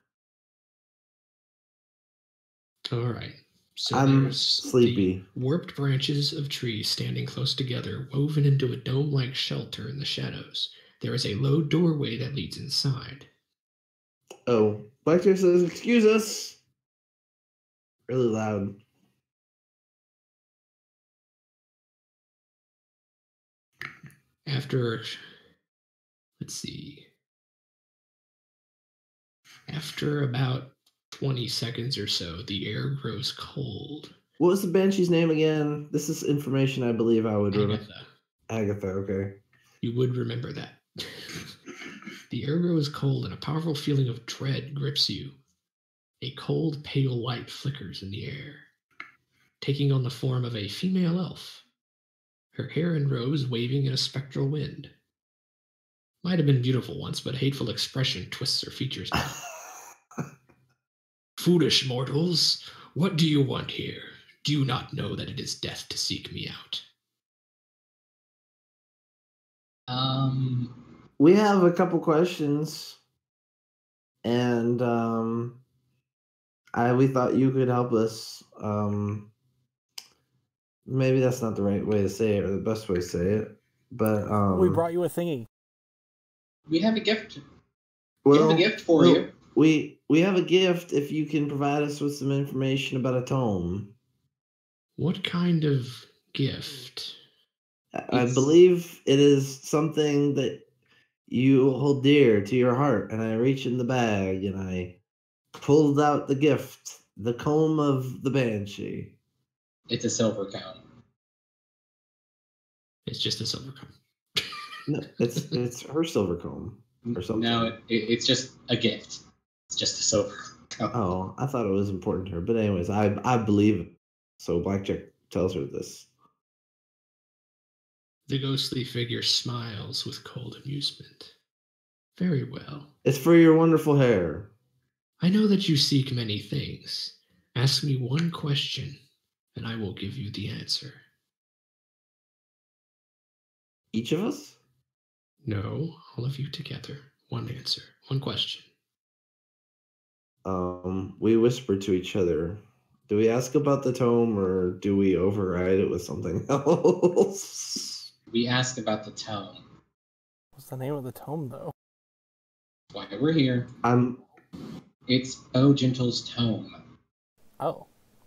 All right. So I'm there's sleepy. the warped branches of trees standing close together, woven into a dome-like shelter in the shadows. There is a low doorway that leads inside. Oh, Blackjack says, "Excuse us." Really loud. After, let's see, after about 20 seconds or so, the air grows cold. What was the Banshee's name again? This is information I believe I would remember. Agatha, Agatha, okay. you would remember that. The air grows cold and a powerful feeling of dread grips you. A cold, pale light flickers in the air. taking on the form of a female elf, her hair and robes waving in a spectral wind. Might have been beautiful once, but a hateful expression twists her features now. Foolish mortals, what do you want here? Do you not know that it is death to seek me out? We have a couple questions, and we thought you could help us. Maybe that's not the right way to say it, or the best way to say it, but we brought you a thingy. We have a gift. We have a gift for you. We have a gift if you can provide us with some information about a tome. What kind of gift? I believe it is something that you hold dear to your heart, and I reach in the bag and I pulled out the gift, the comb of the Banshee. It's a silver comb. It's just a silver comb. No, it's her silver comb or something. No, it's just a gift. It's just a silver comb. Oh, I thought it was important to her. But anyways, I believe it. So Blackjack tells her this. The ghostly figure smiles with cold amusement. Very well. It's for your wonderful hair. I know that you seek many things. Ask me one question, and I will give you the answer. Each of us? No, all of you together. One answer, one question. We whisper to each other. Do we ask about the tome, or do we override it with something else? We ask about the tome. What's the name of the tome, though? Why we're here. It's Bowgentle's tome. Oh.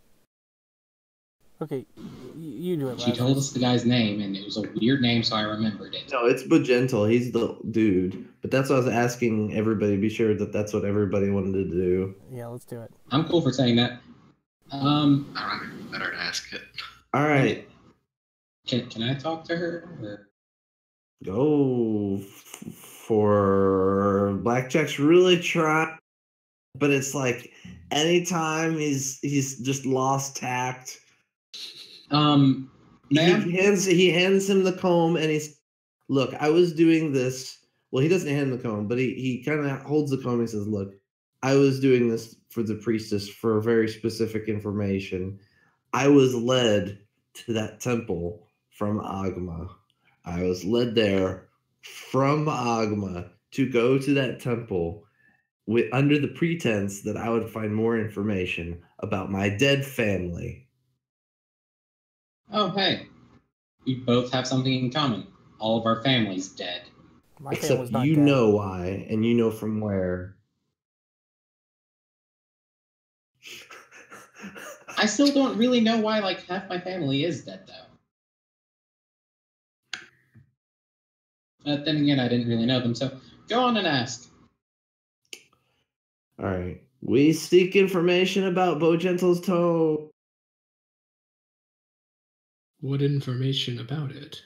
Okay, you do it. She told us the guy's name, and it was a weird name, so I remembered it. No, it's Bowgentle. He's the dude. But that's what I was asking everybody. Be sure that that's what everybody wanted to do. Yeah, let's do it. I'm cool for saying that. I don't think better to ask it. All right. Can I talk to her? Or? Go for Blackjack's really trying, but it's like anytime he's just lost tact. Ma'am? He hands him the comb and he's, look, I was doing this. Well, he doesn't hand the comb, but he kind of holds the comb and says, look, I was doing this for the priestess for very specific information. I was led to that temple from Agma. I was led there from Agma to go to that temple under the pretense that I would find more information about my dead family. Oh, hey. We both have something in common. All of our family's dead. My Except not you dead. know why, and you know from where. I still don't really know why, like, half my family is dead, though. But then again, I didn't really know them, so go on and ask. All right. We seek information about Bowgentle's tome. What information about it?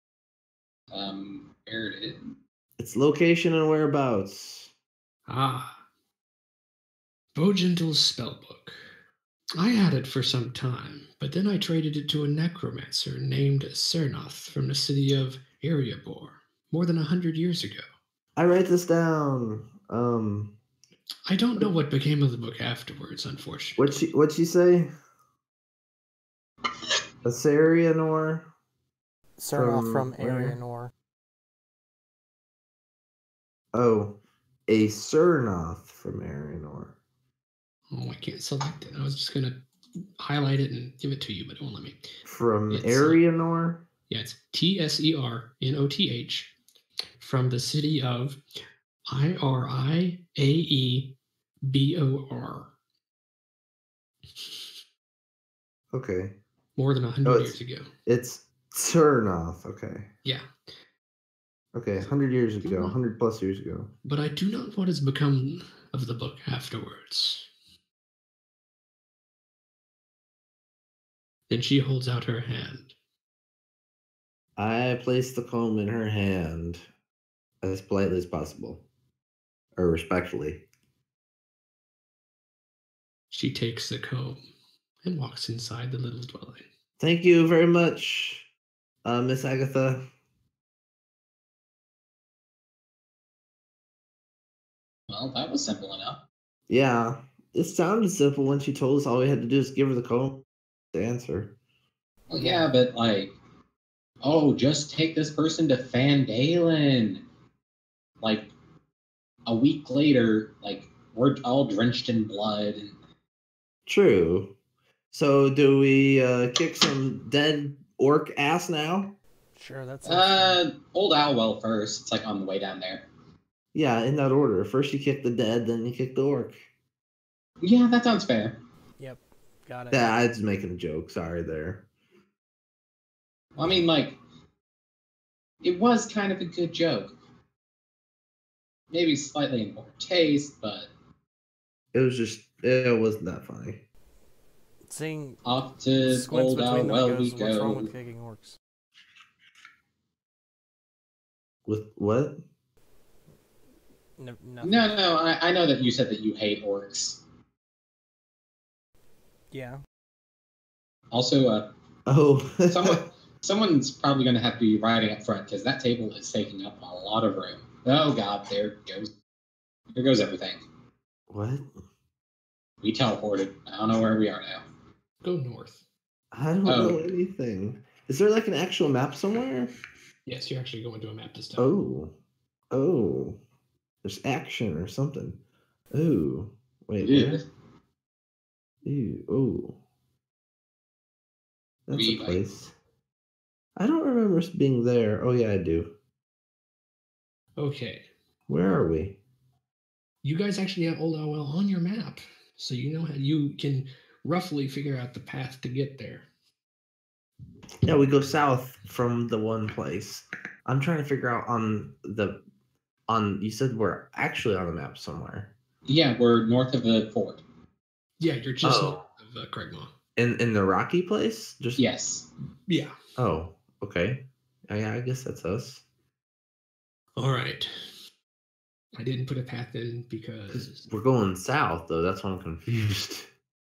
Where it is? Its location and whereabouts. Ah. Bowgentle's spellbook. I had it for some time, but then I traded it to a necromancer named Cernoth from the city of Erebor, more than 100 years ago. I write this down. I don't know what became of the book afterwards, unfortunately. What'd she say? Asarianor? Cernoth from Arianor. Oh, a Cernoth from Arianor. Oh, I can't select it. I was just going to highlight it and give it to you, but it won't let me. From Arianor? Yeah, it's Tsernoth from the city of Iriaebor. Okay. More than 100 years ago. It's Cernoth, okay. Yeah. Okay, 100 years ago, 100 plus years ago. But I do not know what has become of the book afterwards. Then she holds out her hand. I place the comb in her hand as politely as possible, or respectfully. She takes the comb and walks inside the little dwelling. Thank you very much, Miss Agatha. Well, that was simple enough. Yeah, it sounded simple when she told us all we had to do is give her the code to answer. Well, yeah, but like, oh, just take this person to Fandalen. Like, a week later, like, we're all drenched in blood. And True. So do we kick some dead orc ass now? Sure, that's Old Owlwell first. It's like on the way down there. Yeah, in that order. First you kick the dead, then you kick the orc. Yeah, that sounds fair. Yep, got it. Yeah, I was making a joke. Sorry there. Well, I mean, like, it was kind of a good joke. Maybe slightly in poor taste, but it wasn't that funny. Seeing off to squints Old between them Owlwell goes, we what's wrong go. with kicking orcs? With what? Nothing. No, I know that you said that you hate orcs. Yeah. Also, Oh. someone's probably going to have to be riding up front because that table is taking up a lot of room. Oh God, there goes everything. What? We teleported. I don't know where we are now. Go north. I don't know anything. Is there like an actual map somewhere? Yes, you're actually going to a map this time. Oh. There's action or something. Oh. Wait, Yeah. where? Ew. Oh. That's a place. I don't remember us being there. Oh yeah, I do. Okay. Where are we? You guys actually have Old Owlwell on your map, so you know how you can roughly figure out the path to get there. Yeah, we go south from the one place. I'm trying to figure out you said we're actually on the map somewhere. Yeah, we're north of the fort. Yeah, you're just north of Cragmaw. In the rocky place? Just Yes. Yeah. Oh, okay. Yeah, I guess that's us. All right. I didn't put a path in because we're going south, though. That's why I'm confused.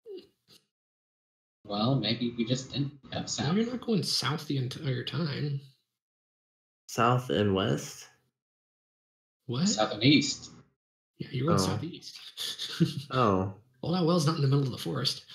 Well, maybe we just didn't have south. No, you're not going south the entire time. South and west? What? South and east. Yeah, you're going southeast. Oh. Old Owlwell's not in the middle of the forest.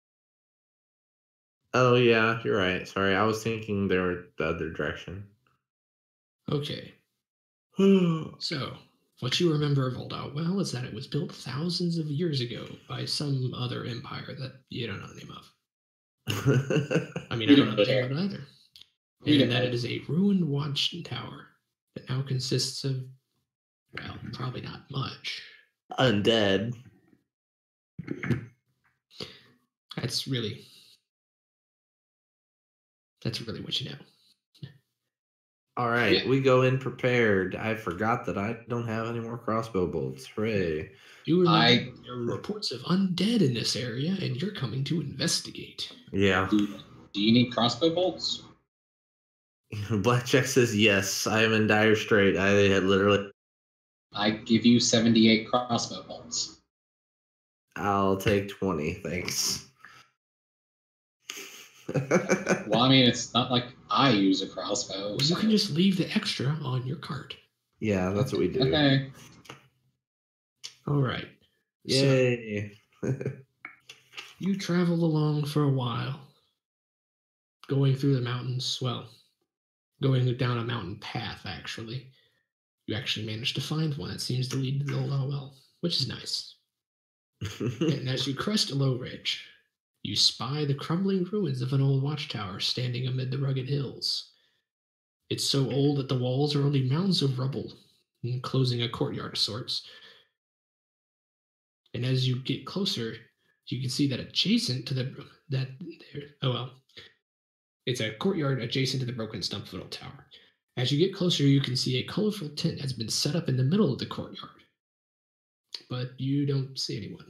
Oh, yeah, you're right. Sorry, I was thinking they were the other direction. Okay. So, what you remember of Old Owlwell is that it was built thousands of years ago by some other empire that you don't know the name of. I mean, I don't know the name of it either. And that it is a ruined watchtower that now consists of, well, probably not much. Undead. That's really what you know. All right, we go in prepared. I forgot that I don't have any more crossbow bolts. Hooray. You remember there are reports of undead in this area, and you're coming to investigate. Yeah. Do you need crossbow bolts? Blackjack says yes. I am in dire strait. I had literally. I give you 78 crossbow bolts. I'll take 20, thanks. Well, I mean, it's not like I use a crossbow. You can just leave the extra on your cart. Yeah, that's what we do. Okay. All right. Yay. So, you travel along for a while, going through the mountains. Well, going down a mountain path, actually. You actually managed to find one that seems to lead to the Old Owlwell, which is nice. And as you crest a low ridge, you spy the crumbling ruins of an old watchtower standing amid the rugged hills. It's so old that the walls are only mounds of rubble, enclosing a courtyard of sorts. And as you get closer, you can see that adjacent to it's a courtyard adjacent to the broken stump of an old tower. As you get closer, you can see a colorful tent has been set up in the middle of the courtyard. But you don't see anyone.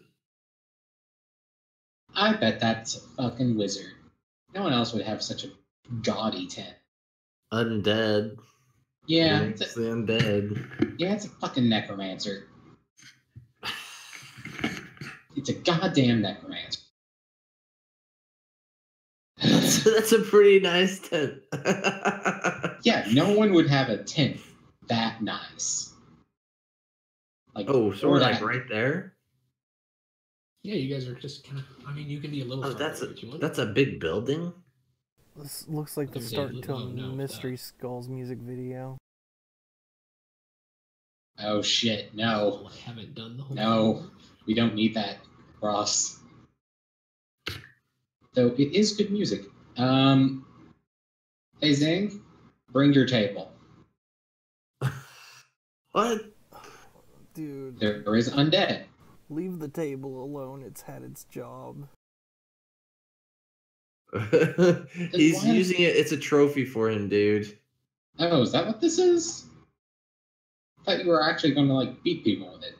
I bet that's a fucking wizard. No one else would have such a gaudy tent. Undead. Yeah. It's the undead. Yeah, it's a fucking necromancer. It's a goddamn necromancer. That's a pretty nice tent. Yeah, no one would have a tent that nice. Like, oh, so or we're like that- right there? Yeah, you guys are just kind of. I mean, you can be a little. Oh, farther if you want. that's a big building? This looks like the There's a start little- to a oh, no, Mystery Skulls music video. Oh shit! No, I haven't done the whole. No. thing. we don't need that, Ross. Though it is good music. Hey Zing, bring your table. What? Dude, There is undead. leave the table alone. It's had its job. He's why- using it. It's a trophy for him, dude. Oh, is that what this is? I thought you were actually going to like beat people with it.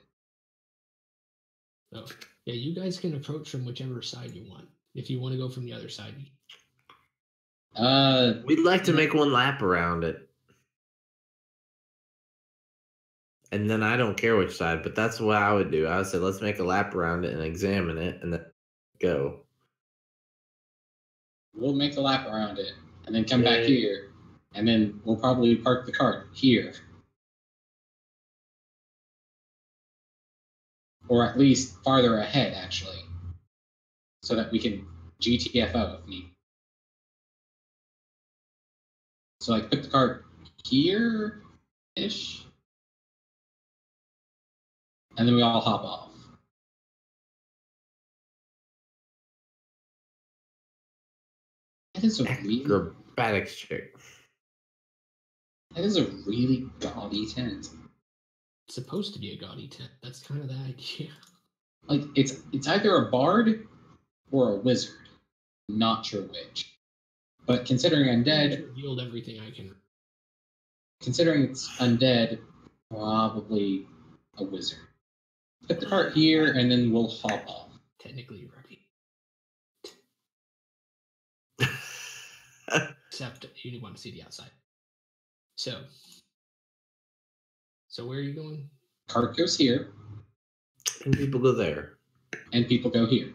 Oh, yeah, you guys can approach from whichever side you want. If you want to go from the other side, We'd like to make one lap around it. And then I don't care which side, but that's what I would do. I would say, let's make a lap around it and examine it and then go. we'll make a lap around it and then come back Yay. here, and then we'll probably park the cart here, or at least farther ahead, actually, so that we can GTFO if need. So like put the cart here-ish, and then we all hop off. That is a really, Acrobatics check. that is a really gaudy tent. it's supposed to be a gaudy tent. That's kind of the idea. Like it's either a bard or a wizard. Not sure which. But considering I undead, revealed everything I can. considering it's undead, probably a wizard. Put the cart here and then we'll hop off. Technically ready, except you want to see the outside. So where are you going? Cart goes here And people go there. and people go here.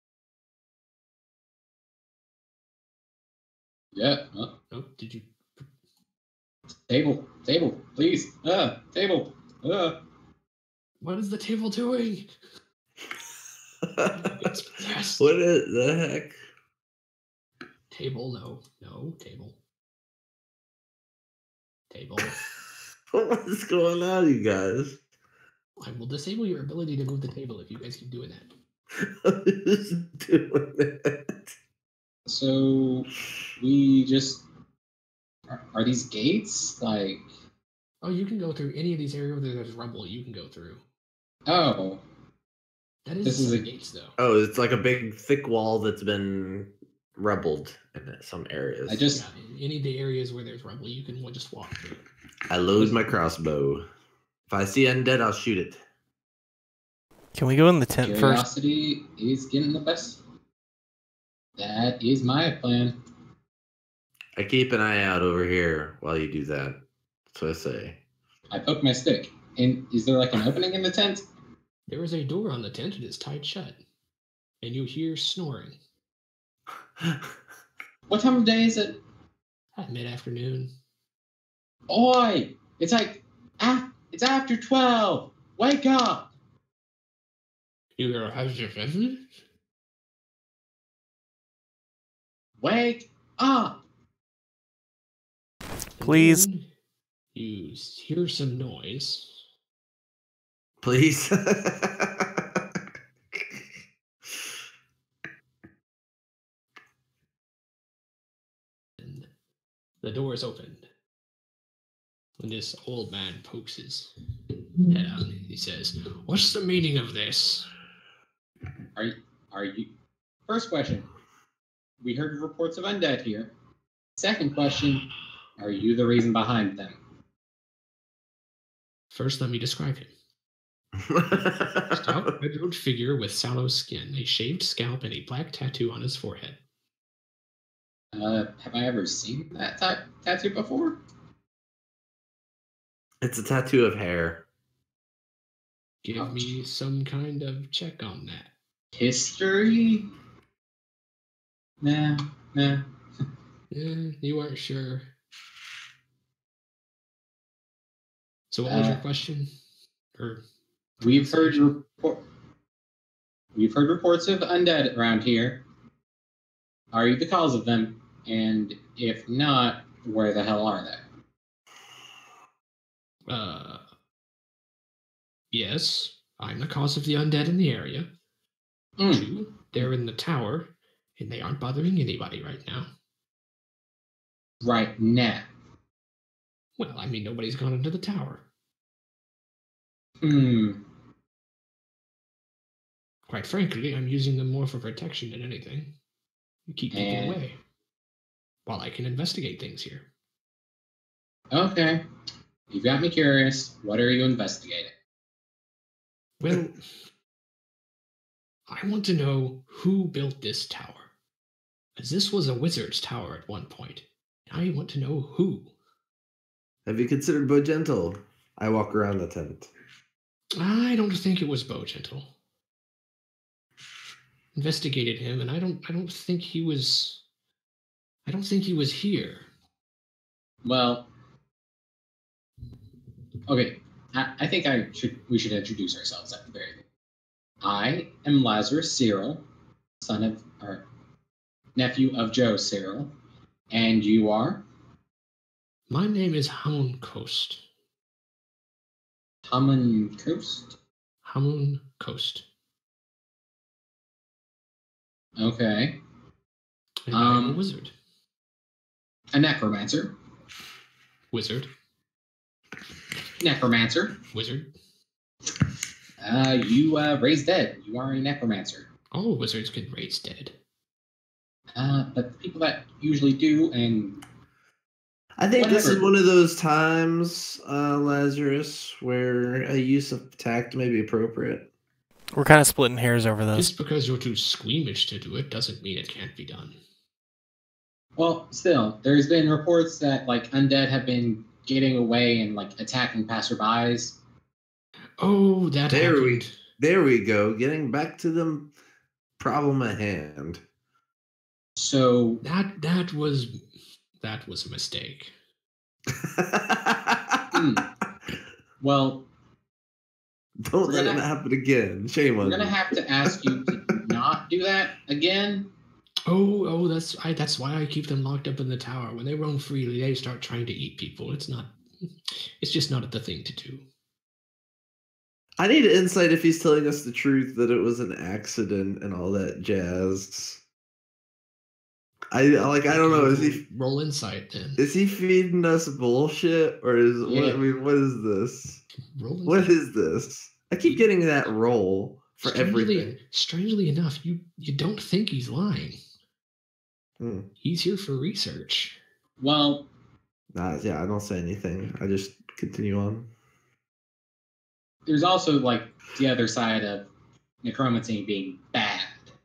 Yeah. Oh, did you? Table, please. Table. What is the table doing? It's possessed. What is the heck? Table, no, table. Table. What is going on, you guys? I will disable your ability to move the table if you guys keep doing that. Who's doing that? So we just are these gates like? Oh, you can go through any of these areas where there's rubble. You can go through. Oh, That is This is the a- gates, though. Oh, it's like a big, thick wall that's been rebelled in some areas. I just Yeah, in any of the areas where there's rubble, you can just walk through. I load my crossbow. If I see undead, I'll shoot it. Can we go in the tent first? curiosity is getting the best. That is my plan. I keep an eye out over here while you do that. That's what I say. I poke my stick. And is there like an opening in the tent? There is a door on the tent. It is tied shut, and you hear snoring What time of day is it? at mid-afternoon. Oi! It's like it's after 12. Wake up! You hear a Wake up! Please. And then you hear some noise. Please. And the door is opened. And this old man pokes his head out and he says, "What's the meaning of this?" Are you First question. We heard reports of undead here. Second question, are you the reason behind them? First, let me describe him. Stout, red-robed figure with sallow skin, a shaved scalp, and a black tattoo on his forehead. Have I ever seen that tattoo before? It's a tattoo of hair. Give Ouch. me some kind of check on that. History? Nah. You weren't sure. So what was your question? Or we've heard reports of undead around here. Are you the cause of them? And if not, where the hell are they? Yes, I'm the cause of the undead in the area. 2, they're in the tower, and they aren't bothering anybody right now. Right now? Well, I mean, nobody's gone into the tower. Quite frankly, I'm using them more for protection than anything. You keep people away while I can investigate things here. Okay. You've got me curious. What are you investigating? Well, I want to know who built this tower. As this was a wizard's tower at one point. I want to know who. Have you considered Bogentle? I walk around the tent. I don't think it was Bogentle. Investigated him, and I don't think he was here. Well, okay. I think we should introduce ourselves at the very least. I am Lazarus Cyril, nephew of Joe Cyril, and you are? My name is Hamun Coast. Hamun Coast? Hamun Coast. Okay. And I'm a wizard. A necromancer. Wizard. Necromancer. Wizard. You raise dead. You are a necromancer. All wizards can raise dead. But the people that usually do, and I think this is one of those times, Lazarus, where a use of tact may be appropriate. We're kind of splitting hairs over this. Just because you're too squeamish to do it doesn't mean it can't be done. Well, still, there's been reports that like undead have been getting away and like attacking passerbys. Oh, that happened. There we go. Getting back to the problem at hand. So that was a mistake. Well, don't let it happen again. Shame on you. We're gonna have to ask you to not do that again. Oh, that's why I keep them locked up in the tower. When they roam freely, they start trying to eat people. It's just not the thing to do. I need insight if he's telling us the truth that it was an accident and all that jazz. I don't know. Is he roll insight then? Is he feeding us bullshit or is what is this? What is this? I keep getting that roll for everything. Strangely enough, you don't think he's lying. He's here for research. Well, I don't say anything. I just continue on. There's also like the other side of necromancy being bad.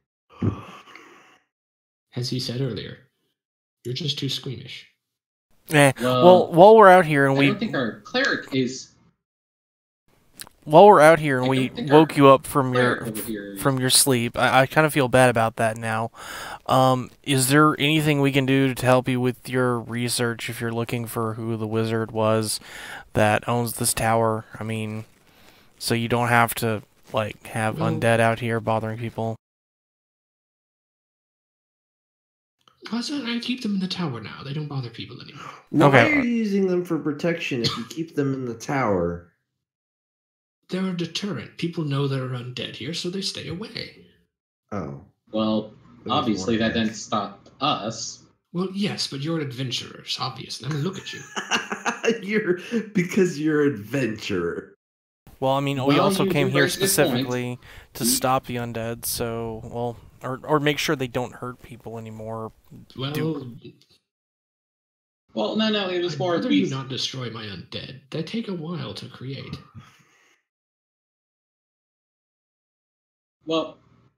As he said earlier, you're just too squeamish. Well, while we're out here and I don't think our cleric is. While we're out here and we woke you up from your sleep, I kind of feel bad about that now. Is there anything we can do to help you with your research if you're looking for who the wizard was that owns this tower? I mean, so you don't have to have undead out here bothering people. I keep them in the tower now. They don't bother people anymore. Why are you using them for protection if you keep them in the tower? They're a deterrent. People know there are undead here, so they stay away. Oh. Well, obviously that didn't stop us. Well, yes, but you're adventurers, obviously. I mean, look at you. Because you're an adventurer. Well, I mean, we also came here specifically to stop the undead, so, or make sure they don't hurt people anymore. Well, no, it was more. I'd rather you not destroy my undead. They take a while to create. Well,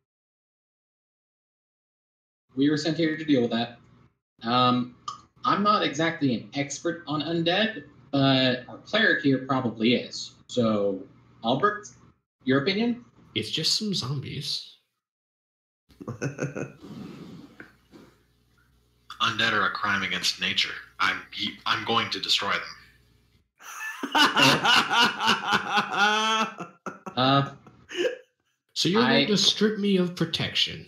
we were sent here to deal with that. I'm not exactly an expert on undead, but our cleric here probably is. So, Albert, your opinion? It's just some zombies. Undead are a crime against nature. I'm going to destroy them. So you're going to strip me of protection.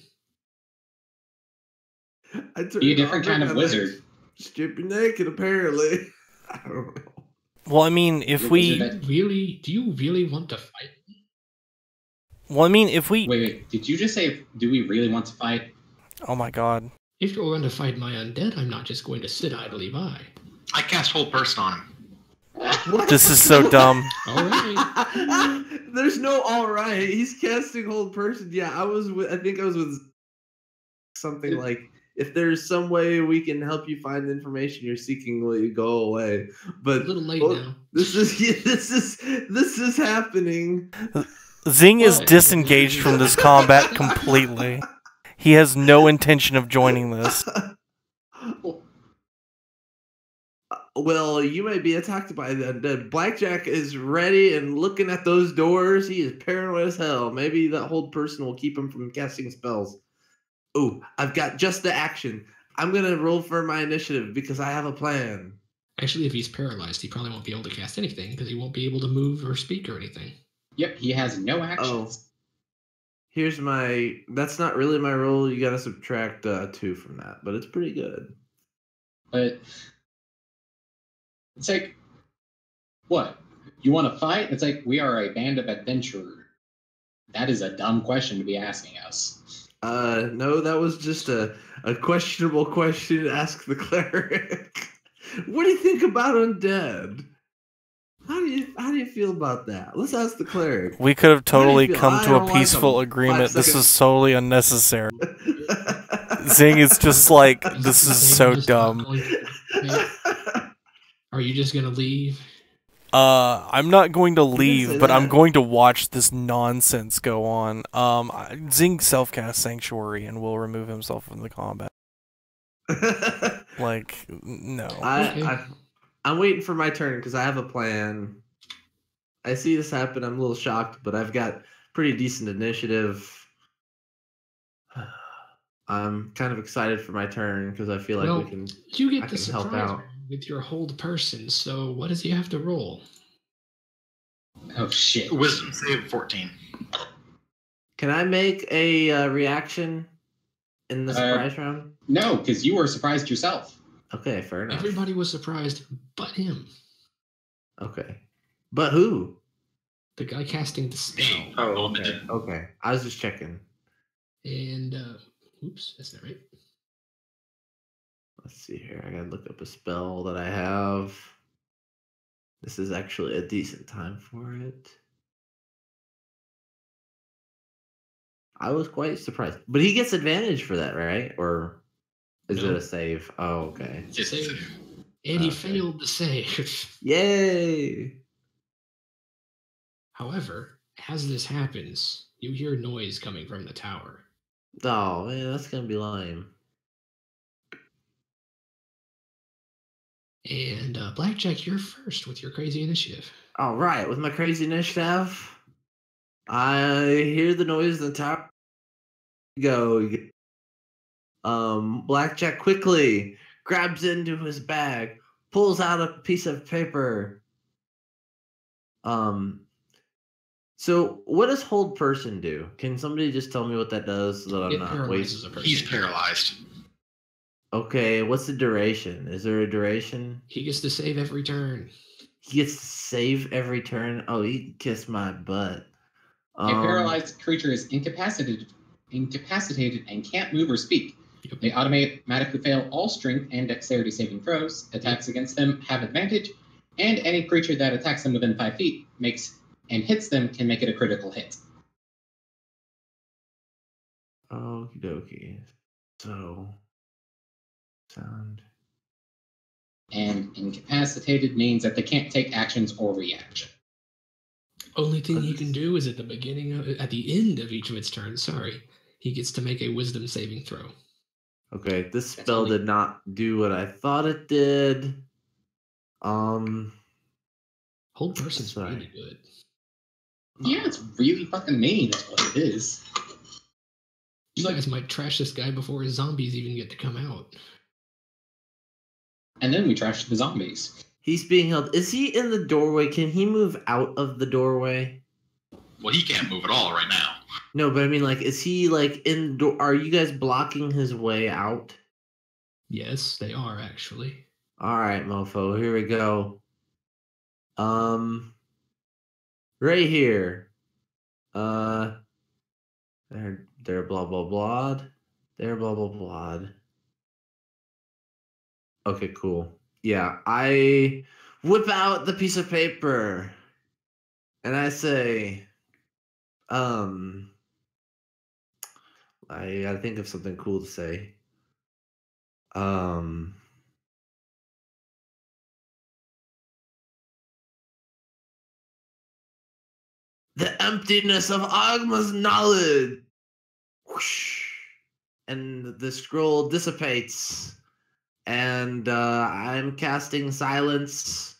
Be a different kind of wizard. Strip you naked, apparently. I don't know. Well, I mean, if we do you really want to fight me? Well, I mean, if we wait, did you just say, do we really want to fight? Oh my god. If you're going to fight my undead, I'm not just going to sit idly by. I cast Hold Person on him. This is so dumb. Alright. There's no alright. He's casting Hold Person. Yeah, I think I was with something like, if there's some way we can help you find the information you're seeking, will you go away? But a little late now. This is happening. Zing is disengaged from this combat completely. He has no intention of joining this. Well, you may be attacked by the undead. Blackjack is ready and looking at those doors. He is paranoid as hell. Maybe that Hold Person will keep him from casting spells. Oh, I've got just the action. I'm going to roll for my initiative because I have a plan. Actually, if he's paralyzed, he probably won't be able to cast anything because he won't be able to move or speak or anything. Yep, he has no actions. Oh. Here's my... That's not really my roll. You got to subtract 2 from that, but it's pretty good. But... It's like... What? You want to fight? It's like, we are a band of adventurers. That is a dumb question to be asking us. No, that was just a questionable question to ask the cleric. What do you think about undead? How do you feel about that? Let's ask the cleric. We could have totally come to a peaceful agreement. This is totally unnecessary. Zing is just like, this is so dumb. Are you just gonna leave? I'm not going to leave, but I'm going to watch this nonsense go on. Zing self-cast Sanctuary and will remove himself from the combat. Like, no. I'm waiting for my turn because I have a plan. I see this happen. I'm a little shocked, but I've got pretty decent initiative. I'm kind of excited for my turn because I feel like you get the surprise help out with your Hold Person. So what does he have to roll? Oh shit! Wisdom save 14. Can I make a reaction in the surprise round? No, because you were surprised yourself. Okay, fair enough. Everybody was surprised, but him. Okay, but who? The guy casting the spell. Oh, okay. Okay, I was just checking. And oops, that's not right. Let's see here. I gotta look up a spell that I have. This is actually a decent time for it. I was quite surprised. But he gets advantage for that, right? Or is it a save? Oh, okay. It's a save. And he failed the save. Yay! However, as this happens, you hear noise coming from the tower. Oh, man, that's gonna be lame. And Blackjack, you're first with your crazy initiative. All right, with my crazy initiative, I hear the noise in the tower. Go. Blackjack quickly grabs into his bag, pulls out a piece of paper. So what does Hold Person do? Can somebody just tell me what that does so that I'm not wasting? He's paralyzed. Okay, what's the duration? Is there a duration? He gets to save every turn. He gets to save every turn? Oh, he can kiss my butt. A paralyzed creature is incapacitated and can't move or speak. Yep. They automatically fail all strength and dexterity saving throws. Attacks against them have advantage, and any creature that attacks them within 5 feet and hits them can make it a critical hit. Okie dokie. So... sound. And incapacitated means that they can't take actions or reaction. Only thing he can do is at the end of each of its turns, he gets to make a wisdom saving throw. Okay, this spell did not do what I thought it did. Hold Person's really good. Yeah, it's really fucking mean is what it is. You guys might trash this guy before his zombies even get to come out. And then we trash the zombies. He's being held. Is he in the doorway? Can he move out of the doorway? Well, he can't move at all right now. No, but I mean, like, is he like in? Are you guys blocking his way out? Yes, they are actually. All right, mofo. Here we go. Right here. They're blah blah blah. They're blah blah blah. Okay, cool. Yeah, I whip out the piece of paper, and I say, I gotta think of something cool to say. The emptiness of Agma's knowledge. Whoosh. And the scroll dissipates. And I'm casting silence.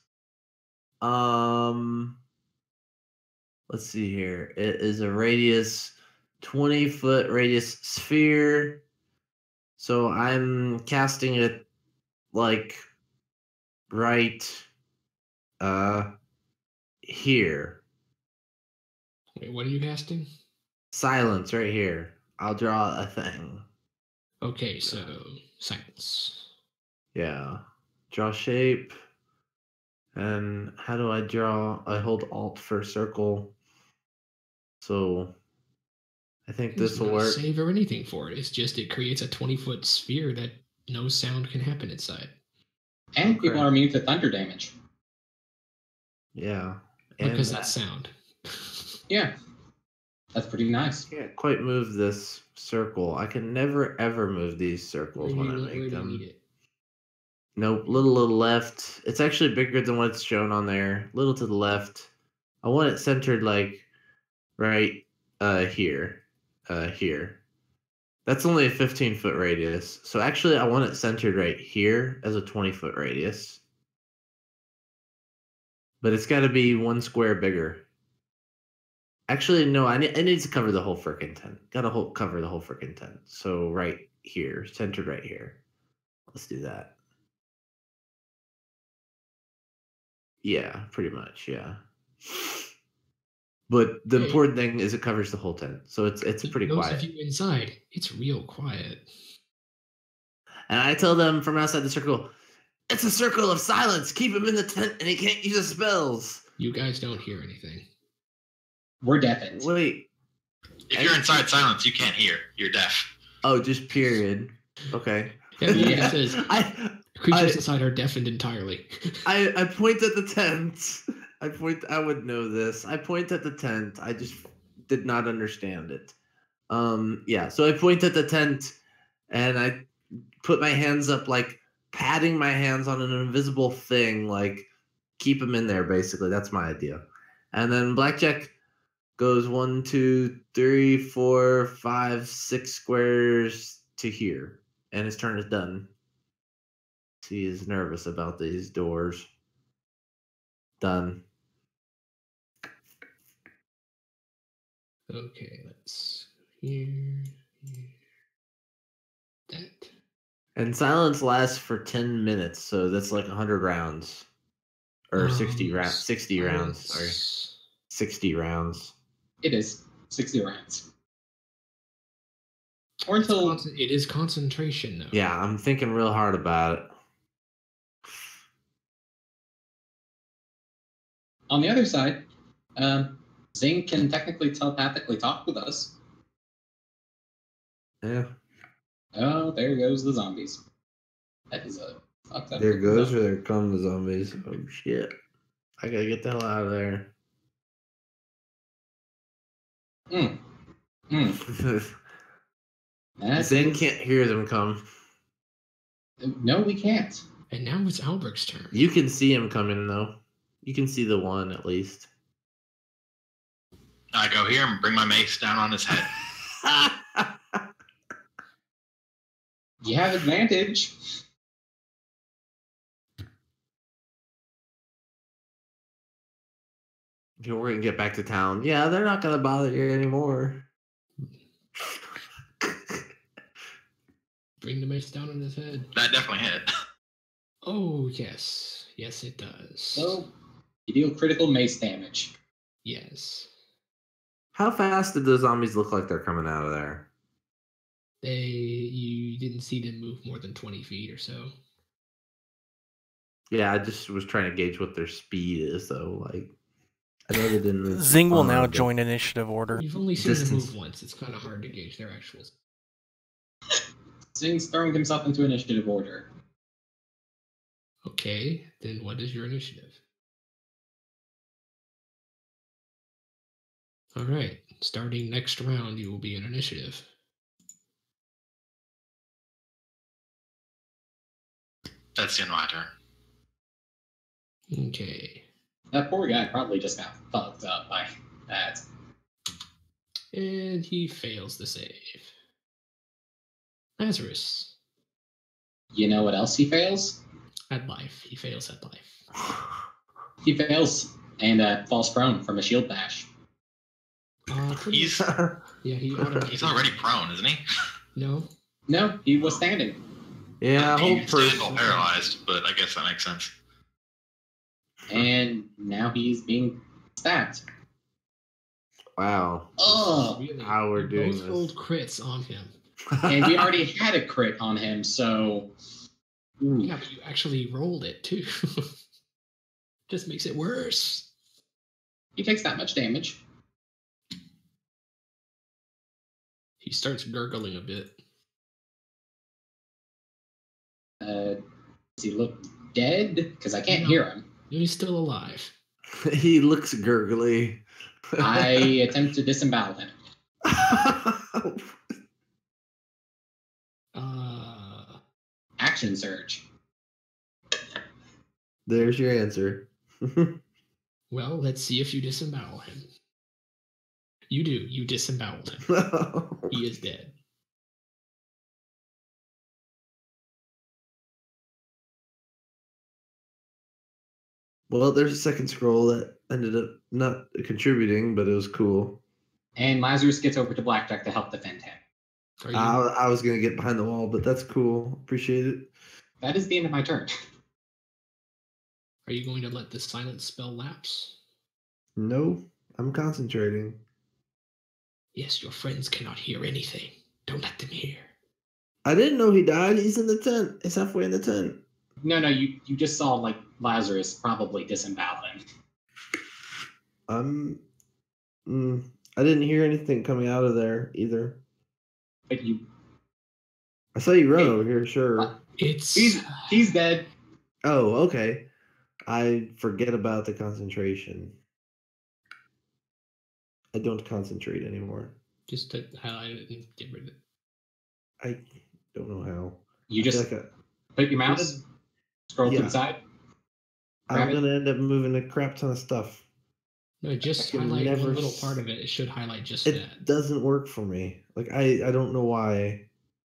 Let's see here. It is a radius, 20-foot radius sphere. So I'm casting it like right here. Wait, what are you casting? Silence right here. I'll draw a thing. Okay, so silence. Yeah. Draw shape. And how do I draw? I hold Alt for circle. So I think this will work. Save or anything for it. It's just it creates a 20-foot sphere that no sound can happen inside. And people are immune to thunder damage. Yeah. Because that's sound. Yeah. That's pretty nice. Can't quite move this circle. I can never ever move these circles when I make them. Nope, little left. It's actually bigger than what's shown on there. Little to the left. I want it centered like right here. Here. That's only a 15-foot radius. So actually I want it centered right here as a 20-foot radius. But it's got to be 1 square bigger. Actually, no, I need to cover the whole frickin' tent. Gotta cover the whole frickin' tent. So right here, centered right here. Let's do that. Yeah, pretty much, yeah. But the important thing is it covers the whole tent. So it's pretty quiet. Those of you inside, it's real quiet. And I tell them from outside the circle, it's a circle of silence. Keep him in the tent and he can't use his spells. You guys don't hear anything. We're deafened. Wait. If you're inside silence, you can't hear. You're deaf. Oh, just period. Okay. Yeah, it says creatures inside are deafened entirely. I point at the tent. I would know this. I point at the tent. I just did not understand it. Yeah, so I point at the tent and I put my hands up, like patting my hands on an invisible thing, like keep him in there, basically. That's my idea. And then Blackjack goes 1, 2, 3, 4, 5, 6 squares to here. And his turn is done. He is nervous about these doors. Done. Okay, let's here. That. And silence lasts for 10 minutes, so that's like 100 rounds. Or 60 rounds. 60 rounds. Sorry. 60 rounds. It is 60 rounds. Or until it is concentration, though. Yeah, I'm thinking real hard about it. On the other side, Zing can technically telepathically talk with us. Yeah. Oh, there goes the zombies. That is a fucked up. There goes or there come the zombies. Oh shit. I gotta get the hell out of there. Zing can't hear them come. No, we can't. And now it's Alberic's turn. You can see him coming, though. You can see the one, at least. I go here and bring my mace down on his head. You have advantage. We're going to get back to town. Yeah, they're not going to bother you anymore. Bring the mace down on his head. That definitely hit. Oh, yes. Yes, it does. So, you deal critical mace damage. Yes. How fast did the zombies look like they're coming out of there? You didn't see them move more than 20 feet or so. Yeah, I just was trying to gauge what their speed is, though. Like, I know they didn't move. Zing will now but join initiative order. You've only seen them Distance. move once. It's kind of hard to gauge their actual. Zing's throwing himself into initiative order. Okay, then what is your initiative? All right, starting next round, you will be in initiative. That's the end of my turn. Okay, That poor guy probably just got fucked up by that. and he fails the save. Lazarus, You know what else he fails? at life. He fails at life. He fails and falls prone from a shield bash. He's Yeah, he automatically. he's already prone, isn't he? No, No, he was standing. Yeah, He whole can stand all person. paralyzed, but I guess that makes sense. And now he's being stabbed. Wow. Oh, really. How we're You doing both this. rolled crits on him. and we already had a crit on him, so Yeah, but you actually rolled it too. Just makes it worse. he takes that much damage. He starts gurgling a bit. Does he look dead? Because I can't No. hear him. He's still alive. He looks gurgly. I attempt to disembowel him. Action surge. There's your answer. Well, let's see if you disembowel him. You do. You disemboweled him. He is dead. Well, there's a second scroll that ended up not contributing, but it was cool. And Lazarus gets over to Blackjack to help defend him. Are you, I was going to get behind the wall, but that's cool. Appreciate it. That is the end of my turn. are you going to let this silence spell lapse? No, I'm concentrating. Yes, your friends cannot hear anything. Don't let them hear. I didn't know he died. He's in the tent. He's halfway in the tent. No, you just saw like Lazarus probably disembowel him. I didn't hear anything coming out of there either. But I saw you run Hey, over here, sure. he's dead. Oh, okay. I forget about the concentration. I don't concentrate anymore. Just to highlight it and get rid of it. I don't know how. You I feel just like put your mouse, scroll to Yeah. the side. I'm grab it. gonna end up moving a crap ton of stuff. No, just I can highlight never one little s- part of it. It should highlight just It that. doesn't work for me. Like I don't know why.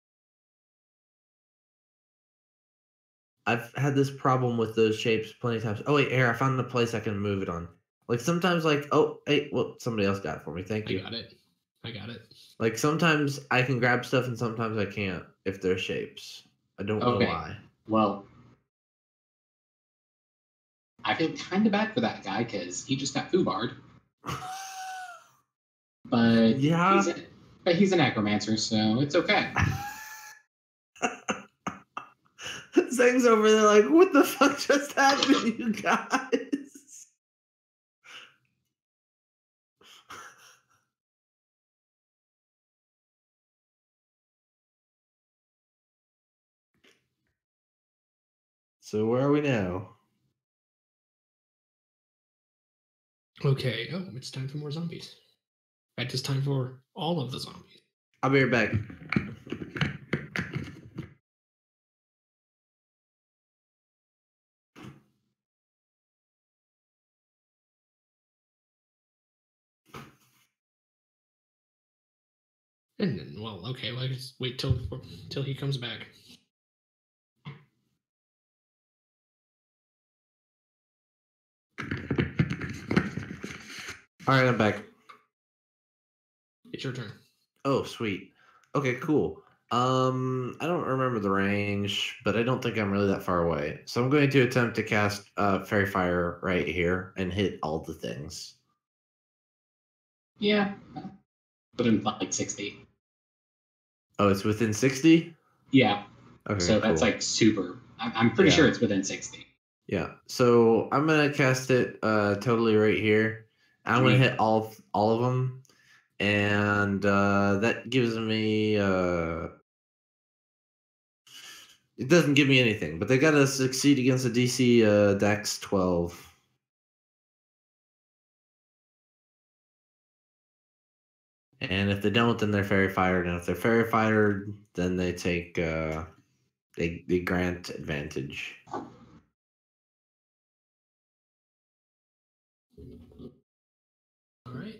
I've had this problem with those shapes plenty of times. Oh wait, Air, I found a place I can move it on. Like sometimes like, oh hey, well somebody else got it for me. Thank I you. got it. I got it. Like sometimes I can grab stuff and sometimes I can't if they're shapes. I don't know Okay. why. Well, I feel kind of bad for that guy because he just got foobarred. But Yeah. he's a necromancer, so it's okay. Zang's over there like, what the fuck just happened, you guys? So where are we now? Okay. Oh, it's time for more zombies. In fact, it's time for all of the zombies. I'll be right back. And then, well, okay, well, I just wait till he comes back. All right, I'm back. It's your turn. Oh, sweet. Okay, cool. I don't remember the range, but I don't think I'm really that far away. So I'm going to attempt to cast Fairy Fire right here and hit all the things. Yeah. But in like 60. Oh, it's within 60? Yeah. Okay. So that's like super. I'm pretty sure it's within 60. Yeah. So I'm gonna cast it totally right here. I'm gonna hit all of them, and that gives me it doesn't give me anything, but they gotta succeed against a DC Dex 12. And if they don't, then they're fairy fired. And if they're fairy fired, then they take they grant advantage. All right.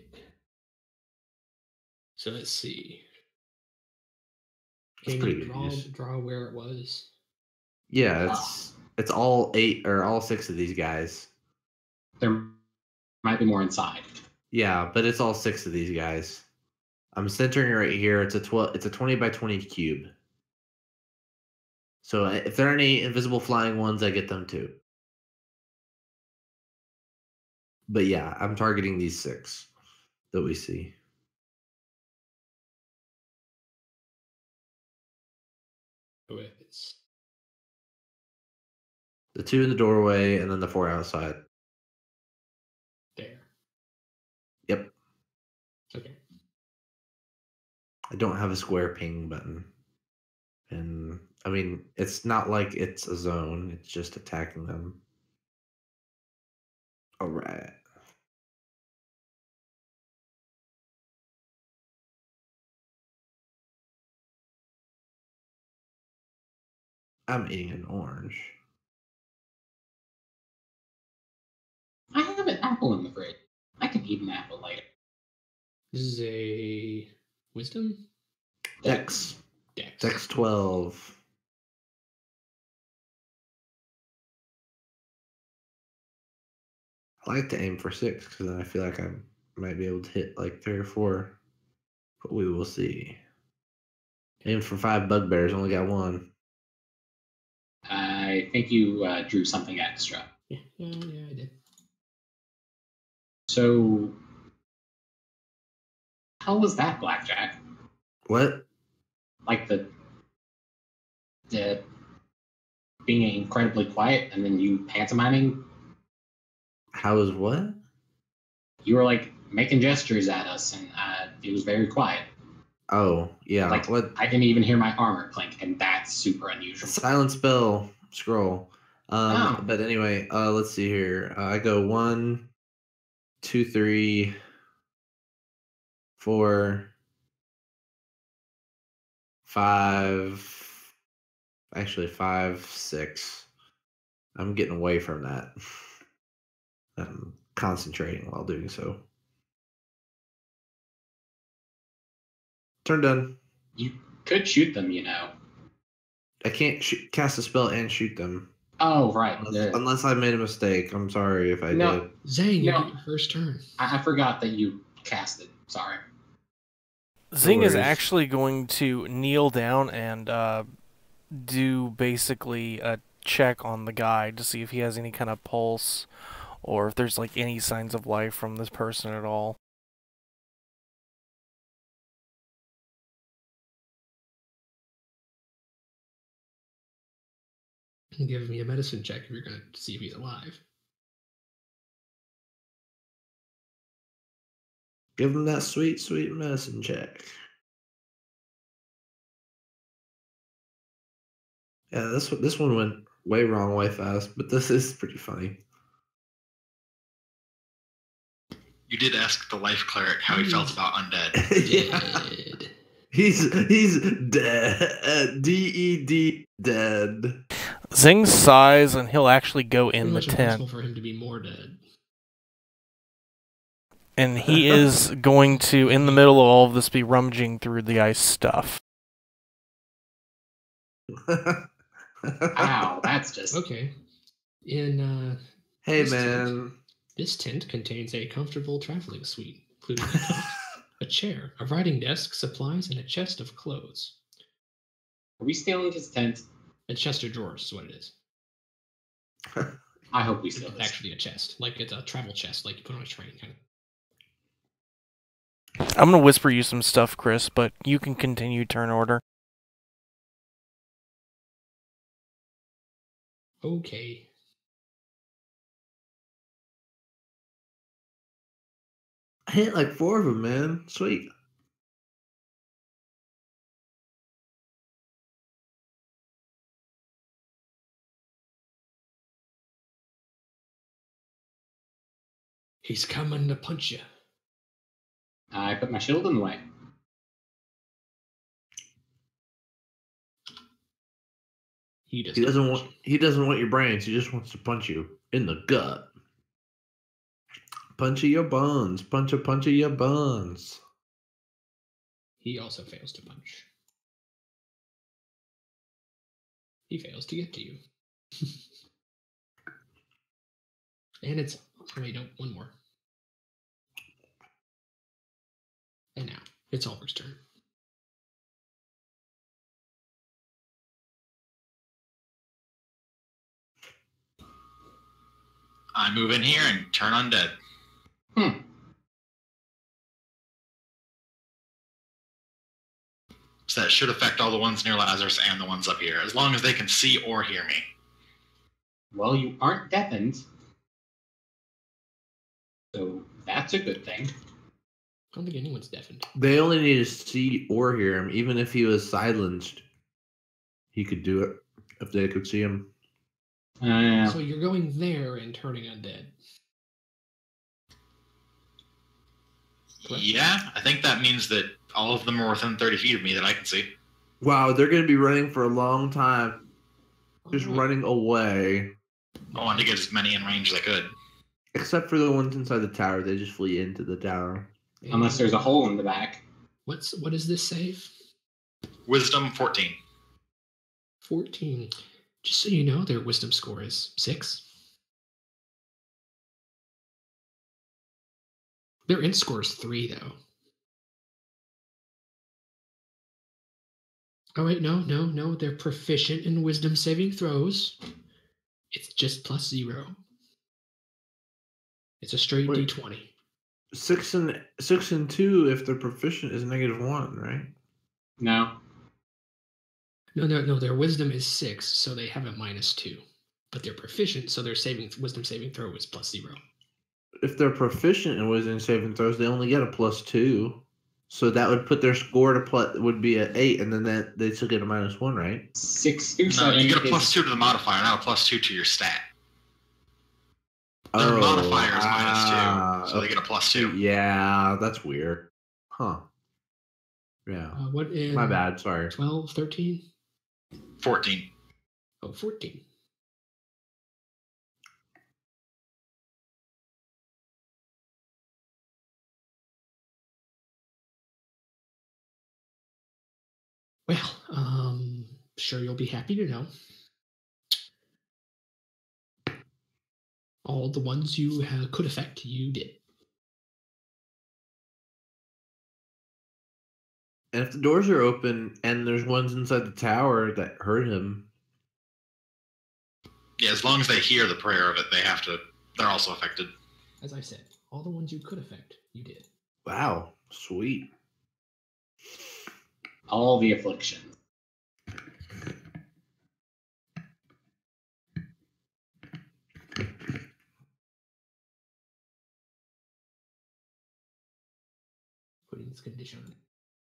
So let's see. That's Can pretty you good use. draw where it was? Yeah, it's all 8 or all 6 of these guys. There might be more inside. Yeah, but it's all 6 of these guys. I'm centering right here. It's a 20 by 20 cube. So if there are any invisible flying ones, I get them too. But yeah, I'm targeting these 6 that we see. Oh, it's the 2 in the doorway and then the 4 outside. There. Yep. Okay. I don't have a square ping button. And I mean, it's not like it's a zone, it's just attacking them. All right. I'm eating an orange. I have an apple in the fridge. I can eat an apple later. This is a wisdom? Dex. Dex. Dex 12. I like to aim for 6 because then I feel like I might be able to hit like 3 or 4. But we will see. Aimed for 5 bugbears, only got 1. I think you drew something extra. Yeah, I did. So, how was that, Blackjack? What? Like the being incredibly quiet and then you pantomiming? How is what? You were like making gestures at us and it was very quiet. Oh, yeah. Like, what? I didn't even hear my armor clink, and that's super unusual. Silent spell scroll. But anyway, let's see here. I go 1, 2, 3, 4, 5. Actually, 5, 6. I'm getting away from that. I'm concentrating while doing so. Turn done. You could shoot them, you know. I can't cast a spell and shoot them. Oh, right. Unless I made a mistake. I'm sorry if I did. Zane, you get your first turn. I forgot that you cast it. Sorry. Zing is actually going to kneel down and do basically a check on the guy to see if he has any kind of pulse or if there's like any signs of life from this person at all. Give me a medicine check if you're going to see if he's alive. Give him that sweet, sweet medicine check. Yeah, this one went way wrong, way fast, but this is pretty funny. You did ask the life cleric how he felt about undead. Yeah. He's dead. D-E-D, dead. Zing sighs and he'll actually go in the tent. Impossible for him to be more dead. And he is going to, in the middle of all of this, be rummaging through the ice stuff. Wow, that's just okay. In hey man, this tent contains a comfortable traveling suite, including a chair, a writing desk, supplies, and a chest of clothes. Are we stealing his tent? A chest of drawers is what it is. I hope we steal It's this. actually a chest. Like it's a travel chest, like you put on a train kind of. I'm gonna whisper you some stuff, Chris, but you can continue turn order. Okay. I hit like 4 of them, man. Sweet. He's coming to punch you. I put my shield in the way. He doesn't want your brains. He just wants to punch you in the gut. Punch your buns. Punch your buns. He also fails to punch. He fails to get to you. And it's... Oh, wait, no, one more. And now, it's Oliver's turn. I move in here and turn undead. So that should affect all the ones near Lazarus and the ones up here, as long as they can see or hear me. Well, you aren't deafened. So that's a good thing. I don't think anyone's deafened. They only need to see or hear him. Even if he was silenced, he could do it if they could see him. So you're going there and turning undead. Correct? Yeah, I think that means that all of them are within 30 feet of me that I can see. Wow, they're going to be running for a long time. Just running away. I wanted to get as many in range as I could. Except for the ones inside the tower. They just flee into the tower. Unless there's a hole in the back. What is this save? Wisdom 14. 14. Just so you know, their wisdom score is 6. Their int score is 3, though. Oh, wait, no. They're proficient in wisdom saving throws. It's just +0. It's a straight D20. 6 and 2, if they're proficient, is -1, right? No. No. Their wisdom is 6, so they have a -2. But they're proficient, so their wisdom saving throw is +0. If they're proficient in wisdom saving throws, they only get a +2. So that would put their score to would be at 8, and then they still get a -1, right? 6 through 7. No, you get a +2 to the modifier, not a +2 to your stat. Their modifier is -2, so they get a +2. Yeah, that's weird. Huh. Yeah. What is... My bad, sorry. 12, 13? 14. Oh, 14. Well, sure you'll be happy to know. All the ones you could affect, you did. And if the doors are open and there's ones inside the tower that hurt him. Yeah, as long as they hear the prayer of it, they're also affected. As I said, all the ones you could affect, you did. Wow, sweet. All the affliction. Putting this condition on.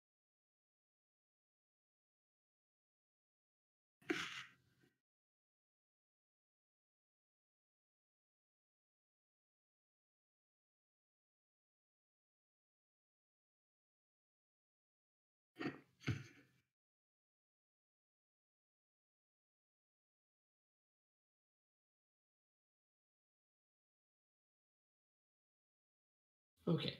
Okay.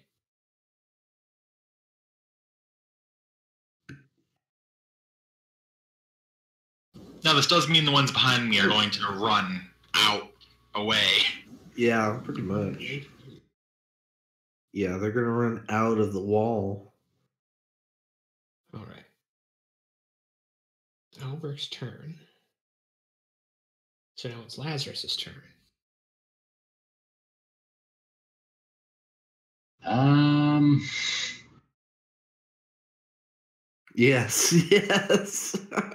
Now, this does mean the ones behind me are going to run out, away. Yeah, pretty much. Yeah, they're going to run out of the wall. All right. Alberic's turn. So now it's Lazarus's turn. Yes, yes.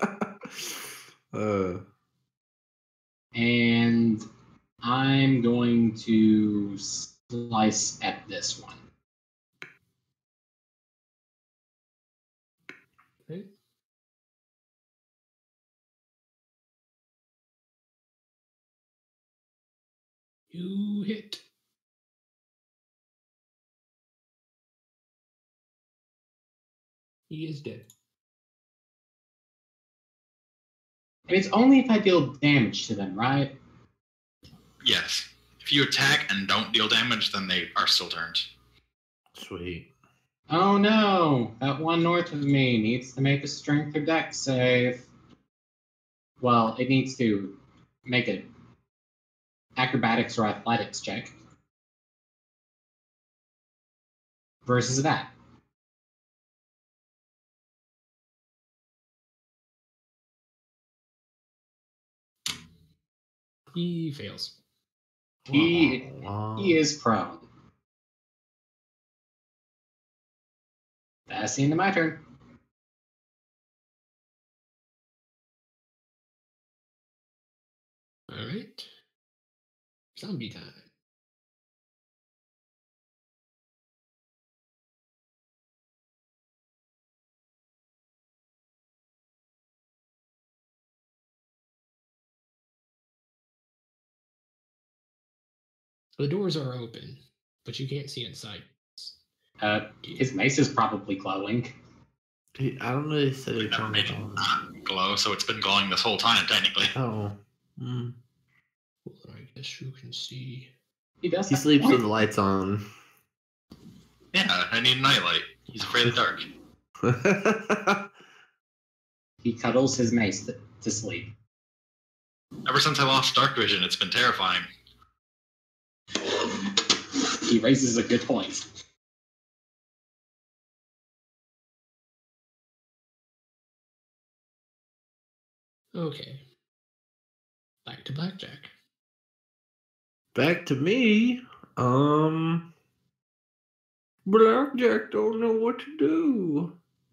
And I'm going to slice at this one. Okay. You hit. He is dead. And it's only if I deal damage to them, right? Yes. If you attack and don't deal damage, then they are still turned. Sweet. Oh no! That one north of me needs to make a strength or dex save. Well, it needs to make an acrobatics or athletics check. Versus that. He fails. He is prone. That's the end of my turn. All right. Zombie time. The doors are open, but you can't see inside. His mace is probably glowing. I don't know. He said he Never turned made it it on. not glow, so it's been glowing this whole time, technically. Oh. Mm. Well, I guess you can see. He does. He sleeps with the lights on. Yeah, I need a nightlight. He's afraid of the dark. He cuddles his mace to sleep. Ever since I lost dark vision, it's been terrifying. He raises a good point. Okay. Back to Blackjack. Back to me. Blackjack don't know what to do.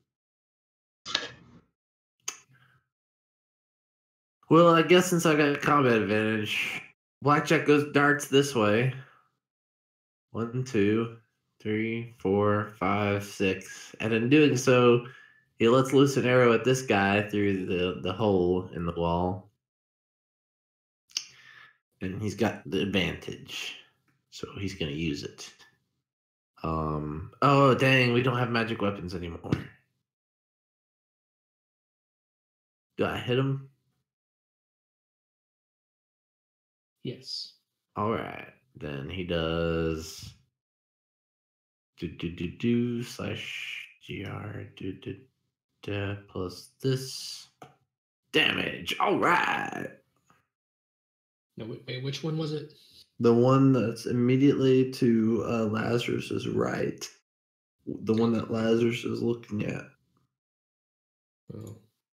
Well, I guess since I got combat advantage, Blackjack goes darts this way. 1, 2, 3, 4, 5, 6. And in doing so, he lets loose an arrow at this guy through the hole in the wall. And he's got the advantage. So he's gonna use it. Oh dang, we don't have magic weapons anymore. Do I hit him? Yes. Alright. Then he does slash gr plus this damage. Alright. No, wait, which one was it? The one that's immediately to Lazarus's right. The one that Lazarus is looking at. Oh.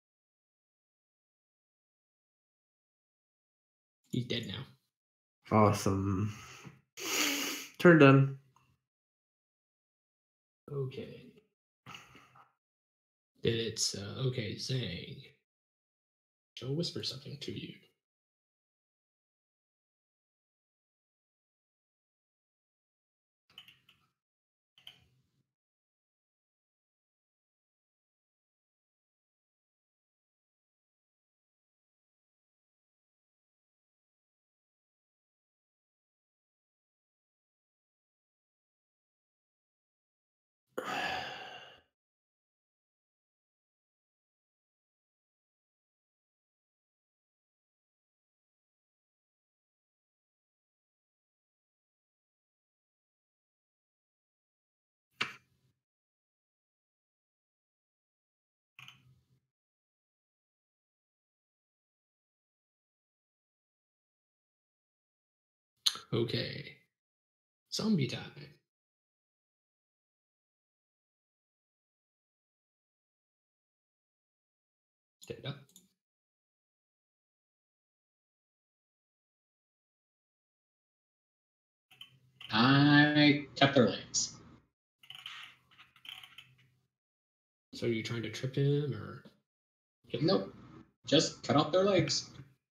He's dead now. Awesome. Turn done. Okay. Then it's okay, Zhang. She'll whisper something to you. Okay. Zombie time. Stand up. I cut their legs. So are you trying to trip him, or? Nope. Just cut off their legs.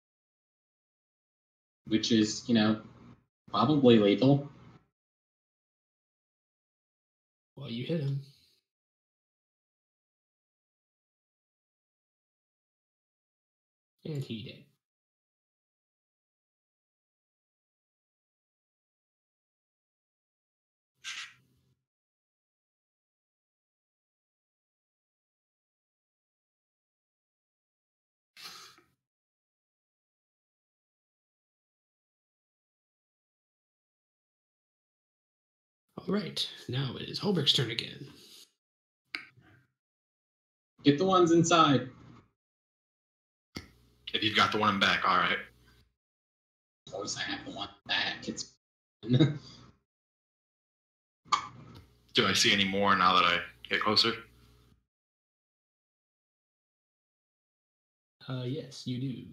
Which is, you know, probably lethal. Well, you hit him. And he did. All right, now it is Holberg's turn again. Get the ones inside. If you've got the one in back, all right. Of course, I have the one back. It's. Do I see any more now that I get closer? Yes, you do.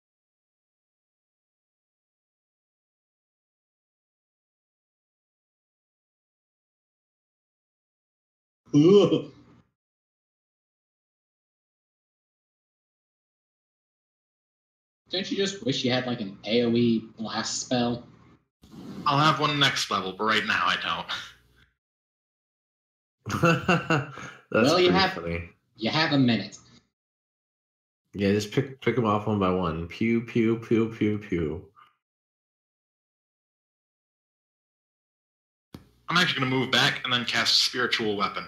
Ugh. Don't you just wish you had like an AoE blast spell? I'll have one next level, but right now I don't. That's Well, you pretty have- funny. You have a minute. Yeah, just pick them off one by one. Pew, pew, pew, pew, pew. I'm actually going to move back and then cast Spiritual Weapon.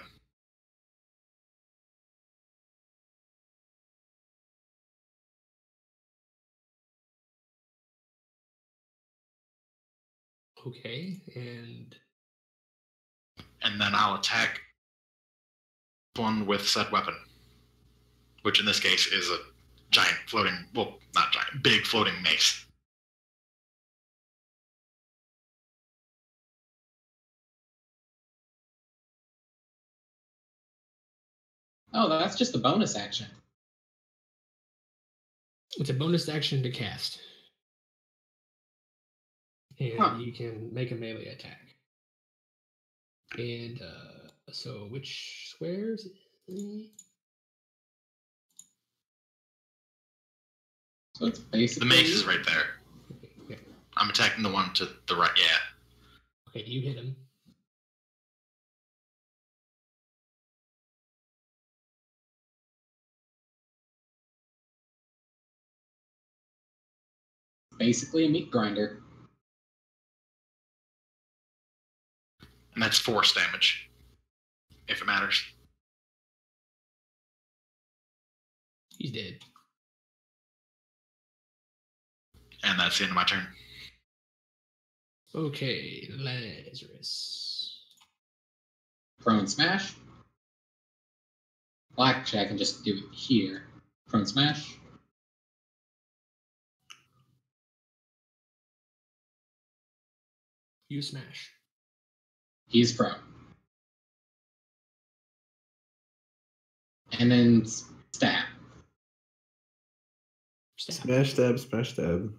Okay, and then I'll attack one with said weapon, which in this case is a giant floating, well, not giant, big floating mace. Oh, that's just a bonus action. it's a bonus action to cast. And you can make a melee attack. And so which squares? So it's basically. The mace is right there. Okay. I'm attacking the one to the right, yeah. Okay, you hit him. Basically a meat grinder. And that's force damage, if it matters. He's dead. And that's the end of my turn. Okay, Lazarus. Prone smash. Blackjack can just do it here. Prone smash. You smash. He's prone. And then stab. Stab. Smash, stab, smash, stab.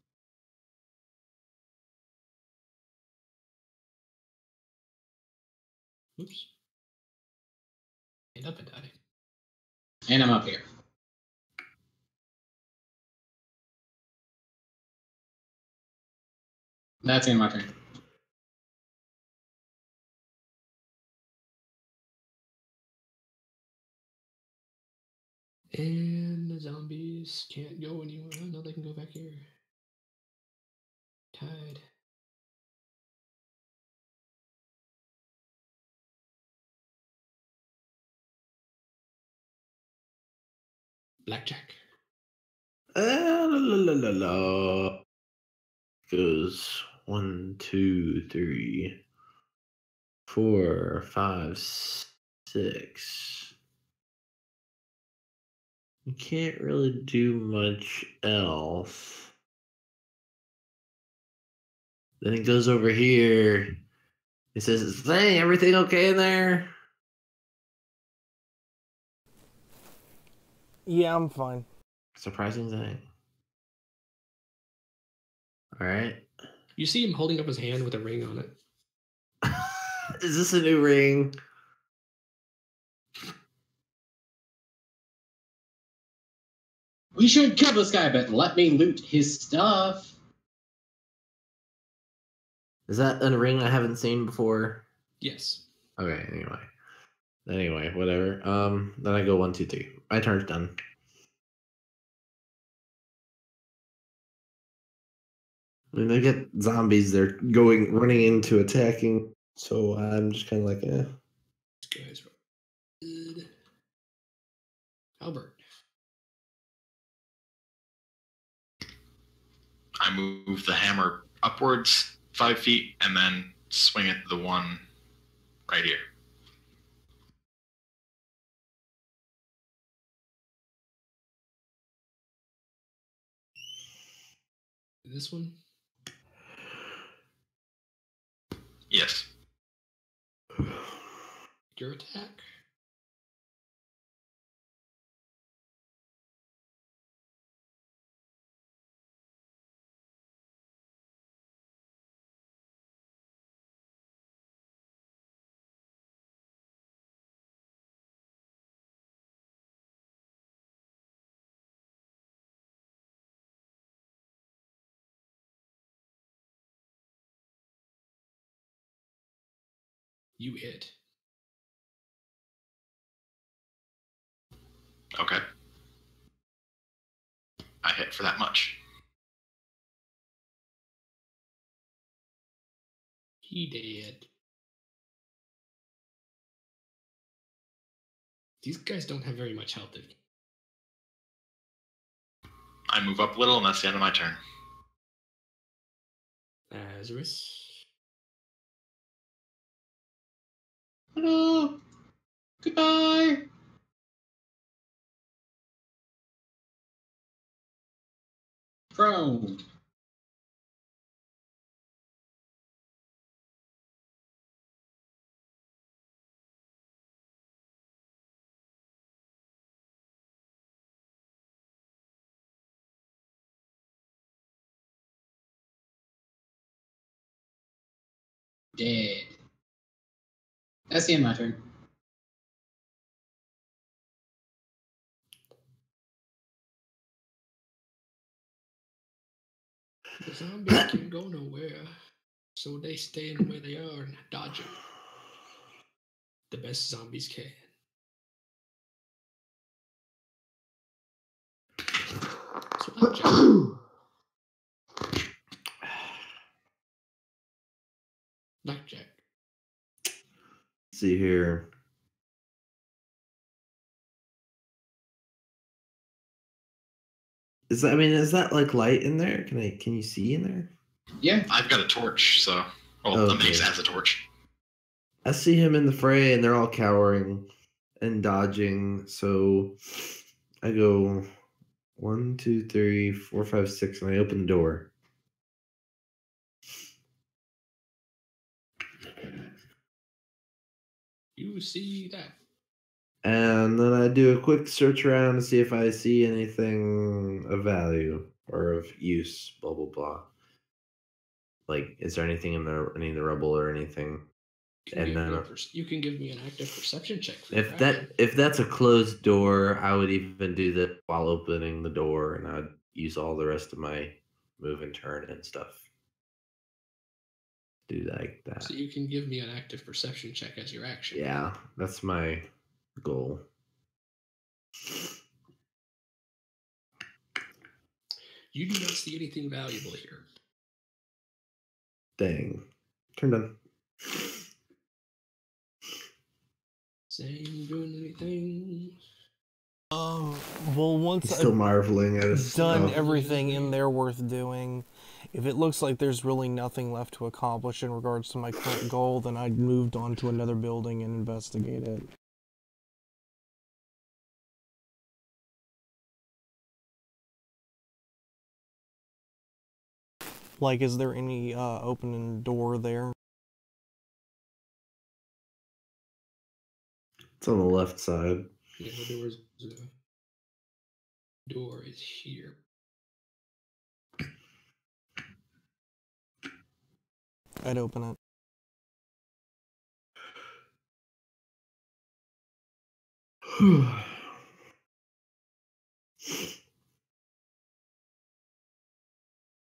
Oops. And up and die. And I'm up here. That's in my turn. And the zombies can't go anywhere. No, they can go back here. Tied. Blackjack. La, la, la, la. Goes 1, 2, 3, 4, 5, 6. You can't really do much else. Then it goes over here. It says, "Hey, everything okay in there?" Yeah, I'm fine. Surprising thing. All right. You see him holding up his hand with a ring on it. Is this a new ring? We should kill this guy, but let me loot his stuff. Is that a ring I haven't seen before? Yes. Okay, anyway, whatever. Then I go 1, 2, 3. My turn's done. I mean, they get zombies. They're running into attacking. So I'm just kind of like, eh. This guy's good. Albert. I move the hammer upwards 5 feet and then swing at the one right here. This one? Yes. Your attack? You hit. Okay. I hit for that much. He did. These guys don't have very much health. I move up a little, and that's the end of my turn. Lazarus. Hello. Goodbye. Prone. Dead. That's the end of my turn. The zombies can't go nowhere, so they stay in where they are and dodge it. The best zombies can. So Blackjack. Blackjack. Let's see here. Is that like light in there? Can you see in there? Yeah. I've got a torch, so the mace has a torch. I see him in the fray, and they're all cowering and dodging. So I go 1, 2, 3, 4, 5, 6, and I open the door. You see that? And then I do a quick search around to see if I see anything of value or of use, blah, blah, blah. Like, is there anything in any of the rubble or anything? And then you can give me an active perception check. If that's a closed door, I would even do that while opening the door, and I'd use all the rest of my move and turn and stuff. Do like that. So you can give me an active perception check as your action. Yeah, that's my goal. You do not see anything valuable here. Dang. Turn done. Same doing anything. Well, once I'm still marveling at I've done everything in there worth doing, if it looks like there's really nothing left to accomplish in regards to my current goal, then I'd moved on to another building and investigate it. Like, is there any opening door there? It's on the left side. Yeah, the door is here. I'd open it.